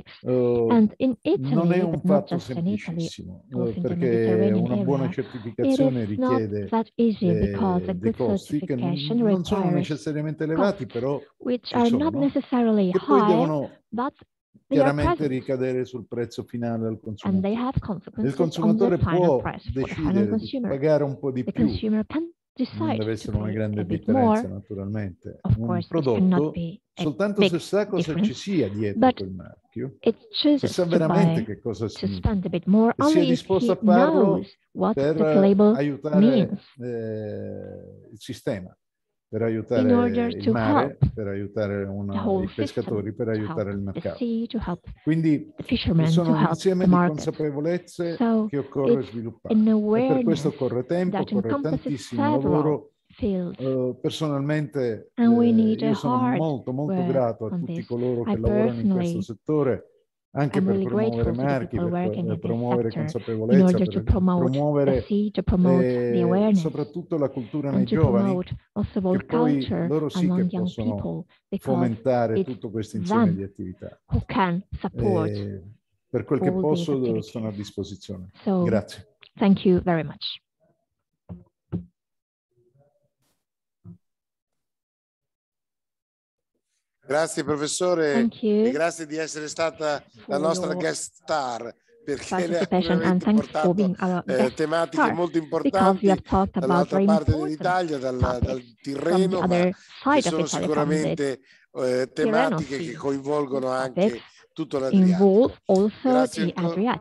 non è un fatto semplicissimo perché una buona certificazione richiede dei costi che non sono necessariamente elevati, però ci sono, che poi devono chiaramente ricadere sul prezzo finale al consumatore. Il consumatore può decidere di pagare un po' di più, non deve essere una grande differenza naturalmente, un prodotto soltanto se sa cosa ci sia dietro quel marchio, se sa veramente che cosa significa e sia disposto a farlo per aiutare il sistema, per aiutare il mare, per aiutare i pescatori, per aiutare il mercato. Quindi sono un insieme di consapevolezze che occorre sviluppare e per questo occorre tempo, occorre tantissimo lavoro. Personalmente io sono molto grato a tutti coloro che lavorano in questo settore, anche per promuovere marchi, per promuovere consapevolezza, per promuovere soprattutto la cultura nei giovani, che poi loro sì che possono fomentare tutto questo insieme di attività. Per quel che posso sono a disposizione. Grazie. Thank you very much. Grazie professore e grazie di essere stata la nostra guest star, perché lei ha portato tematiche molto importanti dall'altra parte dell'Italia, dal Tirreno, ma che sono sicuramente tematiche che coinvolgono anche tutto l'Adriatico. Grazie ancora.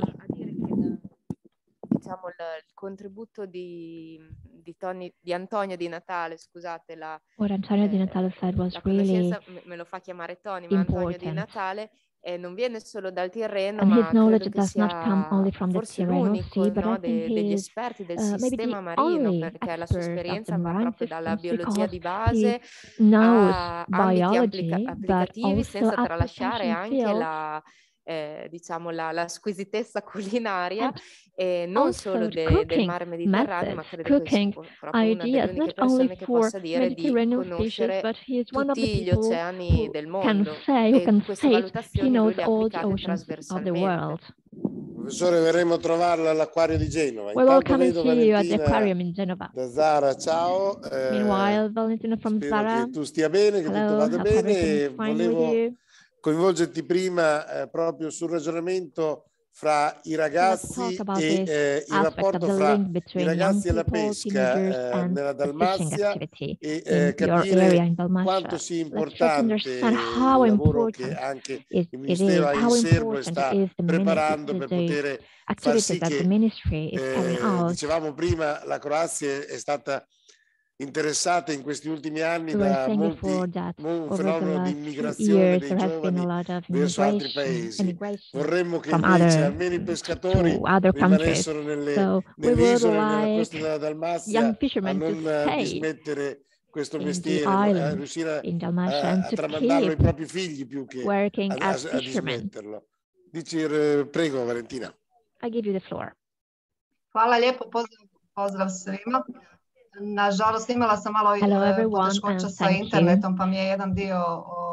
Diciamo il contributo di Antonio Di Natale, scusate, What Antonio Di Natale said was la really me lo fa chiamare Tony, ma Antonio Di Natale non viene solo dal Tirreno, and ma his knowledge credo che does not come only from the forse Tirreno l'unico, Sea, but no, I think degli he is esperti del maybe sistema the marino, only perché la sua expert of esperienza the va marine proprio dalla systems biologia di because he base knows a ambiti biology, but applicativi, also senza tralasciare application anche fields, diciamo la squisitezza culinaria, and non also solo the del cooking mare Mediterraneo, ma methods, credo che cooking sia proprio una delle ideas, uniche not persone only che for possa dire di Mediterranean fishes, conoscere but he is one of the tutti gli people oceani who del can mondo, say, who e can queste state he valutazioni lui knows le ha all the applicate oceans of the trasversalmente. world. Professore, verremo a trovarla all'Acquario di Genova. We're Intanto welcoming vedo to you at the Valentina aquarium in Genova. da Zara, ciao. Meanwhile, Valentina from spero Zara. che tu stia bene, che Hello, tutto vada hope bene. everything is E fine with volevo you. coinvolgerti prima proprio sul ragionamento fra i ragazzi e il rapporto fra i ragazzi e la pesca nella Dalmazia e capire quanto sia importante il lavoro che anche il Ministero ha in serbo e sta preparando per poter far sì che, dicevamo prima, la Croazia è stata interessata in questi ultimi anni da un fenomeno di immigrazione dei giovani verso altri paesi. Vorremmo che invece almeno i pescatori rimanessero nelle isole, nella costa della Dalmazia, a non dismettere questo mestiere, riuscire a tramandarlo ai propri figli più che a dismetterlo. Prego, Valentina. I give you the floor. Hvala lijepo, pozdrav svima. Nažalost, imala sam malo poteškoća sa internetom, pa mi je jedan dio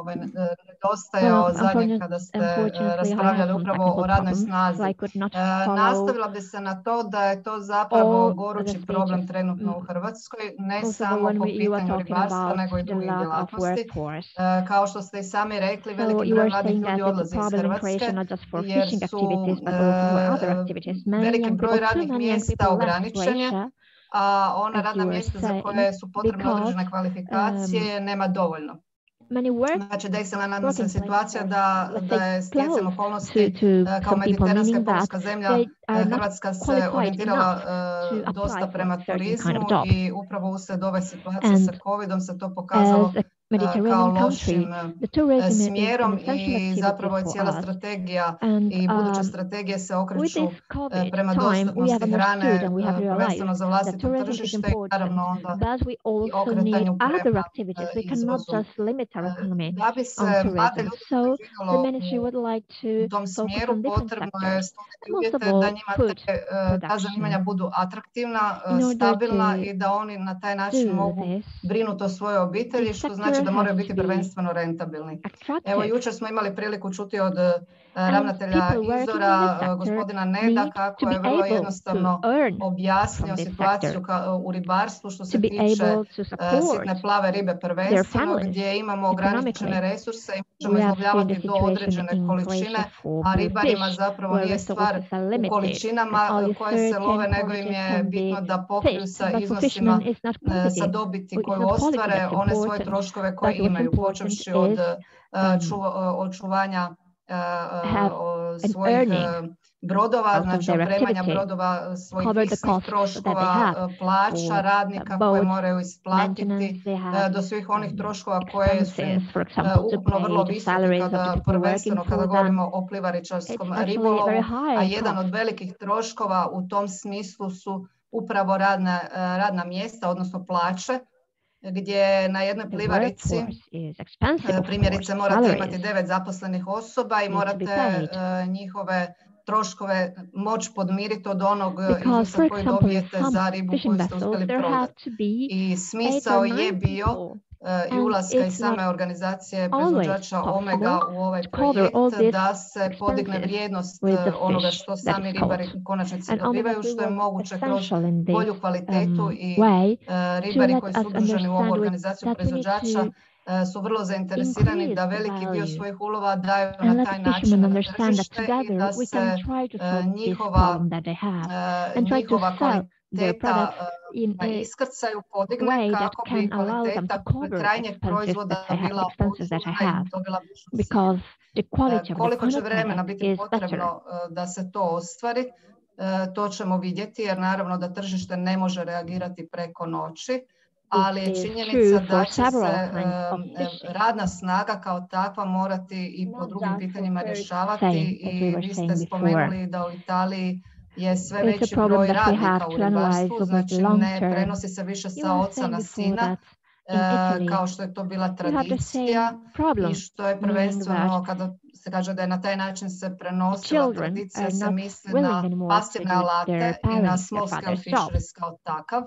nedostajao zadnje kada ste raspravljali upravo o radnoj snazi. Nastavila bi se na to da je to zapravo gorući problem trenutno u Hrvatskoj, ne samo po pitanju ribarstva, nego i drugih djelatnosti. Kao što ste i sami rekli, veliki broj mladih ljudi odlazi iz Hrvatske jer su veliki broj radnih mjesta ograničenja, a ona radna mjesta za koje su potrebne određene kvalifikacije nema dovoljno. Znači, desila nam se situacija da je stjecajem okolnosti kao mediteranska i pomorska zemlja Hrvatska se orijentirala dosta prema turizmu i upravo uslijed ove situacije sa COVID-om se to pokazalo kao lošim smjerom i zapravo je cijela strategija i buduće strategije se okreću prema dostupnosti hrane, prvenstveno za vlastito tržište i naravno onda i okretanju prema izvozu. Da bi se mlade ljudi živjelo u tom smjeru, potrebno je stvoriti uvjete da njima ta zanimanja budu atraktivna, stabilna i da oni na taj način mogu brinuti o svojoj obitelji, što znači da moraju biti prvenstveno rentabilni. Evo, jučer smo imali priliku čuti od ravnatelja Izora, gospodina Neda, kako je vrlo jednostavno objasnio situaciju u ribarstvu što se tiče sitne plave ribe prvenstveno, gdje imamo ograničene resurse i možemo izlovljavati do određene količine, a ribarima zapravo nije stvar u količinama koje se love, nego im je bitno da pokriju sa iznosima, sa dobiti koju ostvare, one svoje troškove koje imaju, počevši od očuvanja svojih brodova, znači opremanja brodova, svojih visnih troškova, plaća radnika koje moraju isplatiti, do svih onih troškova koje su ukupno vrlo visoki prvenstveno kada govorimo o plivaričarskom ribolovu, a jedan od velikih troškova u tom smislu su upravo radna mjesta, odnosno plaće, gdje na jednoj plivarici primjerice morate imati 9 zaposlenih osoba i morate njihove troškove moći podmiriti od onog iznosa koji dobijete za ribu koju ste uspjeli prodati. I smisao je bio i ulaska i same organizacije proizvođača Omega u ovaj projekt da se podigne vrijednost onoga što sami ribari u konačnici dobivaju, što je moguće kroz bolju kvalitetu i ribari koji su udruženi u ovu organizaciju proizvođača su vrlo zainteresirani da veliki dio svojih ulova daju na taj način na tržište i da se njihova kvaliteta na iskrcaju podigne kako bi kvaliteta krajnjeg proizvoda bila dobila više. Koliko će vremena biti potrebno da se to ostvari, to ćemo vidjeti jer naravno da tržište ne može reagirati preko noći, ali je činjenica da će se radna snaga kao takva morati i po drugim pitanjima rješavati i vi ste spomenuli da u Italiji je sve veći broj radnika u ribarstvu, znači ne prenosi se više sa oca na sina, kao što je to bila tradicija i što je prvenstveno kada se kaže da je na taj način se prenosila tradicija, se misli na pasivne alate i na small scale fisheries kao takav.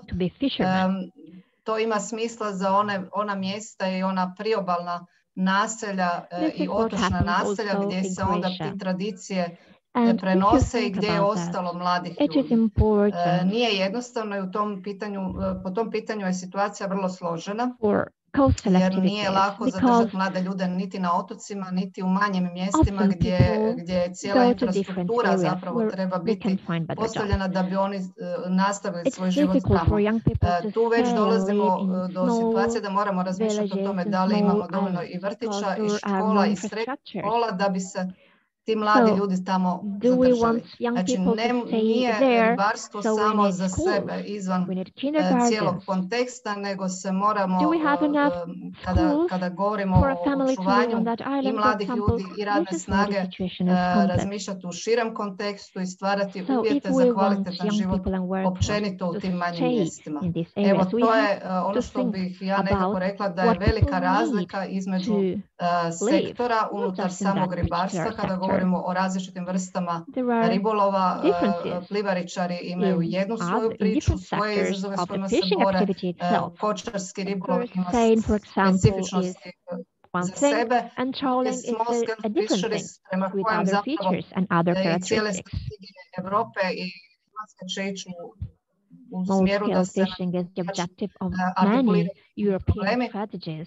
To ima smisla za ona mjesta i ona priobalna naselja i otočna naselja gdje se onda ti tradicije prenose i gdje je ostalo mladih ljudi. Nije jednostavno i po tom pitanju je situacija vrlo složena. Jer nije lako zadržati mlade ljude niti na otocima, niti u manjim mjestima gdje cijela infrastruktura zapravo treba biti postavljena da bi oni nastavili svoj život tamo. Tu već dolazimo do situacije da moramo razmišljati o tome da li imamo dovoljno i vrtića i škola i srednjih škola da bi se ti mladi ljudi tamo zadržali. Znači, nije ribarstvo samo za sebe izvan cijelog konteksta, nego se moramo, kada govorimo o očuvanju i mladih ljudi i radne snage, razmišljati u širem kontekstu i stvarati uvjete za kvalitetan život općenito u tim manjim mjestima. Evo, to je ono što bih ja nekako rekla da je velika razlika između sektora unutar samog ribarstva kada govorimo o različitim vrstama ribolova. Plivaričari imaju jednu svoju priču, svoje izazove s kojima se bore. Kočarski ribolov ima specifičnosti one thing, and trawling is a different thing with other features and other characteristics. Small-scale fishing is the objective of many European strategies.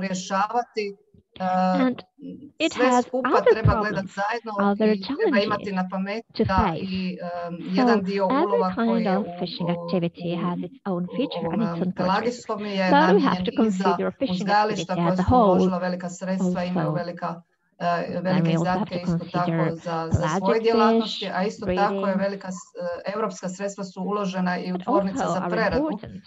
And it has other problems, other challenges to face. So every kind of fishing activity has its own feature and its own characteristics. So we have to consider fishing activity as a whole also. And we also have to consider pelagic fish, breeding, but also are important.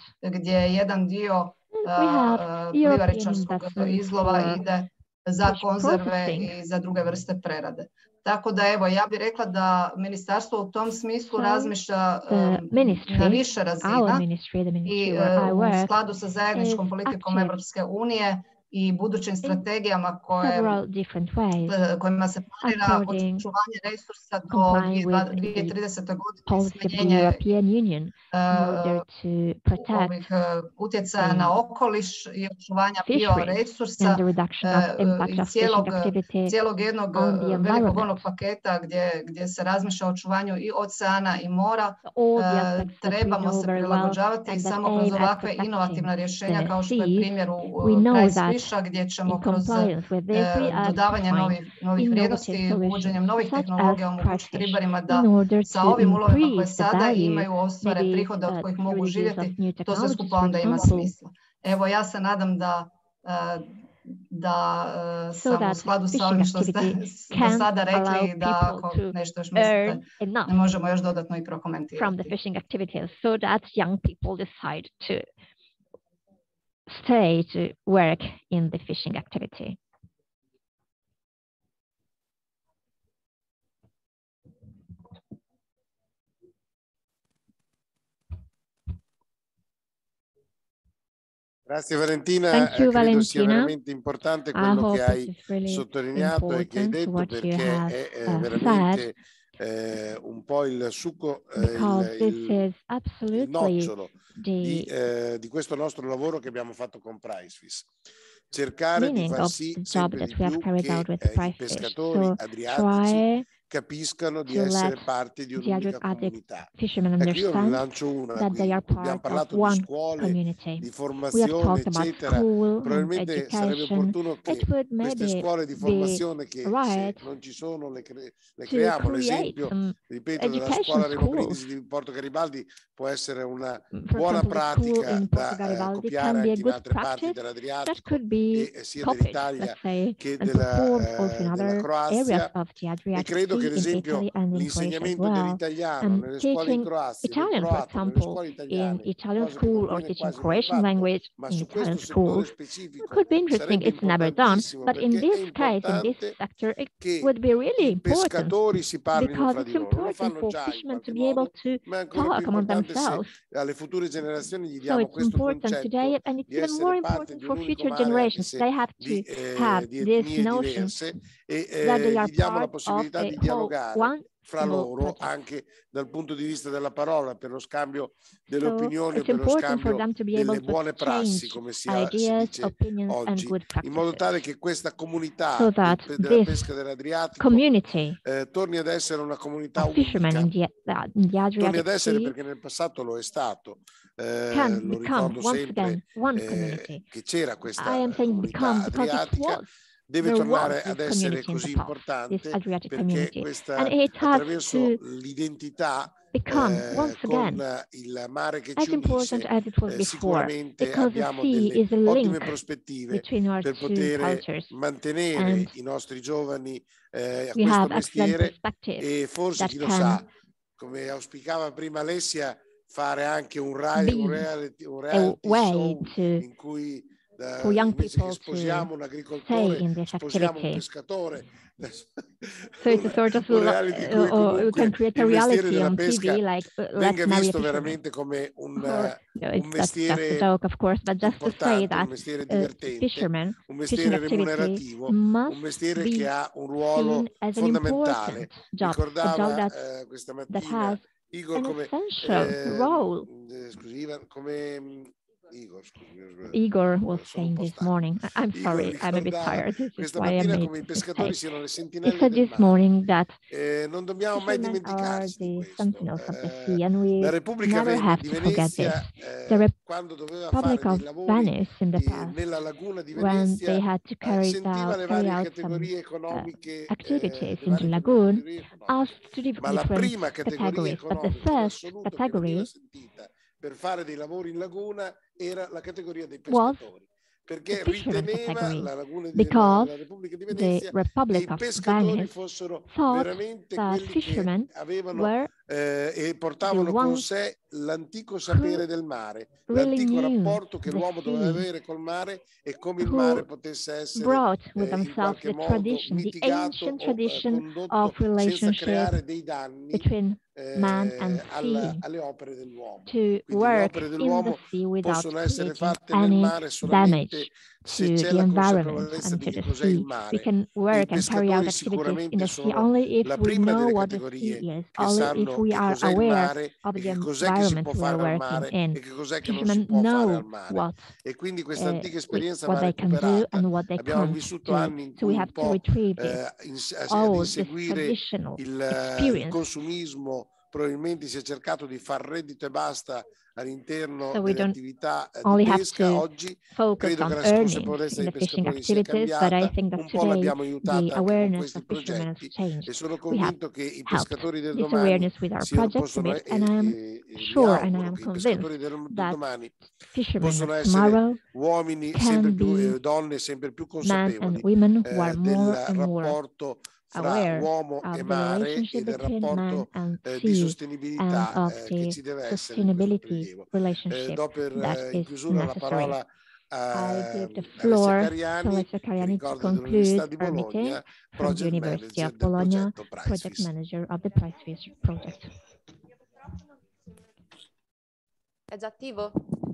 We have European investments for za konzerve i za druge vrste prerade. Tako da evo, ja bih rekla da ministarstvo u tom smislu razmišlja na više razina i u skladu sa zajedničkom politikom Evropske unije i budućim strategijama kojima se planira očuvanje resursa do 2030. godine, smanjenje ovih utjecaja na okoliš i očuvanja bioresursa i cijelog jednog velikog onog paketa gdje se razmišlja o očuvanju i oceana i mora, trebamo se prilagođavati i samo kroz ovakve inovativna rješenja kao što je primjer u Price gdje ćemo kroz dodavanje novih vrijednosti, uvođenjem novih tehnologija omogućiti ribarima da sa ovim ulovima koje sada imaju ostvare prihode od kojih mogu živjeti, to sve skupa onda ima smisla. Evo, ja se nadam da sam u skladu sa ovim što ste do sada rekli, da ako nešto još mislite, ne možemo još dodatno i prokomentirati. Stay to work in the fishing activity. Grazie Valentina, credo sia veramente importante quello che hai sottolineato e che hai detto, perché è veramente un po' il succo, il nocciolo di questo nostro lavoro che abbiamo fatto con Pricefish. Cercare di far sì sempre di più che i pescatori adriatici capiscano di essere parte di un'unica comunità. Ecco, io ne lancio una qui. Abbiamo parlato di scuole, di formazione, eccetera. Probabilmente sarebbe opportuno che queste scuole di formazione, che se non ci sono le creiamo. L'esempio, ripeto, della scuola Remo Brindisi di Porto Garibaldi può essere una buona pratica da copiare anche in altre parti dell'Adriatico, sia dell'Italia che della Croazia, e credo che ad esempio l'insegnamento dell'italiano nelle scuole in Croazia, Italian, for example, in Italian school or teaching Croatian language in Italian school could be interesting. It's never done, but in this case, in this sector, it would be really important because it's important for fishermen to be able to talk among themselves. So it's important today, and it's even more important for future generations. They have to have this notion that they are part of a one fra loro, anche dal punto di vista della parola, per lo scambio delle opinioni, per lo scambio delle buone prassi, come si dice oggi, in modo tale che questa comunità della pesca dell'Adriatico torni ad essere una comunità unica. Torni ad essere, perché nel passato lo è stato. Lo ricordo sempre che c'era questa comunità adriatica. Deve tornare ad essere così importante, perché questa, attraverso l'identità con il mare che ci unisce, sicuramente abbiamo delle ottime prospettive per poter mantenere i nostri giovani a questo mestiere, e forse, chi lo sa, come auspicava prima Alessia, fare anche un reality show in cui for young people sposiamo un agricoltore, sposiamo un pescatore. So it's a sort of you can create a reality on TV, like venga visto veramente come un mestiere, that's a joke, of course, but just to say that fishermen, un mestiere remunerativo, un mestiere che ha un ruolo fondamentale. Ricordava questa mattina Igor come Igor was saying this morning. I'm sorry, I'm a bit tired. This is why I made this mistake. He said this morning that fishermen are the sentinels of the sea, and we never have to forget this. The Republic of Venice in the past, when they had to carry out some activities in the lagoon, asked two different categories. But the first category per fare dei lavori in laguna era la categoria dei was pescatori, perché riteneva la laguna della Repubblica di Venezia che i pescatori fossero veramente quelli che avevano e portavano con sé l'antico sapere del mare, l'antico rapporto che l'uomo doveva avere col mare e come il mare potesse essere in qualche modo mitigato o condotto senza creare dei danni alle opere dell'uomo. Quindi le opere dell'uomo possono essere fatte nel mare solamente se c'è la consapevolezza di che cos'è il mare. I pescatori sicuramente sono la prima delle categorie che sanno che cos'è il mare e che cos'è che si può fare al mare e che cos'è che non si può fare al mare. E quindi questa antica esperienza va recuperata. Abbiamo vissuto anni in cui un po' ad inseguire il consumismo probabilmente si è cercato di far reddito e basta all'interno delle attività di pesca. Oggi credo che la consapevolezza dei pescatori sia cambiata, un po' l'abbiamo aiutata anche con questi progetti e sono convinto che i pescatori del domani possono essere uomini sempre più donne sempre più consapevoli del rapporto fra uomo e mare e del rapporto di sostenibilità che ci deve essere in questo prelievo. Do per in chiusura la parola a Alessia Cariani, che ricordo dell'Università di Bologna, Project Manager del progetto Pricefish. È già attivo?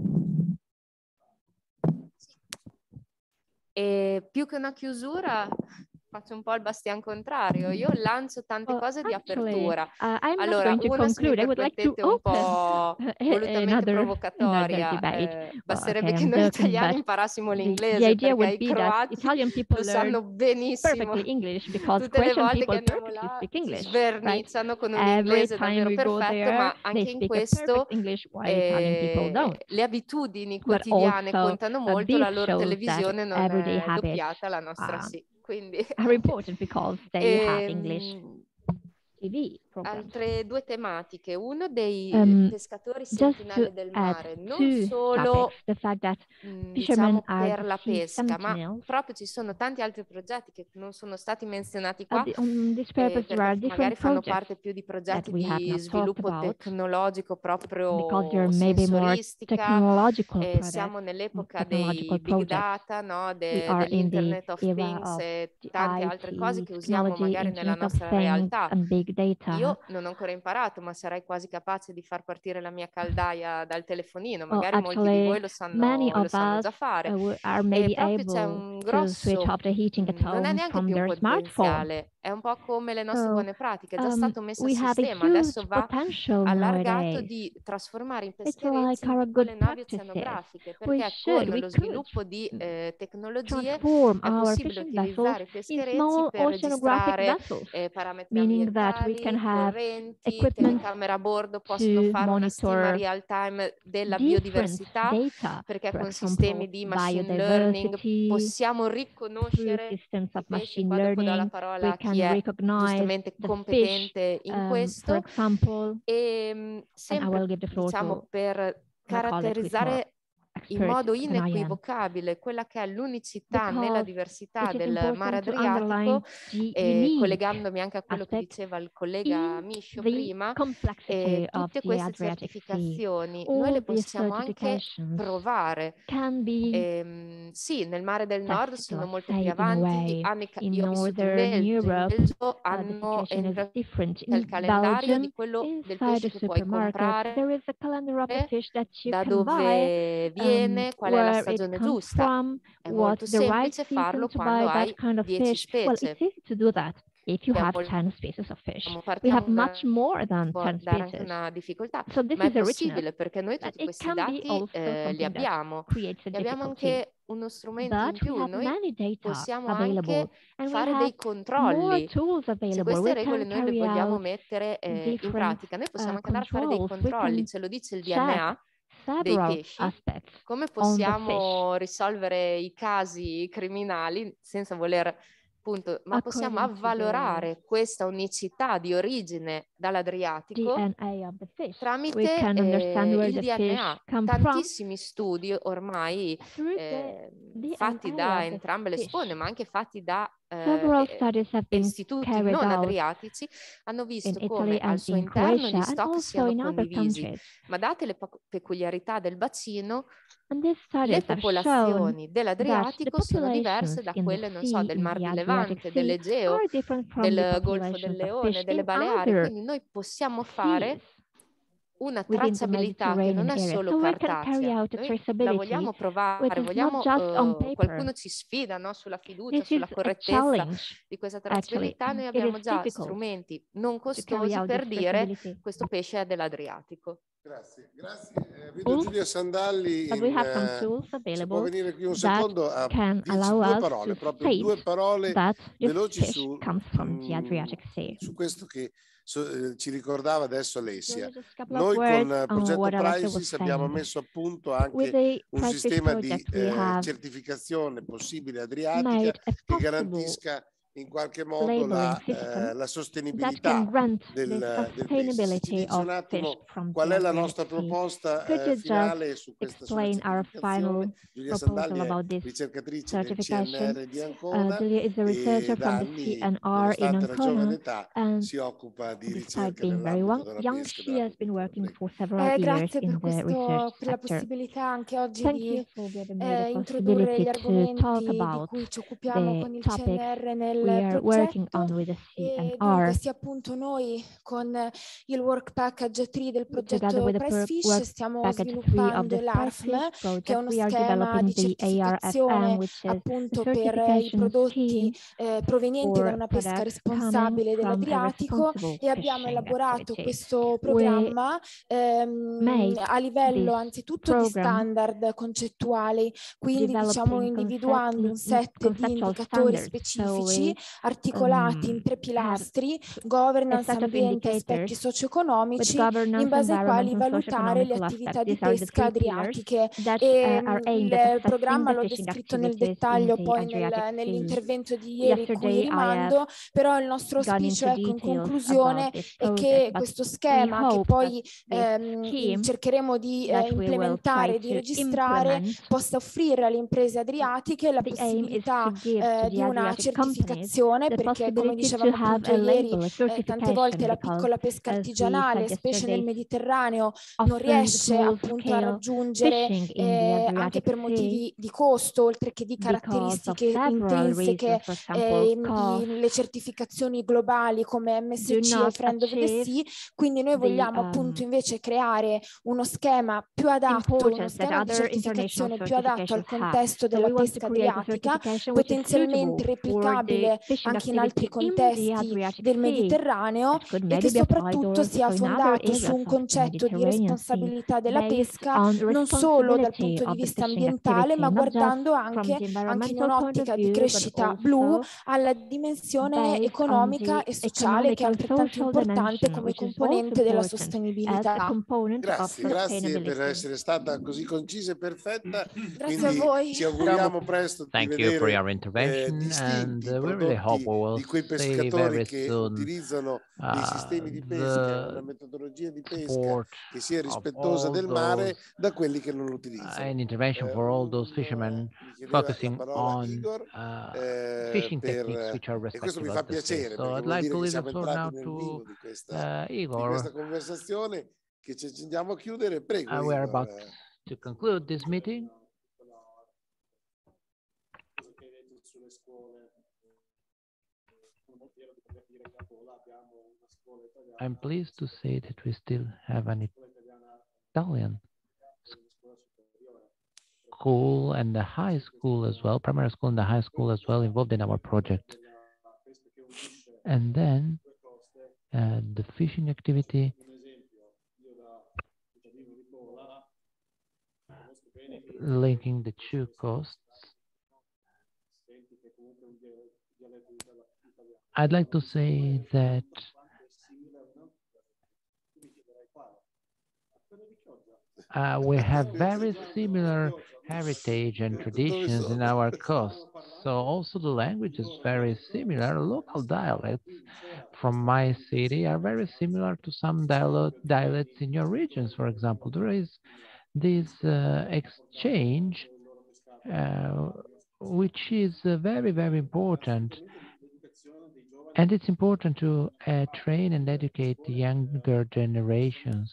E più che una chiusura faccio un po' il bastian contrario, io lancio tante cose di apertura. Allora, una se mi permettete un po' volutamente provocatoria, basterebbe che noi italiani imparassimo l'inglese, perché i croati lo sanno benissimo. Tutte le volte che andiamo là sverniciano con un inglese davvero perfetto, ma anche in questo le abitudini quotidiane contano molto, la loro televisione non è doppiata, la nostra sì. Quindi are important because they have English TV programs. Altre due tematiche, uno dei pescatori sentinelle del mare, non solo diciamo per la pesca, ma proprio ci sono tanti altri progetti che non sono stati menzionati qua, perché magari fanno parte più di progetti di sviluppo tecnologico proprio sensoristica, siamo nell'epoca dei big data, no? Dell'Internet of Things e tante altre cose che usiamo magari nella nostra realtà. Io non ho ancora imparato, ma sarei quasi capace di far partire la mia caldaia dal telefonino. Magari molti di voi lo sanno già fare. E proprio c'è un grosso, non è neanche più un potenziale, è un po' come le nostre buone pratiche, è già stato messo a sistema, adesso va allargato di trasformare in pescherecci piccole navi oceanografiche, perché con lo sviluppo di tecnologie è possibile utilizzare i pescherecci per registrare parametri ambientali, correnti, telecamere a bordo possono fare una stima real time della biodiversità, perché con sistemi di machine learning possiamo riconoscere i pesci. Qua dopo do la parola a chi è giustamente competente in questo, e sempre diciamo per caratterizzare in modo inequivocabile quella che è l'unicità nella diversità del mare Adriatico, collegandomi anche a quello che diceva il collega Miscio prima, tutte queste certificazioni noi le possiamo anche provare. Sì, nel mare del nord sono molto più avanti, io ho vissuto in Belgio, hanno il calendario di quello del pesce che puoi comprare, da dove viene, qual è la stagione giusta. È molto semplice farlo quando hai 10 specie. if you have 10 species of fish. We have much more than 10 species. Una difficoltà, so this ma is è possibile perché noi tutti questi dati li abbiamo. E abbiamo anche uno strumento in più, noi possiamo anche fare dei controlli. Se queste regole noi le vogliamo mettere in pratica, noi possiamo anche andare a fare dei controlli, ce lo dice il DNA dei pesci. Come possiamo risolvere i casi criminali senza voler appunto, ma possiamo avvalorare questa unicità di origine dall'Adriatico tramite il DNA. Tantissimi studi ormai fatti da entrambe le sponde, ma anche fatti da istituti non adriatici, hanno visto come al suo interno gli stock siano condivisi, ma date le peculiarità del bacino, le popolazioni dell'Adriatico sono diverse da quelle, non so, del Mar di Levante, dell'Egeo, del Golfo del Leone, delle Baleari. Quindi noi possiamo fare una tracciabilità che non è solo cartacea. Noi la vogliamo provare, vogliamo, qualcuno ci sfida, no, sulla fiducia, sulla correttezza di questa tracciabilità. Noi abbiamo già strumenti non costosi per dire questo pesce è dell'Adriatico. Grazie, grazie. Vedo Giulia Sandalli, si può venire qui un secondo a dirci due parole, proprio due parole veloci su questo che ci ricordava adesso Alessia. Noi con Progetto Privacy abbiamo messo a punto anche un sistema di certificazione possibile adriatica che garantisca in qualche modo la sostenibilità del pesce. Ci dice un attimo qual è la nostra proposta finale su questa certificazione. Giulia Sandalli è ricercatrice del CNR di Ancona e da anni, nonostante la giovane età, si occupa di ricerca nell'ambito della pesca. Grazie per la possibilità anche oggi di introdurre gli argomenti di cui ci occupiamo con il CNR nel progetto. Dunque sì, appunto noi con il work package 3 del progetto Pricefish stiamo sviluppando l'ARFM, che è uno schema di certificazione appunto per i prodotti provenienti da una pesca responsabile dell'Adriatico, e abbiamo elaborato questo programma a livello anzitutto di standard concettuali, quindi diciamo individuando un set di indicatori specifici articolati in 3 pilastri: governance, ambiente e aspetti socio-economici, in base ai quali valutare le attività di pesca adriatiche. E il programma l'ho descritto nel dettaglio poi nell'intervento di ieri, cui rimando, però il nostro auspicio, ecco, in conclusione, è che questo schema, che poi cercheremo di implementare e di registrare, possa offrire alle imprese adriatiche la possibilità di una certificazione, perché come dicevamo appunto ieri, tante volte la piccola pesca artigianale, specie nel Mediterraneo, non riesce appunto a raggiungere, anche per motivi di costo, oltre che di caratteristiche intrinseche, le certificazioni globali come MSC e Friend of the Sea. Quindi noi vogliamo appunto invece creare uno schema più adatto, uno schema di certificazione più adatto al contesto della pesca adriatica, potenzialmente replicabile anche in altri contesti del Mediterraneo, e che soprattutto sia fondato su un concetto di responsabilità della pesca, non solo dal punto di vista ambientale, ma guardando anche in un'ottica di crescita blu alla dimensione economica e sociale, che è altrettanto importante come componente della sostenibilità. Grazie per essere stata così concisa e perfetta. Grazie a voi. Ci auguriamo presto di vedere really hope we will di quei pescatori che utilizzano dei sistemi di pesca, una metodologia di pesca che sia rispettosa del mare, da quelli che non lo utilizzano. An intervention for all those fishermen focusing on fishing techniques which are respectful of the sea. So I'd like to leave the floor now to Igor. Questa conversazione che ci accingiamo a chiudere, prego. We are about to conclude this meeting. I'm pleased to say that we still have an Italian school and the high school as well, primary school and the high school as well, involved in our project. And then the fishing activity linking the two coasts. I'd like to say that we have very similar heritage and traditions in our coast. So also the language is very similar. Local dialects from my city are very similar to some dialects in your regions, for example. There is this exchange, which is very, very important. And it's important to train and educate the younger generations.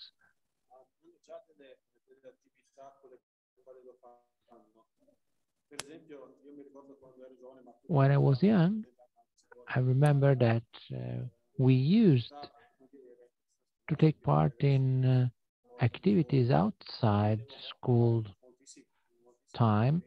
When I was young, I remember that we used to take part in activities outside school time,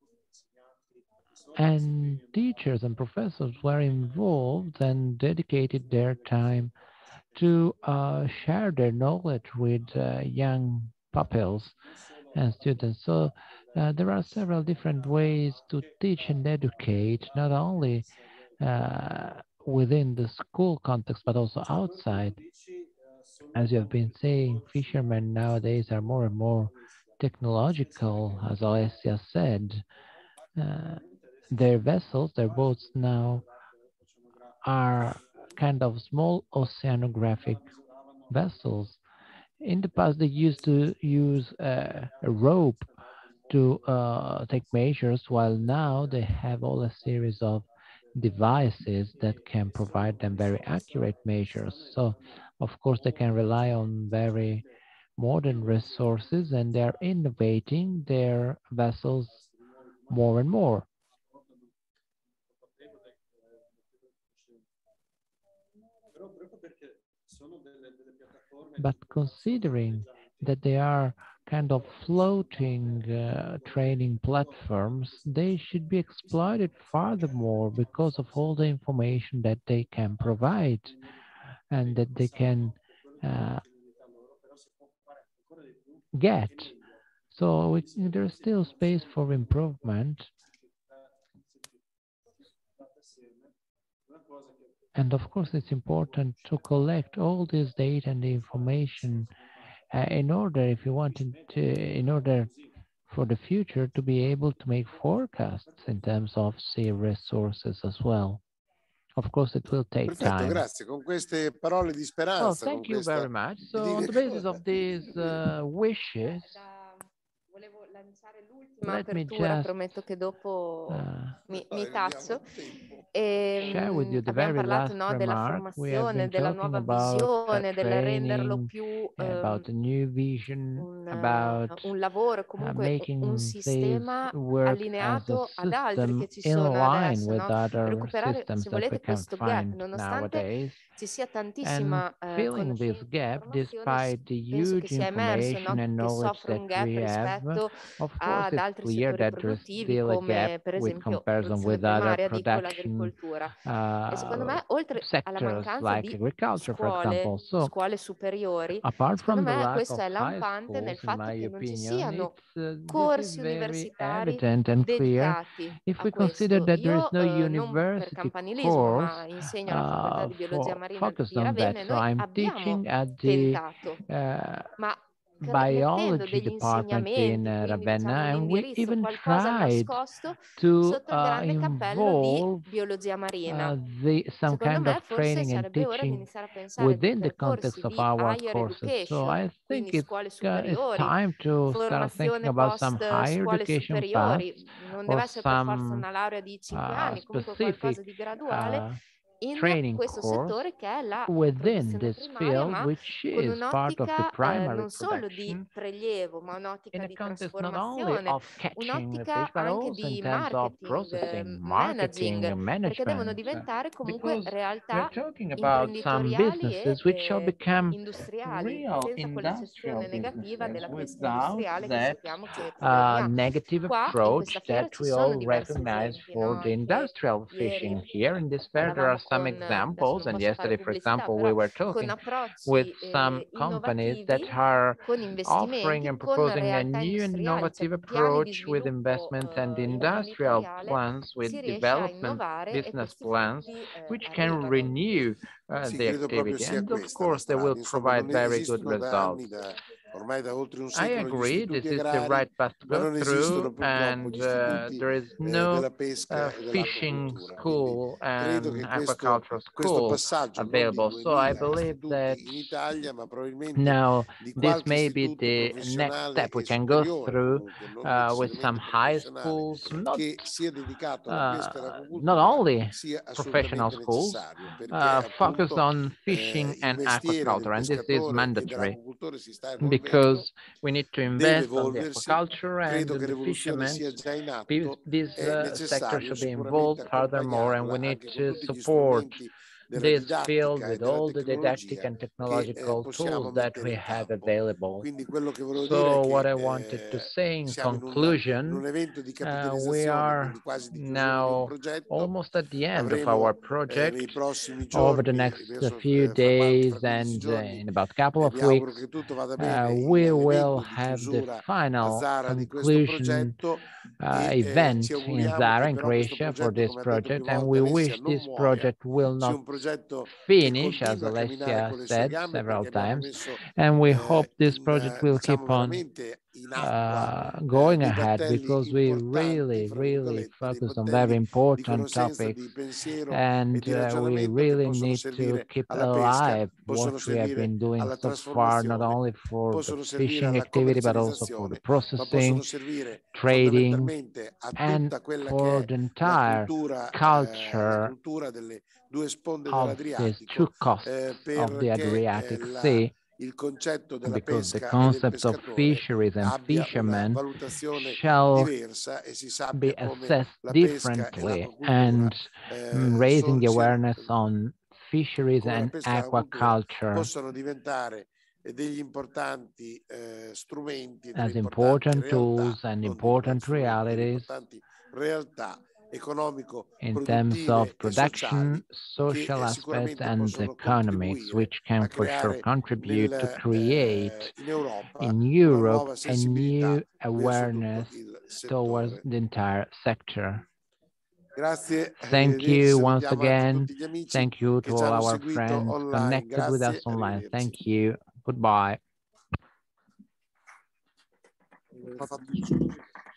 and teachers and professors were involved and dedicated their time to share their knowledge with young pupils and students. So there are several different ways to teach and educate, not only within the school context, but also outside. As you have been saying, fishermen nowadays are more and more technological, as Alessia said. Their vessels, their boats now are kind of small oceanographic vessels. In the past, they used to use a rope to take measures, while now they have all a series of devices that can provide them very accurate measures. So, of course, they can rely on very modern resources, and they're innovating their vessels more and more. But considering that they are kind of floating training platforms, they should be exploited furthermore because of all the information that they can provide and that they can get. So there's still space for improvement. And of course, it's important to collect all this data and the information in order, if you wanted to, in order for the future to be able to make forecasts in terms of sea resources as well. Of course, it will take time. Grazie. Con queste parole di speranza. Well, thank you very much. So, on the basis of these wishes, let me just prometto che dopo mi taccio. Share with you the very last della formazione, della nuova visione, del renderlo più about the new vision, about un lavoro, comunque making un sistema work allineato ad altri che ci in sono line adesso, with other recuperare, systems se that we volete, can questo gap, find nonostante nowadays. ci sia tantissima Filling this gap, despite the huge information and knowledge that we have, of course, it's clear that there's still a gap with comparison with other production sectors like agriculture, for example. So, scuole superiori, apart from the me lack questo of è high lampante nel schools, in fatto my che non ci opinion, siano this corsi is very universitari evident and clear. dedicati If a we consider questo. that there is Io no non per university campanilismo, ma course insegno alla facoltà di biologia marina focused di on that, Ravenna e so noi I'm abbiamo teaching at the tentato, ma biology department in Ravenna, and we even tried to sotto il grande cappello di involve biologia marina. some Secondo kind me of forse training and sarebbe ora di teaching iniziare a pensare a dei within the percorsi context of di our higher courses. So I education, think quindi scuole it's superiori, time to start thinking formazione about some post higher scuole education superiori, paths non or deve essere per forza some una laurea di 5 anni, comunque specific qualcosa di graduale in training questo course settore che è la within produzione this primaria, field, ma which con is part of the un'ottica primary non solo di production, prelievo, ma in un'ottica a di context not only trasformazione, of catching the fish, un'ottica but anche also in di terms of marketing, processing, marketing, managing, perché devono management, diventare comunque because we're realtà talking about some imprenditoriali businesses which shall e become industriali, real senza quell'eccezione industrial negativa businesses della pesca without industriale che that sappiamo che problemi ha. negative Qua in approach questa fiera that ci we sono all diversi recognize esempi, for no? the Anche industrial ieri fishing. Here in this fair, there are parlavamo some examples, and yesterday, for example, we were talking with some companies that are offering and proposing a new innovative approach with investments and industrial plans, with development business plans, which can renew the activity. And of course, they will provide very good results. I agree, this is the right path to go through, and there is no fishing school and aquaculture school available. So I believe that now this may be the next step we can go through with some high schools, not only professional schools, focused on fishing and aquaculture, and this is mandatory, because we need to invest on the aquaculture and the fishermen. This sector should be involved furthermore, and we need to support this field with all the didactic and technological tools that we have available. So what I wanted to say in conclusion, we are now almost at the end of our project. Over the next few days and in about a couple of weeks, we will have the final conclusion event in Zara in Croatia for this project, and we wish this project will not finish, as Alessia said several times, and we hope this project will keep on going ahead, because we really focus on very important topics, and we really need to keep alive what we have been doing so far, not only for the fishing activity, but also for the processing, trading, and for the entire culture of these two coasts of the Adriatic Sea, because the concept of fisheries and fishermen shall be assessed differently, and raising the awareness on fisheries and aquaculture as important tools and important realities in terms of production, social aspects, and economics, which can for sure contribute to create in Europe a new awareness towards the entire sector. Thank you once again. Thank you to all our friends connected with us online. Thank you. Goodbye.